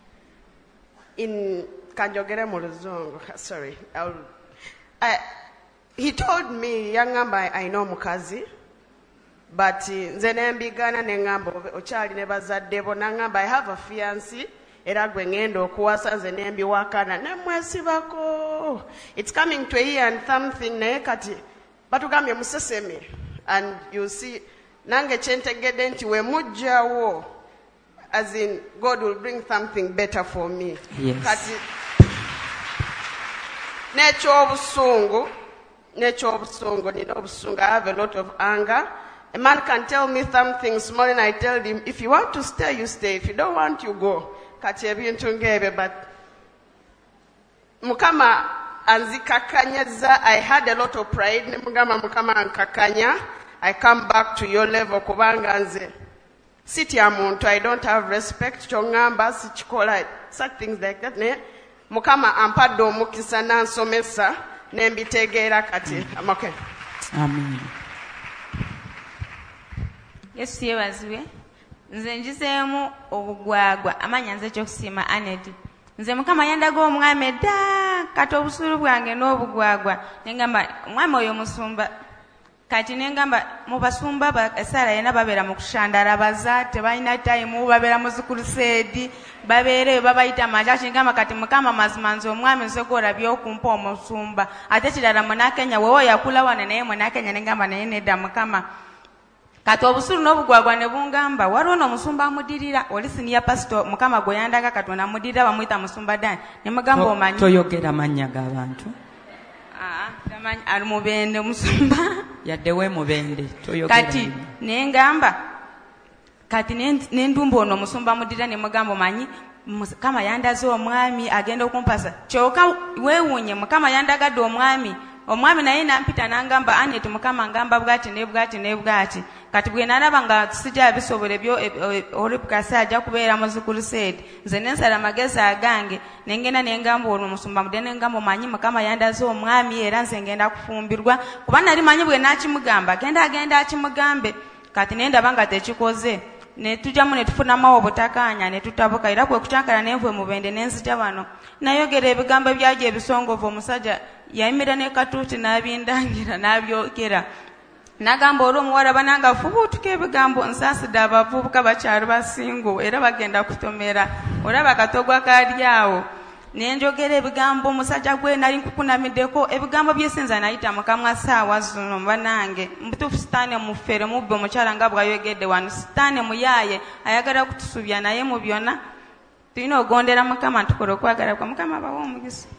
in kanjogere mu luzungu sorry I, he told me yangamba ayina omukazi but nze nembigana nengamba okyali ne bazadde bo nangamba I have a fiancé era gwe ngenda okuwasa nze nembiwakana nemwesibako it's coming to a year and something naye kati batugambye museseme and you see nange kyentegedde nti we mujjawo as in God will bring something better for me yes. kati n'ekyobusungu n'ekyobusungu nina obusungu I have a lot of anger. A man can tell me something small and I tell him, if you want to stay, you stay. If you don't want, you go. Kati ebintu ngebe, but mukama anzikakanyeza. I had a lot of pride. Mugama mukama ankakanya. I come back to your level kubanga nze siti amuntu. I don't have respect. Chongamba sichikola such things like that. Ne mukama ampadde omukisa nansomesa nembitegeera kati. I'm okay. Amen. Yesu yeebazibwe nze njizeemu obugwagwa amanya nze ekyokusiima Anet nze mukama yandaga omwami edda kati obusuulu bwange n'obugwagwa nengamba omwami oyo musumba kati nengamba mu basumba esaala yena babeera mu kushandarabaza tebalina tayimu babeera mu zikuruseedi babeereyo babayita makyaki nengamba kati mukama mazima nze omwami nsogola byokumpa omusumba ate kirala munakenya wewe yakula wana naye munakenya nengamba naye nedda mukama kati obusulu n'obugwagwa ne bungamba waliwo n'omusumba amudirira oli siniya pasito mukama gwe yandaga katonda amudirira bamuyita musumba dani ne mugamba omanyi toyogera mannya g'abantu tamanyi ali mubende omusumba yaddewe mubende toyogera kati nengamba kati nendumba ono omusumba amudirira ne mugamba omanyi mukama yandaze omwami agenda okumpasa kyokka weewuunye mukama yandagadde omwami omwami naye nampita nangamba Anet mukama ngamba bwati ne bwati ne bwati kati bwe nalaba nga sijja bisobole byo olipukasa ajja kubeera muzikuruseedi nze nensala amagezi agange nengenda nengamba olwo musumba mude nengamba omanyi mukama yandaze omwami era nze ngenda kufumbirwa kuba nali manyi bwe nakimugamba agenda agenda akimugambe kati nendaba nga tekikoze netujjamu netufunamu obutakanya netutabuka era kwe kucankala nenvue mubende nenzita bano nayogera ebigambo byagyo ebisongovu omusajja yayimira ne katuuti n'abindangira n'abyogera nagamba olwo omuwala bananga fubuutuka ebigambo nsaasidde abavubuka bakyali basingo era bagenda kutomera olaba katogwa kaali awo nenjogera ebigambo omusajja gwe nali nkukunamiddeko ebigambo byesinza nayita mukamwa saawa zino banange mutuufu sitaani mufere mubbe omukyala nga bwayogedde wano sitaani muyaaye ayagala kutusubya naye mu byonna tulina okugondera mukama tukola okwagala kwa mukama bawa omugisa.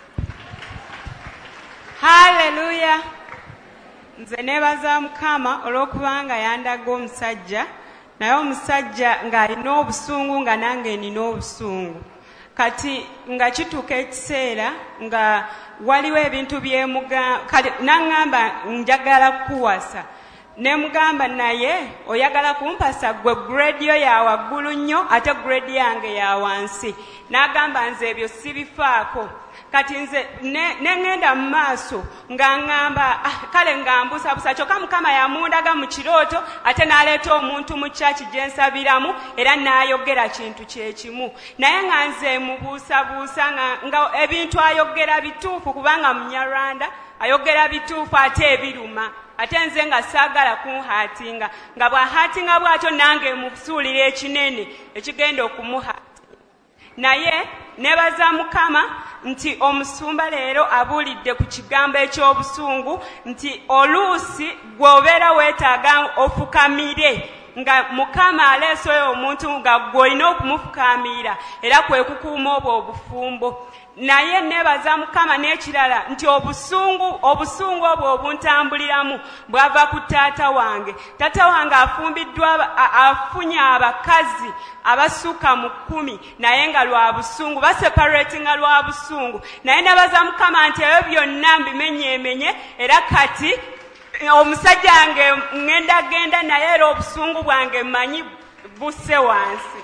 Haleluya. Nze nebaza mukama olw'okubanga yandaga omusajja naye omusajja ng'alina obusungu nga nange nina obusungu kati nga kituuka ekiseera nga waliwo ebintu byemuga naŋŋamba njagala kukuwasa ne mugamba naye oyagala kumpasa gwe grade yo ya waggulu nnyo ate grade yange ya wansi n'agamba nze ebyo sibifaako kati nze neŋŋenda mu maaso nga ŋŋamba kale nga mbusabusa kyokka mukama yamundaga mu kirooto ate n'aleeta omuntu mu kyaki gye nsabiramu era n'ayogera kintu kyekimu naye nga nze mubuusabuusa nga ebintu ayogera bituufu kubanga munyarwanda ayogera bituufu ate ebiruma ate nze nga saagala kunhaatinga nga bw'ahaatinga bw'atyo nange musuulira ekinene ekigenda okumuhaati naye nebaza mukama nti omusumba leero abuulidde ku kigambo eky'obusungu nti oluusi gw'obeera weetaaga ofukamire nga mukama aleese oyo omuntu nga gw'olina okumufukaamira era kwe kukuuma obwo obufumbo naye nebaza mukama n'ekirala nti obusungu obusungu obwo obuntambuliramu bwava ku taata wange taata wange afumbiddwa afunye abakazi abasukka mu kkumi naye nga lwa busungu baseparatinga lwa busungu naye nebaza mukama nti ebyo byonna mbimenyeemenye era kati omusajja wange ŋŋenda genda naye era obusungu bwange mmanyi busse wansi.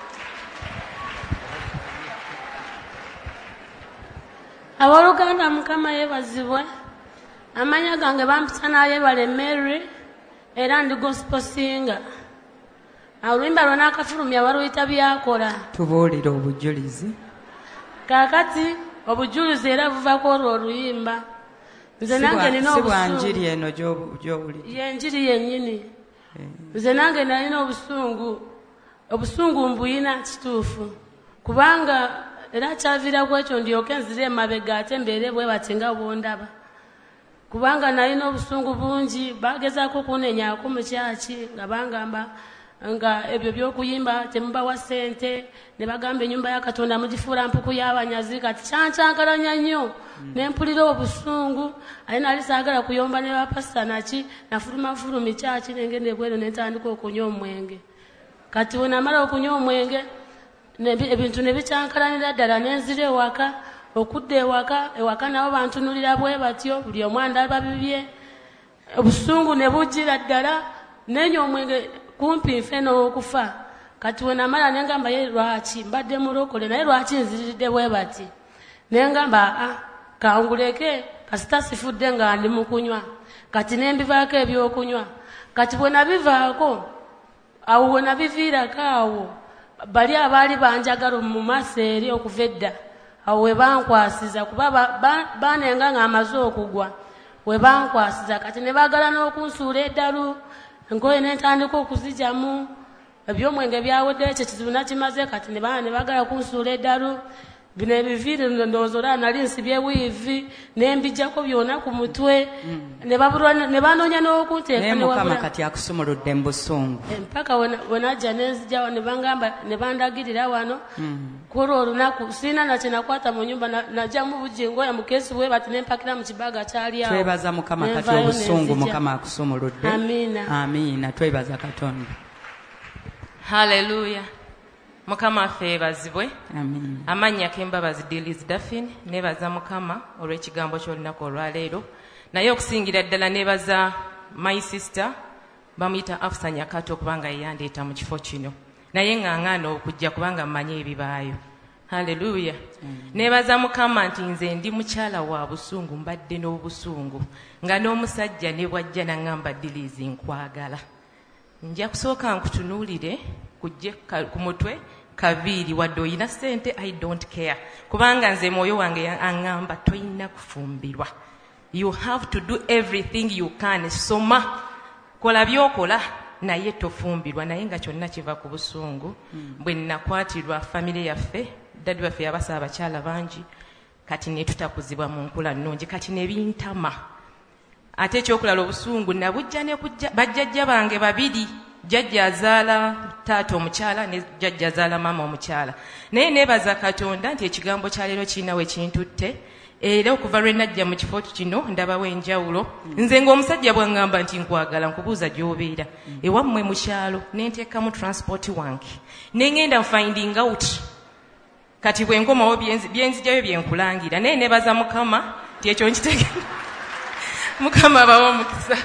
Abooluganda mukama yeebazibwe amanya gange bampita n'ayebale Mary era ndi gospel singer oluyimba lwanaakafulumya baluyita byakola tubuulire obujulizi kaakati obujulizi era buvako olwo oluyimba nze nange nina si bwanjiri eno gy'owulira yenjiri yennyini nze nange nalina obusungu obusungu mbuyina kituufu kubanga era kyavira kwekyo ndyoke nzire emabega ate mbeere bwe bati nga bwondaba kubanga nalina obusungu bungi bagezaako kunenyaako mu kyaki nga bangamba nga ebyo by'okuyimba temubawa ssente ne bagamba ennyumba ya Katonda mugifuula mpuku y'abanyazi kati kyankyankalanya nnyo ne mpulira obusungu ate nali saagala kuyomba ne bapasita naki nafulumafulumi kyaki nengenda ebweru ne ntandika okunywa omwenge kati we namala okunywa omwenge ebintu ne bikyankalanira ddala nenzira ewaka okudda ewaka ewaka nabo bantunulira bwe batyo buli omu andaba bibye obusungu ne bujjira ddala nenywa omwenge kumpi nfe n'okufa kati we namala nengamba ye lwaki mbadde mulokole naye lwaki nziriridde bwe bati nengamba aa kanguleke kasita sifudde nga ndi mu kunywa kati nembivaako ebyokunywa kati bwe nabivaako awo we nabiviirako awo bali abaali banjagala mu maaso eri okuva edda awo we bankwasiza kuba banenga nga amaze okugwa we bankwasiza kati ne baagala n'okunsuula eddalu engoye n'entandika okuzijamu ebyomwenge byawedde ekyo kizibu nakimaze kati ne baagala kunsuula eddalu bino ebiviiri ndowooza olaba nali nsibye wiivi nembijjako byonna ku mutwe ne banoonya n'okunteeka naye mukama kati akusumuludde mu busungu mpaka we najja nenzijjawo ne bangamba ne bandagirira wano kulwo olunaku siina nakye nakwata mu nyumba najjamu bujingoya mukeesi bwe bati nempakira mu kibaga kyali awo twebaza mukama kati obusungu mukama akusumuludde amiina amiina twebaza Katonda. Haleluya. Mukama affe yeebazibwe. Amen. Amannya k'embabazi Diliz Daffin neebaza mukama olw'ekigambo ky'olunaku olwaleero naye okusingira ddala neebaza my sister bamuyita Afsa Nyakato kubanga yeyandeeta mu kifo kino naye ŋŋaŋŋaana okujja kubanga mmanyi ebibaayo. Haleluya. Neebaza mukama nti nze ndi mukyala wa busungu mbadde n'obusungu nga n'omusajja ne bwajja naŋŋamba Diliz nkwagala nja kusooka nkutunuulire kujje ku mutwe kaviiri wadde oyina ssente I don't care kubanga nze mwoyo wange aŋŋamba toyina kufumbirwa you have to do everything you can soma kola byokola naye tofumbirwa naye nga kyonna kiva ku busungu. Bwe nnakwatirwa famire yaffe daddi waffe yabasa abakyala bangi kati ne tutakuzibwa mu nkula nnungi kati ne bintama. Ate ekyokulala obusungu nabujja ne kujja bajjajja bange babiri, jjajja azaala taata omukyala ne jjajja azaala maama omukyala. Naye neebaza Katonda nti ekigambo kya leero kirina we kintutte era okuva lwe najja mu kifo kino ndabawo enjawulo. Nze ng'omusajja bw'aŋŋamba nti nkwagala nkubuuza gy'obeera ewammwe mu kyalo ne nteekamu transport wange ne ŋŋenda finding out kati bwe nkomawo byenzijjayo bye nkulangira naye neebaza Mukama nti ekyo nkitegeka. Mukama abawo omukisa.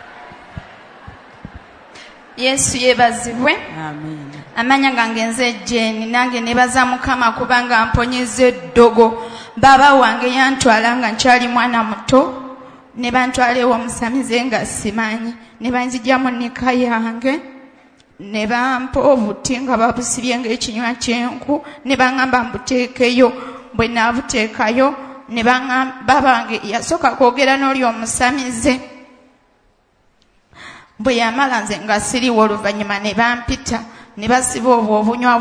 Yesu yeebazibwe. Amen. Amanya gange nze Jane nange nebaza Mukama kubanga mponyeze eddogo. Baba wange yantwala nga nkyali mwana muto ne bantwala ewa musamize nga simanyi ne banzijjamu nnika yange ne bampa obuti nga babusibye ng'ekinywa ky'enku ne baŋŋamba mbuteekeyo. Bwe naabuteekayo ne baŋŋamba baba wange yasooka kwogera n'oli omusamize. Bwe yamala nze nga siriwo oluvannyuma ne bampita ne basiba obwo obunywa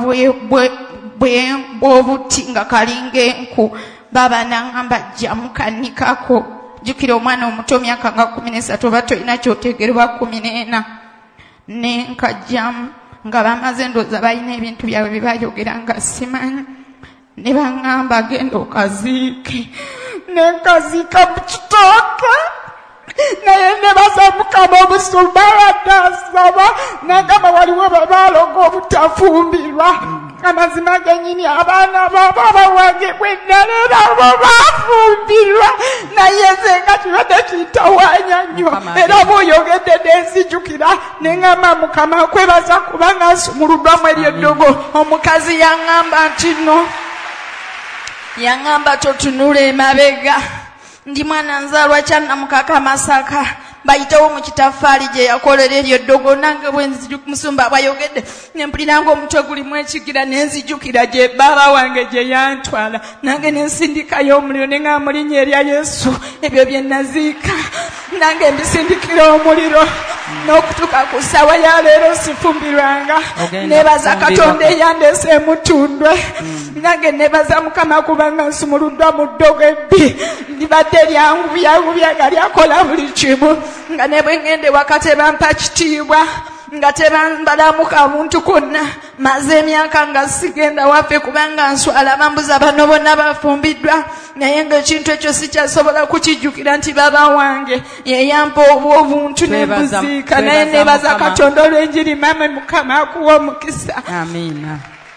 bw'obuti nga kalinga enku. Baba n'aŋŋamba jjamu kannikako. Jjukira omwana omuto myaka nga kumi n'esatu oba tolina ky'otegerwa kumi n'ena. Ne nkajjamu nga bamaze ndowooza balina ebintu byabwe bye baayogera nga simanyi. Ne baŋŋamba genda okaziike. Ne nkaziika mu kitooke. Naye nebaza Mukama obusumba wadde asaba n'agamba waliwo bwe baaloga obutafumbirwa. Amazima gennyini abaana baba bawange bwe nalera abo baafumbirwa naye nze nga kibadde kintawaanya nnyo era bw'oyogedde nenzijukira ne ŋŋamba Mukama kwebaza kubanga nsumuluddwamu eri eddogo. Omukazi yaŋŋamba nti nno yaŋŋamba totunula emabega. Ndi mwana nzaalwa kya Namukaka Masaka bayitawo mu kitaffaali gye yakolera eryo eddogo nange bwe musumba bwayogedde ne mpulira ng'omutwe gulimu ekigira ne nzijukira gye baba wange gye yantwala nange ne nsindikayo omuliro ne nga mu linnya erya Yesu ebyo bye naziika nange mbisindikira omuliro n'okutuuka ku ssaawa ya leero sifumbirwanga. Neebaza Katonda eyandeese emutundwe nange neebaza Mukama kubanga nsumuluddwa mu ddogo ebbi libadde lyangubyagumbya nga lyakola buli kimu nga ne bwe ŋŋende wakati bampa kitiibwa nga tebambalamuka muntu konna. Maze emyaka nga sigenda waffe kubanga nswala bambuza bano bonna bafumbiddwa naye ng'ekintu ekyo sikyasobola kukijjukira nti baba wange yeyampa obwo obuntu ne buziika naye neebaza Katonda olw'enjiri mama Mukama akuwa omukisa. Amiina.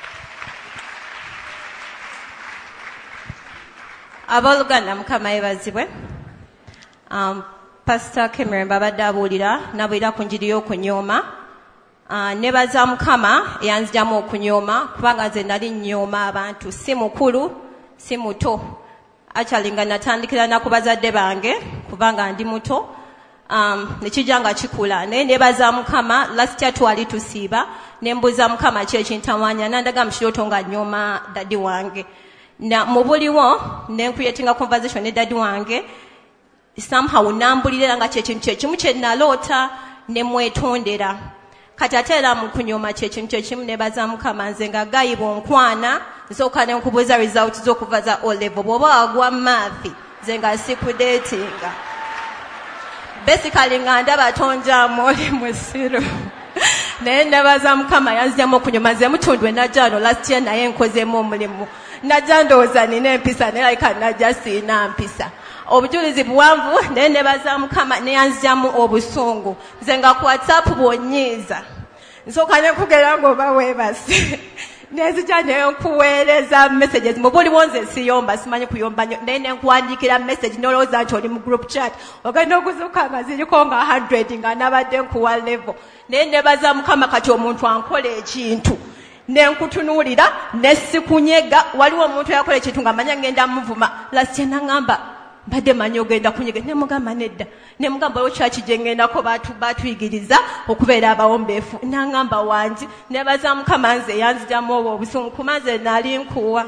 Abooluganda Mukama yeebazibwe. Um, Pastor Cameron babadde abuulira nabuulira ku njiri y'okunyooma. Uh, nebaza Mukama eyanzigyamu okunyooma kubanga nze nali nnyooma abantu si mukulu si muto. Actually nga natandikira na ku bazadde bange kubanga ndi muto. Um, nekijja nga kikula naye nebaza Mukama last year twali tusiiba ne mbuuza Mukama ki ekintawaanya nandaga mu kirooto nga nyooma daddi wange. Na mu buliwo ne nkreatinga conversation ne daddi wange somehow nambulira nga kyekintu kyekimu kye naloota ne mwetondera. Kati ate era mu kunyooma kyekintu kyekimu nebaza Mukama nze nga gayiba onkwana nsooka ne nkubuuza result z'okuva za O level bw'oba wagwa maathi nze nga sikudeetinga. Basically nga ndaba tonjaamu oli musiru. Naye nebaza Mukama yanzigyamu okunyooma nze mutundwe najja wano last year naye nkozeemu omulimu. Najja ndowooza nina empisa naye like najja siina mpisa. Obujulizi buwanvu naye nebaza Mukama neyanzigyamu obusungu. Nze nga ku WhatsApp bw'onnyiiza nsooka ne nkugera ng'oba weebase nenzija ne nkuweereza messages mu buliwo nze siyomba simanyi kuyomba nnyo naye ne nkuwandiikira message n'olowooza nti oli mu group chat ogenda okuzuuka nga ziriko nga one hundred nga nabadde nkuwa level. Naye nebaza Mukama kati omuntu ankola ekintu ne nkutunuulira ne sikunyega. Waliwo omuntu yakola ekintu nga manya ngenda muvuma last year n'aŋŋamba mbadde manyi ogenda kunyega ne mugamba nedda ne mugamba waliwo kyaki gye ŋŋendako baatuyigiriza okubeera abawombeefu n'aŋŋamba wangi. Nebaza Mukama nze yanzigyamu obwo obusungu kuba nze nali nkuwa.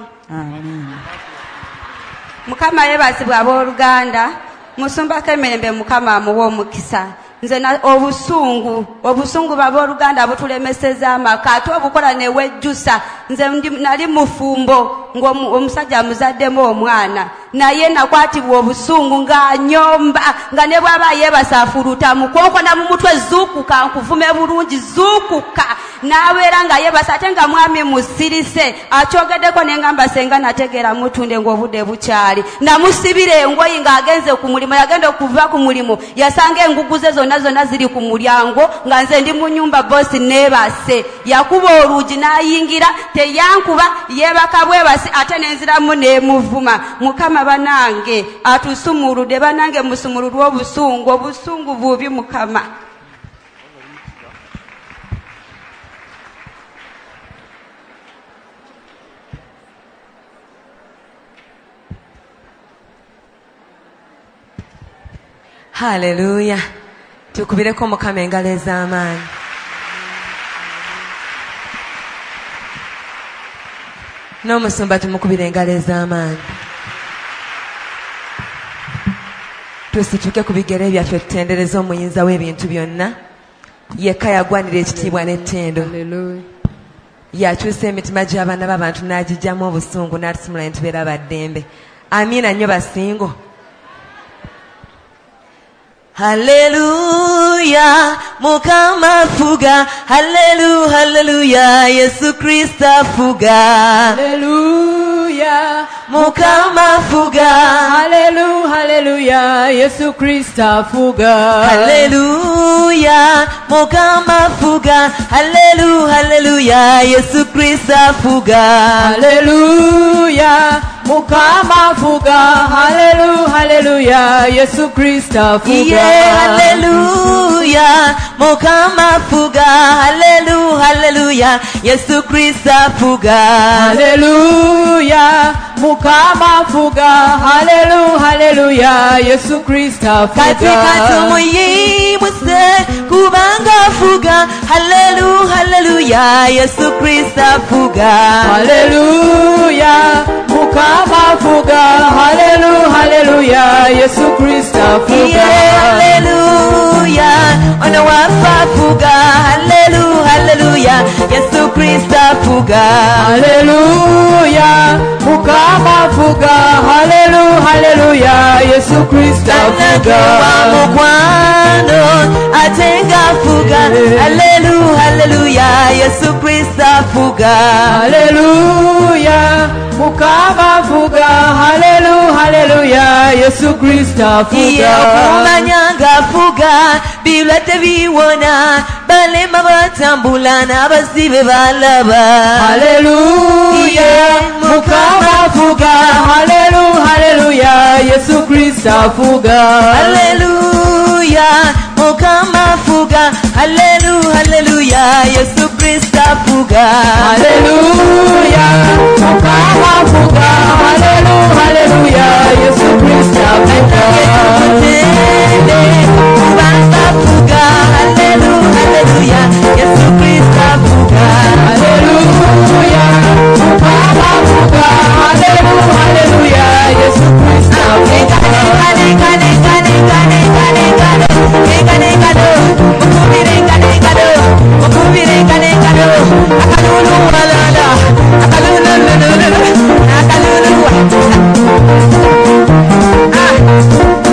Mukama yeebazibwe abooluganda. Musumba Kemirembe Mukama amuwe omukisa. nze na- obusungu obusungu babooluganda butulemeseza amaka ate obukola newejjusa nze ndi- nali mufumbo ng'omusajja amuzaddemu omwana naye nakwatibwa obusungu ng'anyomba nga ne bw'aba yeebasa afuluta mukonkona mu mutwe zuukuka nkuvume bulungi zuukuka n'abeera nga yeebasa ate nga mwami musirise akyogeddeko ne ngamba senga nategeera mutunde ng'obudde bukyali namusibira engoyi ng'agenze ku mulimu yagenda okuva ku mulimu yasanga engugu ze zonna zonna ziri ku mulyango nga nze ndi mu nyumba bosi neebase yakuba oluugi n'ayingira teyankuba yeebaka bwebasi ate nenziramu neemuvuma mukama banange atusumuludde banange musumuludde obusungu obusungu bubi mukama haleluya tukubireko mukama engalo ez'amaanyi n'omusumba tumukubira engalo ez'amaanyi tusituke ku bigere byaffe tutendereze omuyinza w'ebintu byonna yekka yagwanira ekitiibwa n'ettendo yakyusa emitima gy'abaana b'abantu n'agijjamu obusungu n'atusimula ne tubeera baddembe amiina nnyo basingo Haleluya, mukama fuga. Haleluya, haleluya, Yesu Krista fuga. Haleluya, mukama fuga. Haleluya, haleluya, Yesu Krista fuga. Haleluya, mukama fuga. Haleluya, haleluya, Yesu Krista fuga. Haleluya, mukama fuga. Haleluya, haleluya, Yesu Krista fuga. Yeah, haleluya, mukama fuga. Haleluya, haleluya, Yesu Krista fuga. Haleluya, mukama fuga. Haleluya, haleluya, Yesu Krista fuga. Katika tumuyimuse kubanga fuga. Haleluya, haleluya, Yesu Krista fuga. Haleluya, mukama fuga. Haleluya, haleluya, Yesu Krista fuga. Yeah, haleluya, ono wafa fuga. Haleluya, haleluya, Yesu Krista fuga. Haleluya, mukama fuga. Haleluya, haleluya, Yesu Krista fuga. Mukwano atenga fuga. Haleluya, haleluya, Yesu Krista fuga. Haleluya, mukama fuga. Haleluya, haleluya, Yesu Krista fuga. Yeah, kumanyanga fuga. Bilete biwona balema batambula n'abazibe balaba. Haleluya, mukama fuga. Haleluya, haleluya, Yesu Krista fuga. Haleluya, mukama fuga. Haleluya, haleluya, Yesu Krista fuga. Haleluya, mukama fuga. Haleluya, haleluya, Yesu Krista fuga. Kubanga fuga. Haleluya, haleluya, Yesu Krista fuga. Haleluya, mukama fuga. Haleluya, haleluya, Yesu Krista fuga. Ah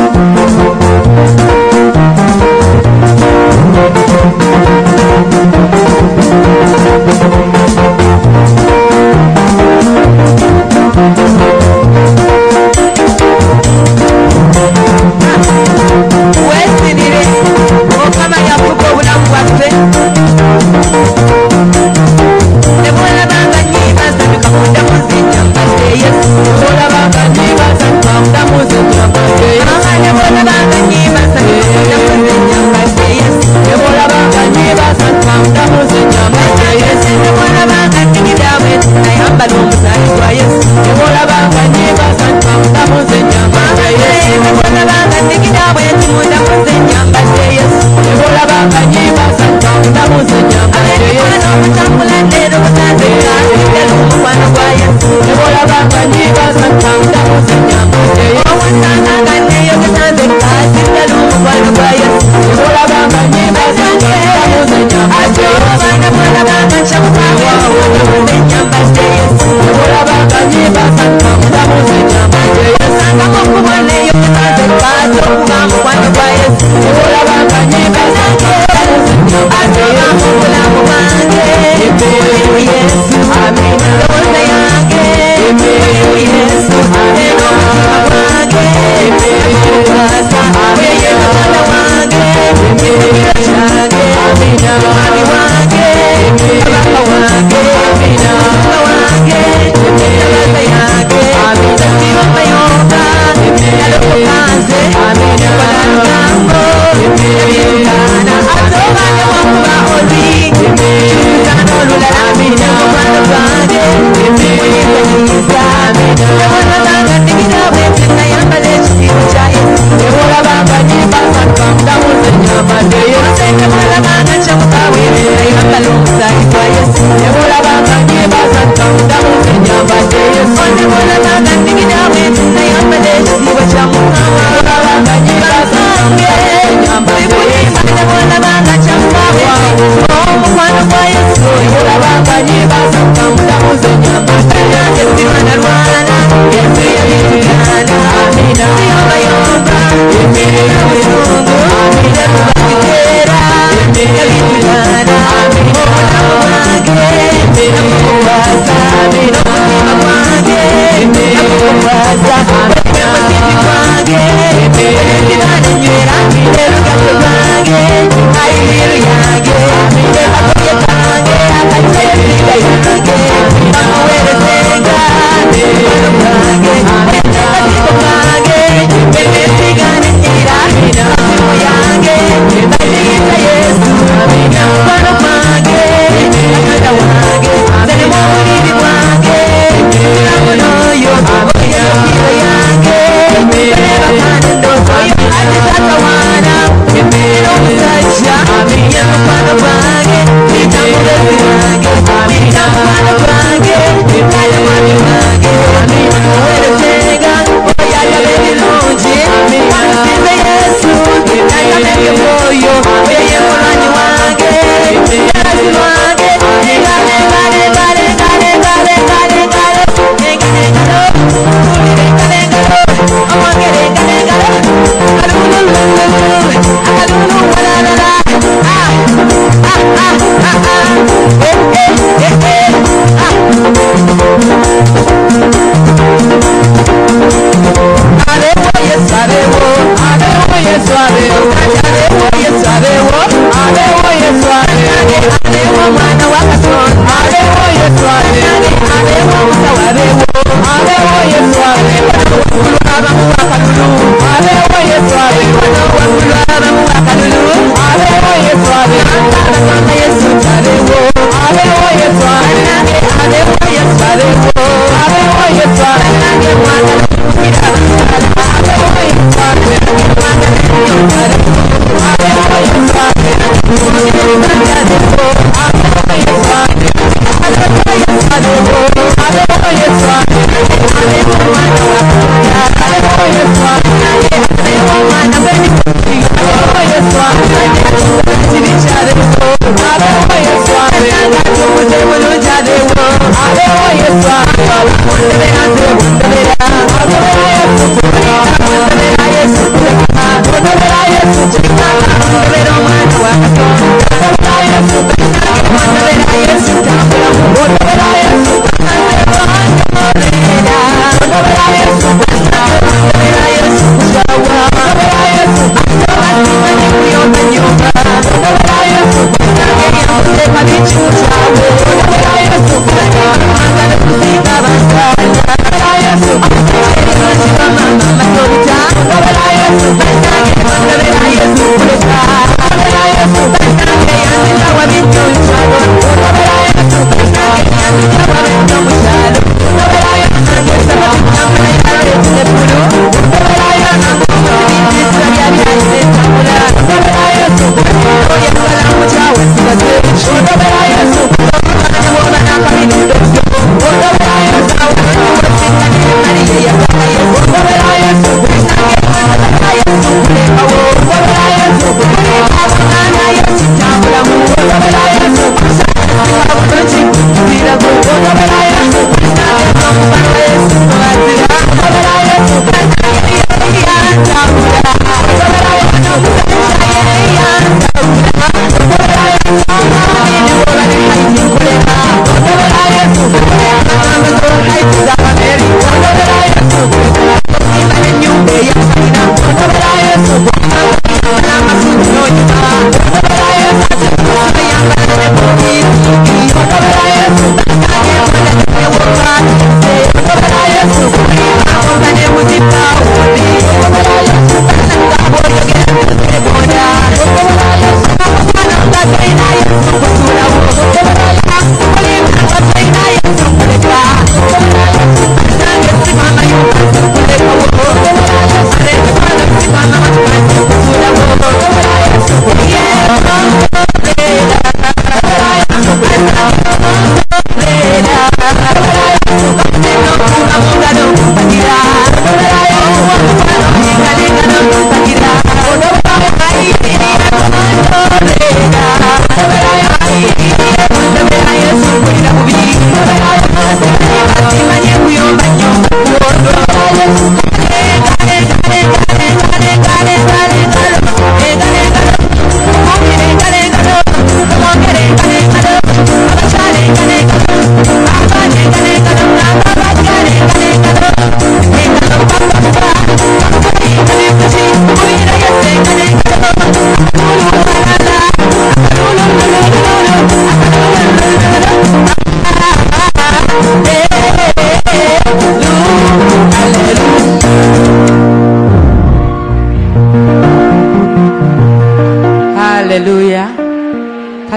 Yesu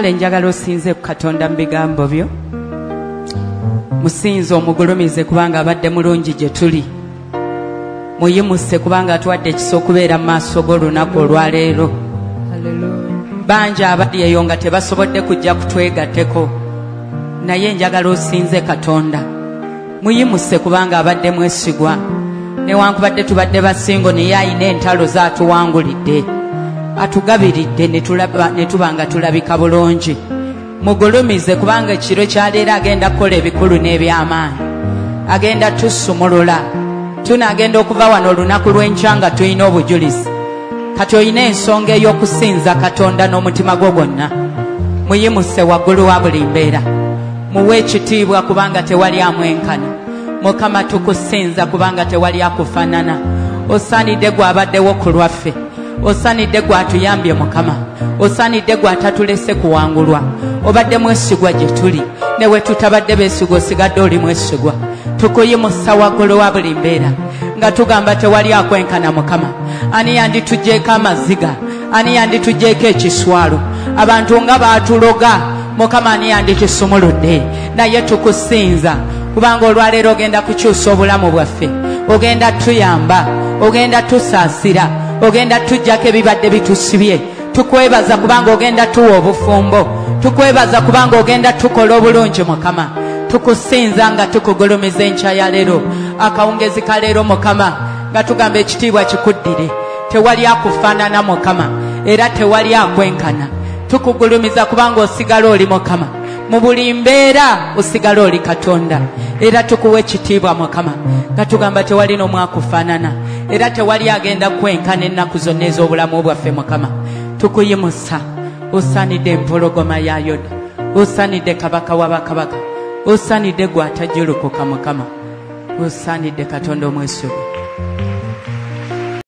kale njagala osinze ku Katonda mu bigambo byo, musinze omugulumize kubanga abadde mulungi gye tuli, muyimuse kubanga atuwadde ekisa okubeera mu maaso g'olunaku olwaleero. Bangi abali eyo nga tebasobodde kujja kutwegatteko, naye njagala osinze Katonda, muyimuse kubanga abadde mwesigwa, newankubadde tubadde basingo naye ayina entalo zaatuwangulidde, atugabiridde ne tuba nga tulabika bulungi. Mugulumize kubanga ekiro kyaleero agenda kukola ebikulu n'ebyamaanyi, agenda tusumulula. Tunaagenda okuva wano olunaku lw'enkya nga tulina obujulizi kati olina ensonga ey'okusinza Katonda n'omutima gwo gwonna. Muyimuse waggulu wa buli mbeera, muwe ekitiibwa kubanga tewali amwenkana. Mukama tukusinza kubanga tewali akufaanana. Osaanidde gw'abaddewo ku lwaffe, osaanidde gw'atuyambye Mukama, osaanidde gw'atatulese kuwangulwa. Obadde mwesigwa gye tuli, ne we tutabadde beesigwa osigadde oli mwesigwa. Tukuyimusa waggulu wa buli mbeera nga tugamba tewali akwenkana Mukama. Ani yanditugyeko amaziga, ani yanditugyeko ekiswalo, abantu nga baatuloga Mukama, ani yanditusumuludde. Naye tukusinza kubanga olwaleero ogenda kukyusa obulamu bwaffe, ogenda tuyamba, ogenda tusaasira, ogenda tujjako ebibadde bitusibye. Tukwebaza kubanga ogenda tuwa obufumbo, tukwebaza kubanga ogenda tukola obulungi Mukama. Tukusinza nga tukugulumiza enkya ya leero, akawungezi ka leero Mukama, nga tugamba ekitiibwa kikuddire. Tewali akufaanana Mukama, era tewali akwenkana. Tukugulumiza kubanga osigala oli Mukama, mu buli mbeera osigala oli Katonda, era tukuwa ekitiibwa Mukama, nga tugamba tewali n'omwakufaanana, era tewali agenda kwenkana ennaku zonna ez'obulamu bwaffe Mukama. Tukuyimusa, osaanidde empologoma ya Yuda, osaanidde kabaka wa bakabaka, osaanidde gw'atajjulukuka Mukama, osaanidde Katonda omwesigwa.